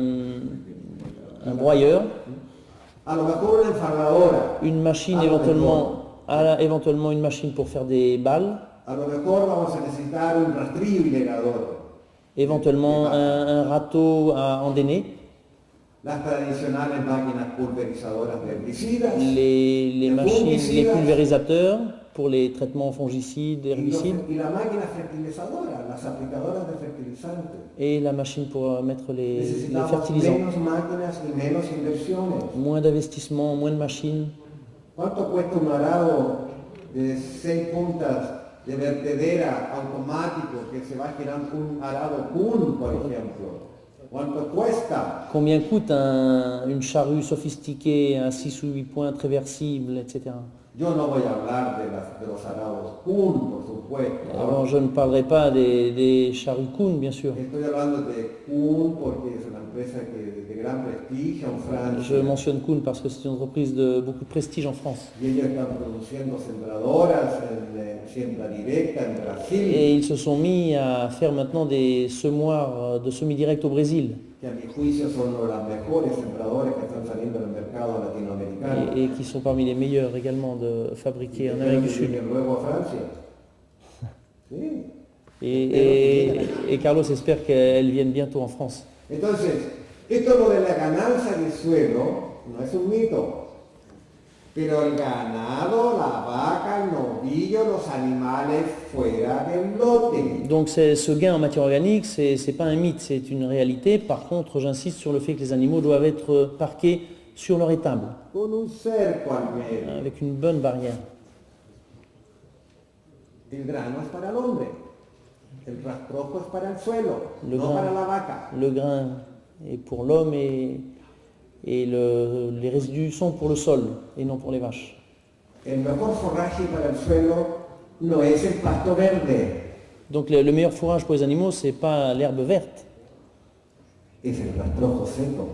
un broyeur, a lo mejor una enfardadora, une machine Ah, éventuellement, à- éventuellement une machine pour faire des balles, a lo mejor vamos a necesitar un rastrillo y legador. éventuellement un, un râteau à endainer, Las tradicionales máquinas pulverizadoras de herbicidas les, les Le machines, les fongicidas. pulvérisateurs pour les traitements fongicides, y, los- herbicides, y la máquina fertilizadora, las aplicadoras de fertilizantes. et la machine pour euh, mettre les, les Necesitamos fertilisants. menos máquinas y menos inversiones. Moins d'investissement, moins de machines. ¿Cuánto cuesta un arado de seis puntas de vertedera automático que se va girando, un arado Kuhn, por ejemplo? ¿Cuánto cuesta? Combien coûte un- une charrue sophistiquée à six ou huit points réversible, et cetera. Yo no voy a hablar de, las- de los arados Kuhn, por supuesto. Alors je ne parlerai pas des, des charrues Kuhn, bien sûr. Estoy hablando de Kuhn porque es una empresa que, de gran prestigio en Francia. Je mentionne Kuhn parce que c'est une entreprise de beaucoup de prestige en France. Y ellos están produciendo sembradoras en eh, siembra directa en Brasil, Et ils se sont mis à faire maintenant des semoirs de semi-direct au Brésil. que a mi juicio son las mejores sembradoras que están saliendo en el mercado latinoamericano. Et, et qui sont parmi les meilleurs également de fabriquer en Espero Amérique que du Sud. lleguen luego a Francia. Sí. Et, et- et Carlos espère qu'elles viennent bientôt en France. Entonces, esto lo de la ganancia del suelo no es un mito. Pero el ganado, la vaca, el novillo, los animales fuera del lote. Donc c'est- ce gain en matière organique, c'est c'est pas un mythe, c'est une réalité. Par contre, j'insiste sur le fait que les animaux doivent être parqués sur leur étable, Con un cerco al medio. avec une bonne barrière. El grano es para el hombre. El rastrojo es para el suelo, Le no grain. para la vaca. Le grain est pour l'homme et, et le- les résidus sont pour le sol et non pour les vaches. El mejor forraje para el suelo no es el pasto verde, Donc le, le meilleur fourrage pour les animaux, c'est pas l'herbe verte, es el rastrojo seco.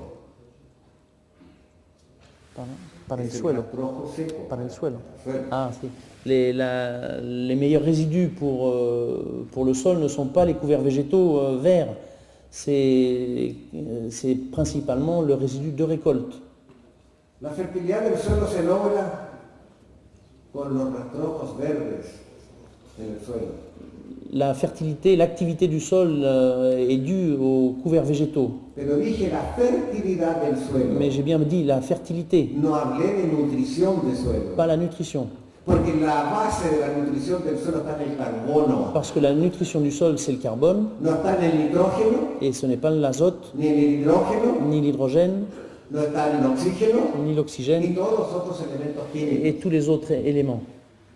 pardon, para el Es el suelo, rastrojo seco. para el suelo. Suelo. Ah, si. Les, la- les meilleurs résidus pour, euh, pour le sol ne sont pas les couverts végétaux euh, verts, c'est euh, c'est principalement le résidu de récolte. La fertilidad del suelo se logra con los rastrojos verdes en el suelo. La fertilité, l'activité du sol euh, est due aux couverts végétaux. Pero dije la fertilidad del suelo, Mais j'ai bien dit la fertilité, no hablé de nutrición del suelo. pas la nutrition. Porque la base de la nutrición del suelo está en el carbono, Parce que la nutrition du sol, c'est le carbone, no está en el nitrógeno, et ce n'est pas l'azote, ni en el hidrógeno, ni l'hydrogène, no está en el oxígeno, ni ni l'oxygène, todos los otros elementos químicos. et tous les autres éléments.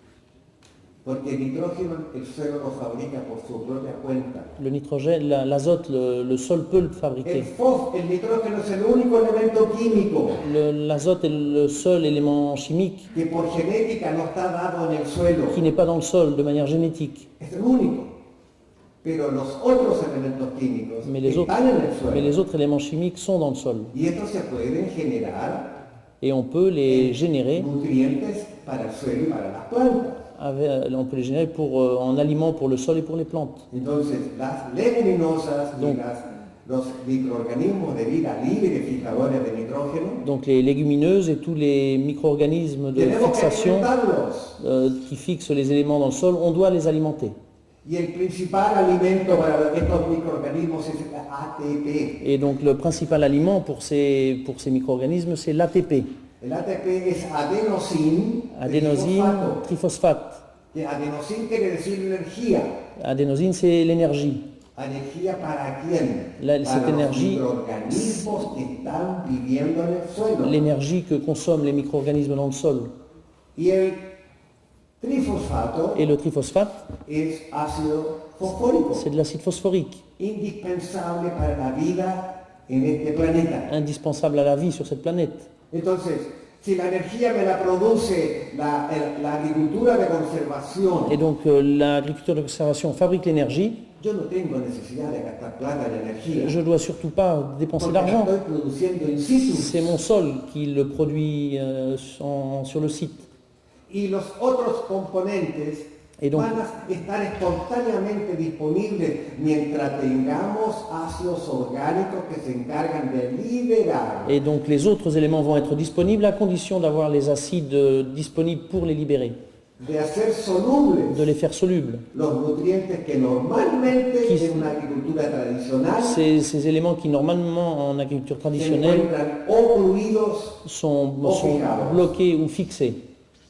Porque el nitrógeno el suelo lo fabrica por su propia cuenta. Le nitrogène, la- l'azote, le, le sol peut le El, fabriquer. fos- el nitrógeno es el único elemento químico Le- L'azote est le seul élément chimique que por genética no está dado en el suelo. qui n'est pas dans le sol de manière génétique. Es el único. Pero los otros elementos químicos Mais les, autres, están en el mais les suelo. autres éléments chimiques sont dans le sol. Y estos se pueden generar Et on peut les générer, nutrientes para el suelo y para las plantas. avec- on peut les générer pour, euh, en aliment pour le sol et pour les plantes. Entonces, las leguminosas y Donc- las- los microorganismos de vida libre fijadores de nitrógeno, Donc les légumineuses et tous les micro-organismes de tenemos que fixation alimentarlos. euh, qui fixent les éléments dans le sol, on doit les alimenter. Y el principal alimento para estos microorganismos es el A T P. Et donc le principal aliment pour ces, pour ces micro-organismes, c'est l'A T P, El A T P es adenosine, adénosine, trifosfato, triphosphate. que adenosine quiere decir energía. Adénosine, c'est l'énergie. ¿Energía para quién? La- para cette los énergie- microorganismos que están viviendo en el suelo. L'énergie que consomment les micro-organismes dans le sol. Y el Trifosfato Et le triphosphate, es ácido fosfórico, c'est de l'acide phosphorique, indispensable para la vida en este planeta. indispensable à la vie sur cette planète. Entonces, si la energía me la produce la, el- la agricultura de conservación, Et donc euh, l'agriculture de conservation fabrique l'énergie. yo no tengo necesidad de gastar plata en energía, Je ne dois surtout pas dépenser porque la d'argent. estoy produciendo in situ. C'est mon sol qui le produit euh, en- sur le site. Y los otros componentes Et donc- van a estar espontáneamente disponibles mientras tengamos ácidos orgánicos que se encargan de liberar, Et donc les autres éléments vont être disponibles à condition d'avoir les acides euh, disponibles pour les libérer, de hacer solubles de les faire solubles. los nutrientes que normalmente Qui- en una agricultura tradicional Ces, ces éléments qui normalement en agriculture se traditionnelle encuentran ocluidos. sont, O sont fijados. bloqués ou fixés.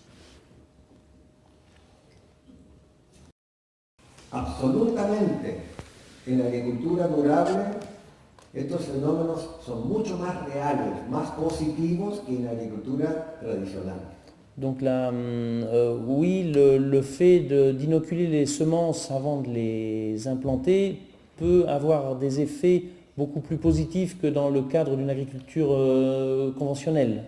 Absolutamente. En la agricultura durable, estos fenómenos son mucho más reales, más positivos que en la agricultura tradicional. Donc là, hum, euh, oui, le, le fait de- d'inoculer les semences avant de les implanter peut avoir des effets beaucoup plus positifs que dans le cadre d'une agriculture euh, conventionnelle.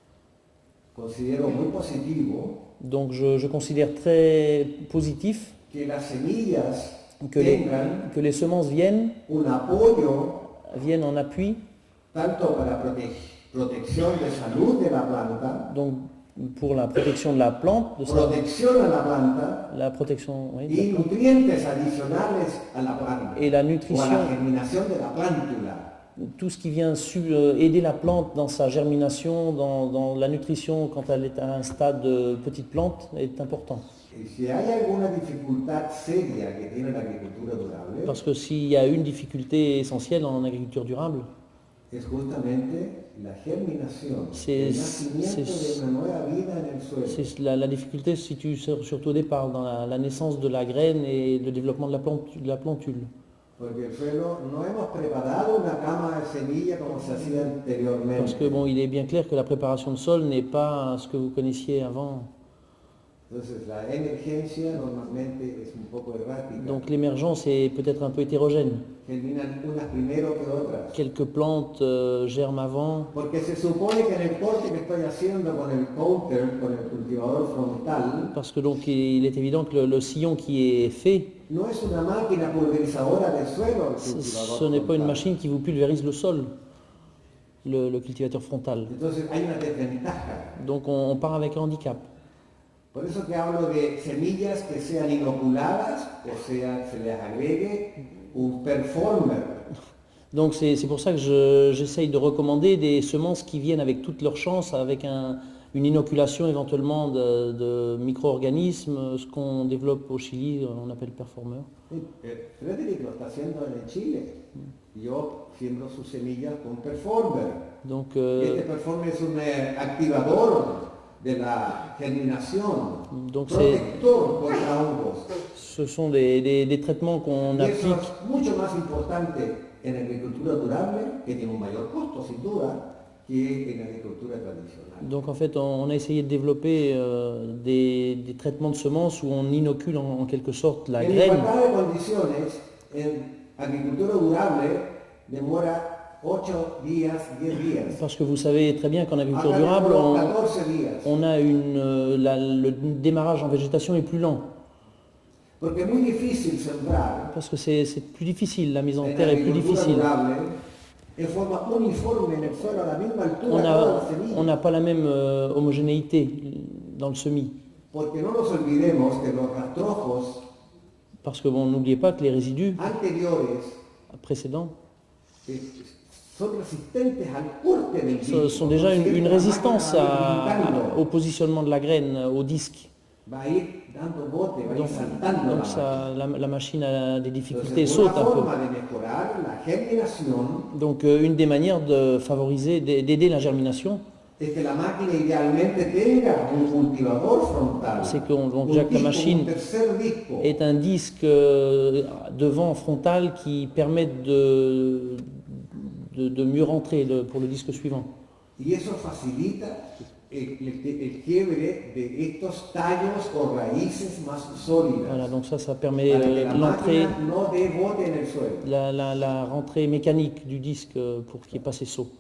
Considero muy positivo Donc je, je considère très positif que las semillas que les, tengan que les semences viennent, un apoyo viennent en appui, tanto para prote- protección de salud de la planta, donc pour la protection de la plante, de sa- protección a la planta la protection oui, de la y plante, nutrientes adicionales a la planta et la o a la nutrition, germinación de la plántula. tout ce qui vient su- euh, aider la plante dans sa germination, dans, dans la nutrition quand elle est à un stade de petite plante est important. Y si hay alguna dificultad seria que tiene la agricultura durable, Parce que s'il y a une difficulté essentielle en agriculture durable, es justamente la germinación, C'est- el nacimiento c'est- de una nueva vida en el suelo. c'est la, la difficulté se situe sur- surtout au départ, dans la, la naissance de la graine et le développement de la, plante- de la plantule. Porque el suelo no hemos preparado una cama de semilla como se hacía anteriormente. Parce que bon, il est bien clair que la préparation de sol n'est pas ce que vous connaissiez avant. Entonces la emergencia normalmente es un poco errática. Donc l'émergence est peut-être un peu hétérogène. Germinan unas primero que otras. Quelques plantes euh, germent avant, Porque se supone que en el corte que estoy haciendo con el counter, con el cultivador frontal, parce que donc il est évident que le, le sillon qui est fait, no es una máquina pulverizadora del suelo. El ce, cultivador ce n'est pas une frontal. machine qui vous pulvérise le sol, le, le cultivateur frontal. Entonces hay una desventaja. Donc on, on part avec un handicap. Por eso que hablo de semillas que sean inoculadas, o sea, se les agregue un performer. Donc c'est c'est pour ça que je- j'essaye de recommander des semences qui viennent avec toutes leurs chances, avec un- une inoculation éventuellement de, de micro-organismes, ce qu'on développe au Chili, on appelle performer. Eh, Frederick lo está haciendo en Chile. Yo siembro sus semillas con performer. Donc Este euh, performer es un eh, activador de la germinación, Donc c'est- protector contra hongos. ce sont des, des- des traitements qu'on Y eso applique. es mucho más importante en agricultura durable, que tiene un mayor costo sin duda, que en agricultura tradicional. Donc en fait, on, on a essayé de développer euh, des, des traitements de semences où on inocule en, en quelque sorte la En graine. igualdad de condiciones, en agricultura durable demora ocho días, diez días. Parce que vous savez très bien qu'en agriculture Acá durable, demoró on, catorce días. on a une, euh, la- le démarrage en végétation est plus lent. Porque es muy difícil sembrar Parce que c'est c'est plus difficile, la mise en en terre est plus agricultura difficile. durable en forma uniforme en el suelo a la misma altura On todas n'a las semillas. on n'a pas la même euh, homogénéité dans le semis. Porque no nos olvidemos que los rastrojos Parce que bon, n'oubliez pas que les résidus anteriores précédents eh, son resistentes al corte del ce disco. sont déjà une, Entonces, une la résistance máquina va à- a ir à- brincando, au positionnement de la graine, au disque. va a ir dando bote, va a ir Donc, saltando la donc máquina. ça, la, la machine a des difficultés, Entonces, saute una un peu. forma de mejorar la germinación Donc euh, une des manières de favoriser, d'a- d'aider la germination, es que la máquina idealmente tenga un cultivador frontal. c'est que on- donc, un déjà que la disco, machine un tercer disco. est un disque euh, devant frontal qui permet de, de, de mieux rentrer le- pour le disque suivant. Y eso facilita el, el- el quiebre de estos tallos o raíces más sólidas. Voilà, donc ça, ça permet Para que euh, la l'entrée, máquina no debote en el suelo. la, la- la rentrée mécanique du disque euh, pour qu'il n'y ait pas ces sauts.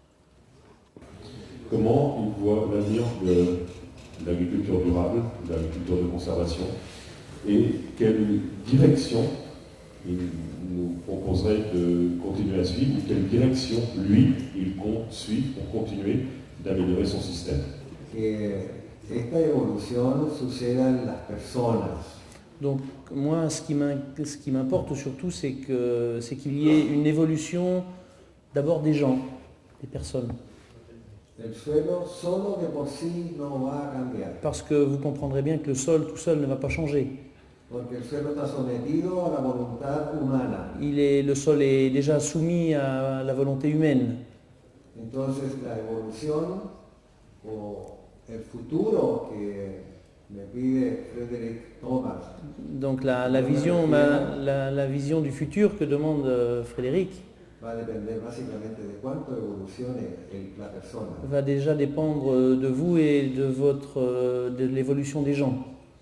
Comment il voit l'avenir de l'agriculture durable, de l'agriculture de conservation, et quelle direction il nous proposerait de continuer à suivre, ou quelle direction, lui, il compte suivre pour continuer d'améliorer son système. Que esta evolución suceda en las personas. Donc moi, ce qui m'in- ce qui m'importe surtout, c'est que c'est qu'il y ait une évolution d'abord des gens, des personnes. El suelo solo de por sí no va a cambiar, Parce que vous comprendrez bien que le sol tout seul ne va pas changer. porque el suelo está sometido a la voluntad humana. Il est, le sol est déjà soumis à la volonté humaine. Entonces la evolución o el futuro que me pide Frederick Thomas Donc la, la vision, ma- la, la vision du futur que demande euh, Frédéric va a depender básicamente de cuánto evolucione el- la persona. va déjà dépendre euh, de vous et de, votre, euh, de l'évolution des gens.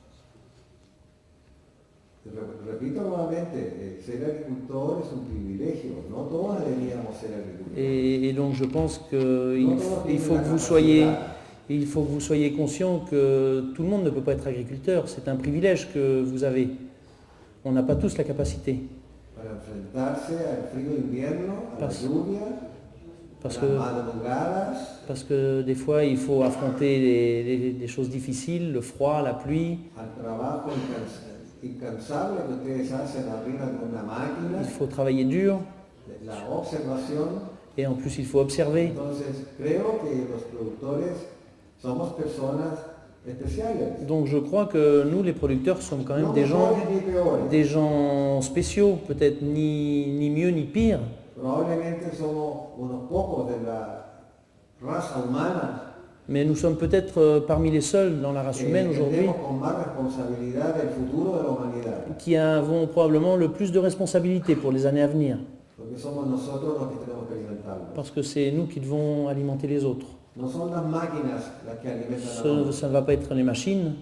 Re- Repito nuevamente, eh, ser agricultor es un privilegio, no todos deberíamos ser agricultores. Et, et donc je pense qu'il No todos il tienen faut la que vous soyez, capacidad. il faut que vous soyez conscient que tout le monde ne peut pas être agriculteur. C'est un privilège que vous avez. On n'a pas tous la capacité. Para enfrentarse al frío invierno, a la Pas- lluvia, Parce a que, las madrugadas, parce que des fois, il faut affronter des, des- des choses difficiles, le froid, la pluie. al trabajo incans- incansable que ustedes hacen arriba de una máquina, Il faut travailler dur la observación. et en plus, il faut observer. Entonces, creo que los productores somos personas especiales. Donc je crois que nous, les producteurs, sommes quand même No des gens, mejores ni peores. des gens spéciaux, peut-être ni, ni mieux ni pire. Probablemente somos unos pocos de la raza humana Mais nous sommes peut-être euh, parmi les seuls dans la race que humaine aujourd'hui tenemos con más responsabilidad del futuro de la humanidad. qui avons probablement le plus de responsabilités pour les années à venir. Porque somos nosotros los que tenemos que alimentarlos. Parce que c'est nous qui devons alimenter les autres. No son las máquinas las que alimentan al Ce- hombre. ça ne va pas être les machines,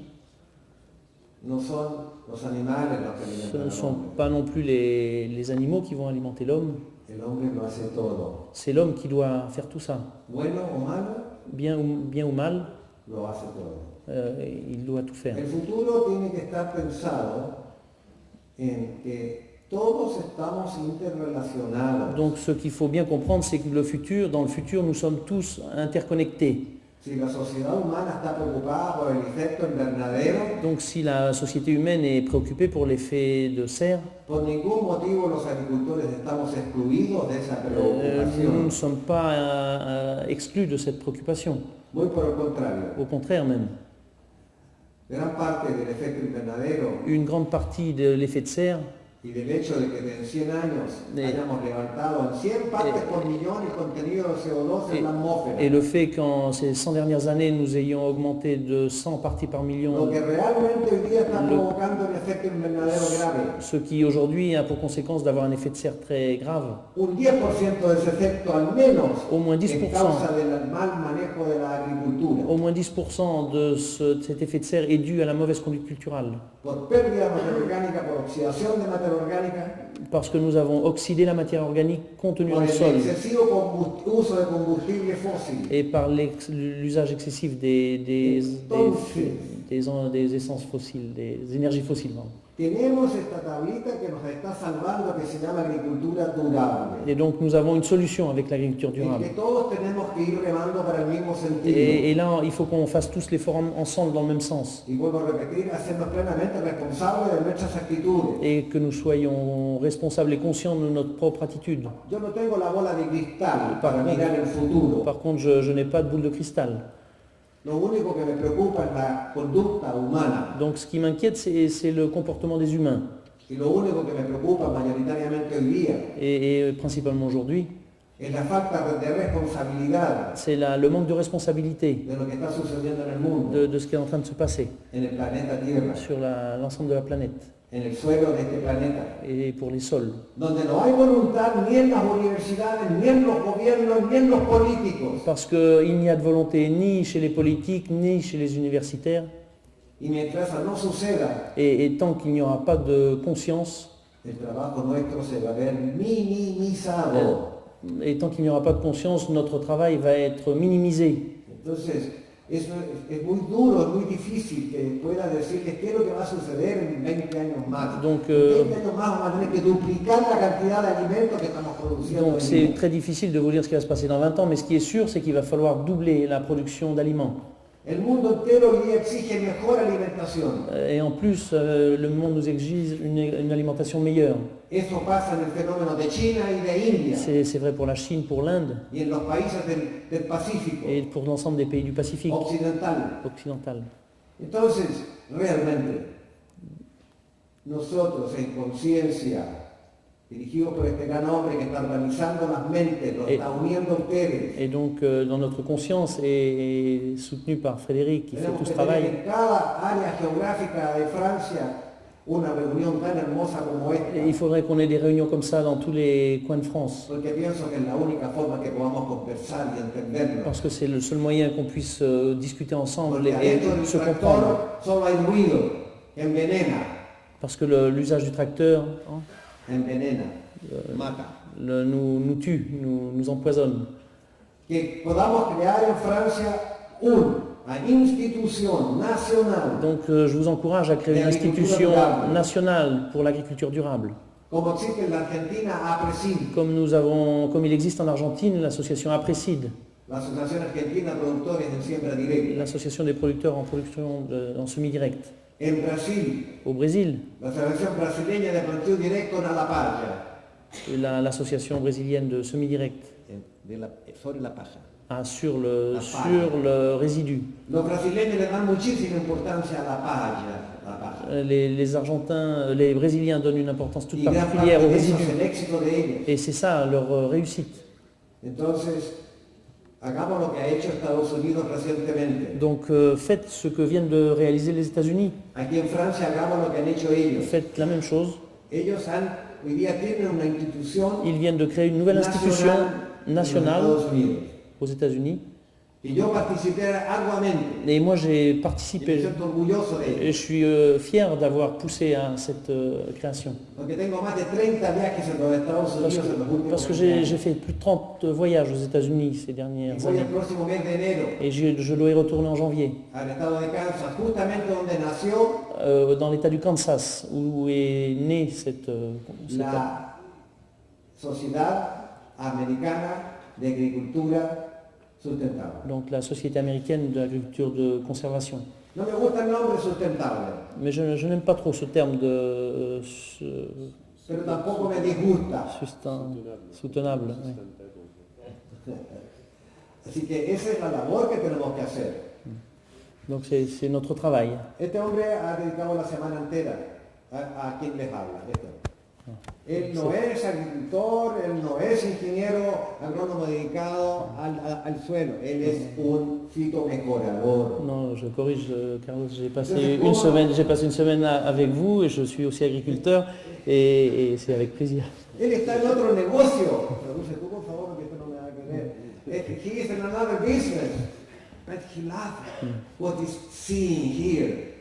No son los animales los que ce alimentan ne al sont hombre. pas non plus les, les animaux qui vont alimenter l'homme. El hombre lo hace todo. C'est l'homme qui doit faire tout ça. Bueno o malo, Bien ou, bien ou mal, lo hace todo. euh, il doit tout faire. El futuro tiene que estar pensado en que todos estamos interrelacionados. Donc ce qu'il faut bien comprendre, c'est que le futur, dans le futur, nous sommes tous interconnectés. Si la sociedad humana está preocupada por el efecto invernadero, Donc si la société humaine est préoccupée pour l'effet de serre, por ningún motivo los agricultores estamos excluidos de esa euh, nous ne preocupación. sommes pas euh, euh, exclus de cette préoccupation. Muy por el contrario. Au contraire même. Gran parte del efecto invernadero Une grande partie de l'effet de serre y del hecho de que en cien años Eh. hayamos levantado en cien partes por millón el contenido de C O dos en la atmósfera. et le fait qu'en ces cent dernières années, nous ayons augmenté de cent parties par Lo million, que realmente hoy día está Lo- provocando un efecto invernadero grave. ce qui aujourd'hui a pour conséquence d'avoir un effet de serre très grave. Un diez por ciento de ese efecto al menos Au moins dix en pour cent. causa del mal manejo de la agricultura. Au moins dix pour cent de, ce- de cet effet de serre est dû à la mauvaise conduite culturelle. Por pérdida de materia orgánica, por oxidación de materia orgánica, Parce que nous avons oxydé la matière organique contenue por dans el le sol excesivo combust- uso de combustibles fósiles. et par l'ex- l'usage excessif des, des, des, fu- des en- des essences fossiles, des énergies fossiles. pardon. Tenemos esta tablita que nos está salvando que se llama agricultura durable. Et donc nous avons une solution avec l'agriculture Y durable. que todos tenemos que ir remando para el mismo sentido. Et, et là, il faut qu'on fasse tous l'effort en- ensemble dans le même sens. Y vuelvo a repetir, hacernos plenamente responsables de nuestras actitudes. Et que nous soyons responsables et conscients de notre propre attitude. Yo no tengo la bola de cristal Par para contre- mirar el futuro. Par contre, je, je n'ai pas de boule de cristal. Lo único que me preocupa es la conducta humana. Donc ce qui m'inquiète, c'est c'est le comportement des humains. Y lo único que me preocupa mayoritariamente hoy día Et, et principalement aujourd'hui, es la falta de responsabilidad c'est la- le manque de responsabilité de lo que está sucediendo en el mundo, de, de ce qui est en train de se passer en el planeta Tierra. sur la- l'ensemble de la planète. en el suelo de este planeta, et pour les sols, donde no hay voluntad ni en las universidades, ni en los gobiernos, ni en los políticos. parce qu'il n'y a de volonté ni chez les politiques, ni chez les universitaires, Y mientras eso no suceda, et, et tant qu'il n'y aura pas de conscience, el trabajo nuestro se va a ver minimizado. et tant qu'il n'y aura pas de conscience, notre travail va être minimisé. Entonces, eso es, es muy duro, es muy difícil que pueda decirles qué es lo que va a suceder en veinte años más. Donc, en euh, veinte años más vamos a tener que duplicar la cantidad de alimentos que estamos produciendo. Donc hoy c'est día. très difficile de vous dire ce qui va se passer dans vingt ans, mais ce qui est sûr, c'est qu'il va falloir doubler la production d'aliments. El mundo entero hoy día exige mejor alimentación. Et en plus, euh, le monde nous exige une, une alimentation meilleure. Eso pasa en el fenómeno de China y de India C'est c'est vrai pour la Chine, pour l'Inde y en los países del, del Pacífico et pour l'ensemble des pays du Pacifique occidental. occidental. Entonces, realmente, nosotros en conciencia, dirigidos por este gran hombre que está organizando las mentes, lo Eh, está uniendo a ustedes, Et donc, euh, dans notre conscience, et, et soutenu par Frédéric, qui fait tenemos tout ce que tener travail, en cada área geográfica de Francia una reunión tan hermosa como esta, et il faudrait qu'on ait des réunions comme ça dans tous les coins de France, porque pienso que es la única forma que podamos conversar y entendernos. parce que c'est le seul moyen qu'on puisse euh, discuter ensemble Porque et, adentro et del se comprendre. tractor solo hay ruido, que envenena, Parce que le- l'usage du tracteur hein, envenena, mata. le- nous, nous tue, nous, nous empoisonne. Que podamos crear en Francia una institución nacional, Donc euh, je vous encourage à créer une institution nationale pour l'agriculture durable. como existe en la Argentina, APRESID, Comme, nous avons, comme il existe en Argentine l'association APRESID, la Asociación Argentina de Productores en Siembra Directa. l'association des producteurs en production de- en semi-direct. En Brasil, Au Brésil, la Asociación Brasileña de Planteo Directo en la Parra, et la- l'association brésilienne de semi-direct de la, sobre la paja. ah, sur, le, La sur paille. le résidu. Los brasileños le dan muchísima importancia a la paja, la paja. Euh, Les, les Argentins, les Brésiliens donnent une importance toute Y gran parte particulière au de eso résidu. es el éxito de ellos. Et c'est ça leur euh, réussite. Entonces, hagamos lo que ha hecho Estados Unidos recientemente. Donc euh, faites ce que viennent de réaliser les États-Unis. Aquí en Francia hagamos lo que han hecho ellos. Faites la même chose. Ellos han, hoy día tienen una institución Ils viennent de créer une nouvelle institution nacional en los nationale Estados Unidos. aux États-Unis. Y yo participé arduamente. Et moi j'ai Y me participé siento orgulloso de ello. et je suis euh, fier d'avoir poussé à cette euh, création. Porque tengo más de treinta viajes en los Estados Parce Unidos en los que, últimos parce que veinte j'ai años. j'ai fait plus de trente voyages aux États-Unis ces Y dernières voy années. el próximo mes de enero Et je, je dois y retourner en janvier, al estado de Kansas, justamente donde nació euh, dans l'état du Kansas, où est née cette, euh, cette- la Sociedad Americana de Agricultura Sustentable. donc la Société américaine de l'agriculture de conservation. No me gusta el nombre sustentable, Mais je, je n'aime pas trop ce terme de euh, su- pero tampoco me disgusta. sustain- soutenable. oui. Así que esa es la labor que tenemos que hacer. Donc c'est c'est notre travail. Este hombre ha dedicado la semana entera a, a quien les habla. Este hombre. Él no es agricultor, él no es ingeniero agrónomo dedicado al, a- al suelo, él es un fitomejorador. Non, je corrige, euh, Carlos. J'ai passé une semaine, j'ai passé une semaine a- avec vous et je suis aussi agriculteur et, et c'est avec plaisir. Él está en otro negocio. Traduce tú, por favor, porque esto no me va a querer. Eh, He is in another business, but he loves what he's seeing here.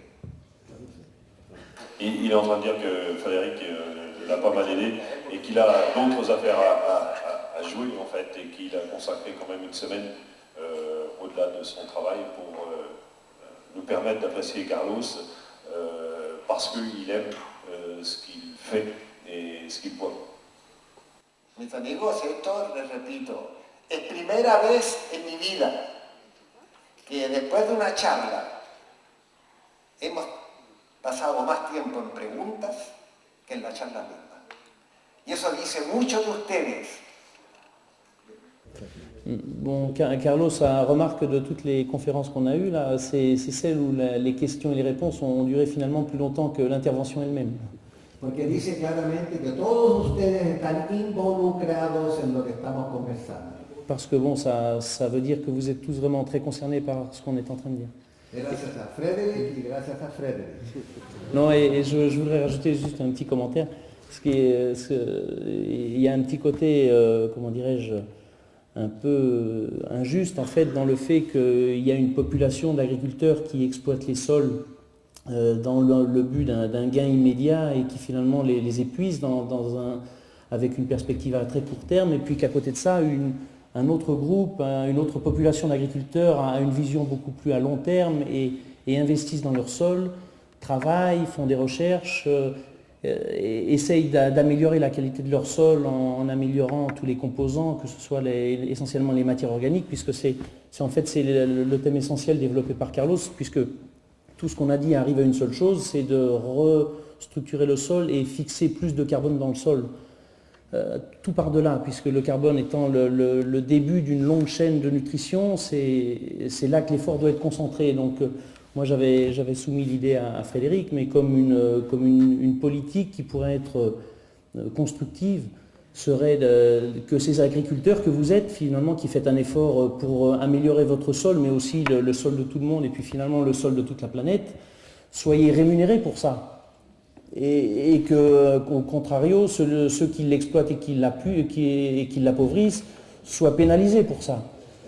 Il, il est en train de dire que Frédéric euh, l'a pas mal aidé et qu'il a d'autres affaires à, à- à jouer en fait et qu'il a consacré quand même une semaine euh, au-delà de son travail pour euh, nous permettre d'apprécier Carlos euh, parce qu'il aime euh, ce qu'il fait et ce qu'il voit. Mis amigos, esto, les repito, es primera vez en mi vida que después de una charla hemos pasado más tiempo en preguntas que en la charla misma. Y eso dice mucho de ustedes. Bon, Car- Carlos a remarque de toutes les conférences qu'on a eues là, c'est c'est celle où la- les questions et les réponses ont duré finalement plus longtemps que l'intervention elle-même. Porque dice claramente que todos ustedes están involucrados en lo que estamos conversando. Parce que bon, ça, ça veut dire que vous êtes tous vraiment très concernés par ce qu'on est en train de dire. Gracias a Frédéric et gracias a Frédéric. Non, et, et je, je voudrais rajouter juste un petit commentaire. Ce qui est, ce, il y a un petit côté, euh, comment dirais-je, un peu injuste en fait dans le fait qu'il y a une population d'agriculteurs qui exploitent les sols euh, dans le, le but d'un gain immédiat et qui finalement les, les épuisent dans, dans un, avec une perspective à très court terme, et puis qu'à côté de ça, une, un autre groupe, une autre population d'agriculteurs a une vision beaucoup plus à long terme et, et investissent dans leur sol, travaillent, font des recherches, euh, et essayent d'améliorer la qualité de leur sol en, en améliorant tous les composants, que ce soit les, essentiellement les matières organiques, puisque c'est en fait c'est le, le thème essentiel développé par Carlos, puisque tout ce qu'on a dit arrive à une seule chose, c'est de restructurer le sol et fixer plus de carbone dans le sol. Euh, tout par-delà, puisque le carbone étant le, le, le début d'une longue chaîne de nutrition, c'est là que l'effort doit être concentré. Donc, euh, moi, j'avais soumis l'idée à, à Frédéric, mais comme une, comme une, une politique qui pourrait être euh, constructive, serait de, que ces agriculteurs que vous êtes, finalement, qui faites un effort pour améliorer votre sol, mais aussi le, le sol de tout le monde, et puis finalement le sol de toute la planète, soyez rémunérés pour ça. Et, et qu'au contrario, ceux, ceux qui l'exploitent et qui l'appauvrissent soient pénalisés pour ça.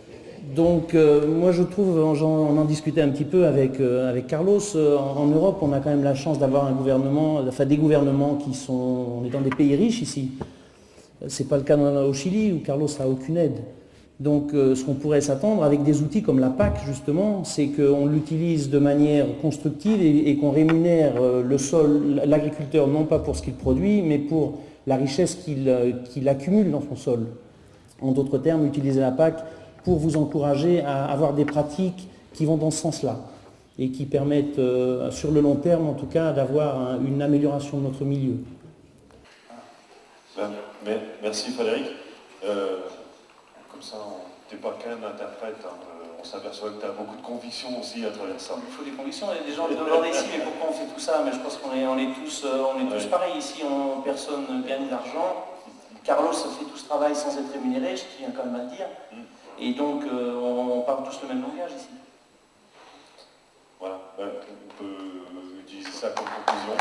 Donc euh, moi je trouve, on en discutait un petit peu avec, euh, avec Carlos, euh, en, en Europe on a quand même la chance d'avoir un gouvernement, enfin des gouvernements qui sont, on est dans des pays riches ici. C'est pas le cas au Chili où Carlos n'a aucune aide. Donc euh, ce qu'on pourrait s'attendre avec des outils comme la P A C justement, c'est qu'on l'utilise de manière constructive et, et qu'on rémunère euh, le sol, l'agriculteur non pas pour ce qu'il produit, mais pour la richesse qu'il euh, qu'il accumule dans son sol. En d'autres termes, utiliser la P A C pour vous encourager à avoir des pratiques qui vont dans ce sens-là et qui permettent, euh, sur le long terme en tout cas, d'avoir une amélioration de notre milieu. Ben, merci Frédéric. Euh, comme ça, tu n'es pas qu'un interprète, hein. On s'aperçoit que tu as beaucoup de convictions aussi à travers ça. Il faut des convictions, et des gens me demandent ici, mais pourquoi on fait tout ça? Mais je pense qu'on est, on est tous, on est tous ouais. pareils ici, on, personne ne gagne d'argent. Carlos fait tout ce travail sans être rémunéré, je tiens quand même à le dire. Mm. Et donc, euh, on, on parle tous le même langage ici. Voilà, ben, on peut utiliser ça comme conclusion.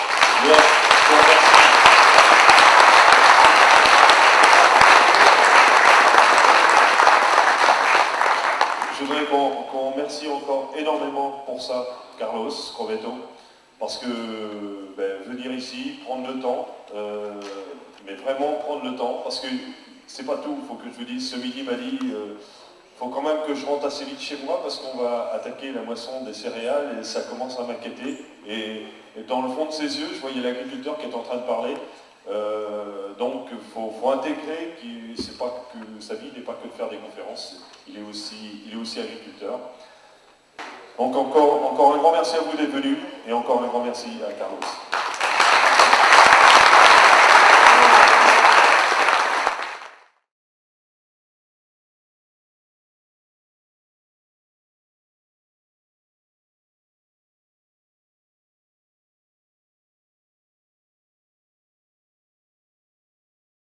Je voudrais qu'on qu'on remercie encore énormément pour ça, Carlos Crovetto, parce que ben, venir ici, prendre le temps, euh, mais vraiment prendre le temps, parce que c'est pas tout, il faut que je vous dise, ce midi m'a dit, il euh, faut quand même que je rentre assez vite chez moi parce qu'on va attaquer la moisson des céréales et ça commence à m'inquiéter. Et, et dans le fond de ses yeux, je voyais l'agriculteur qui est en train de parler. Euh, donc il faut, faut intégrer que c'est pas que sa vie n'est pas que de faire des conférences, il est aussi, il est aussi agriculteur. Donc encore, encore un grand merci à vous d'être venus et encore un grand merci à Carlos.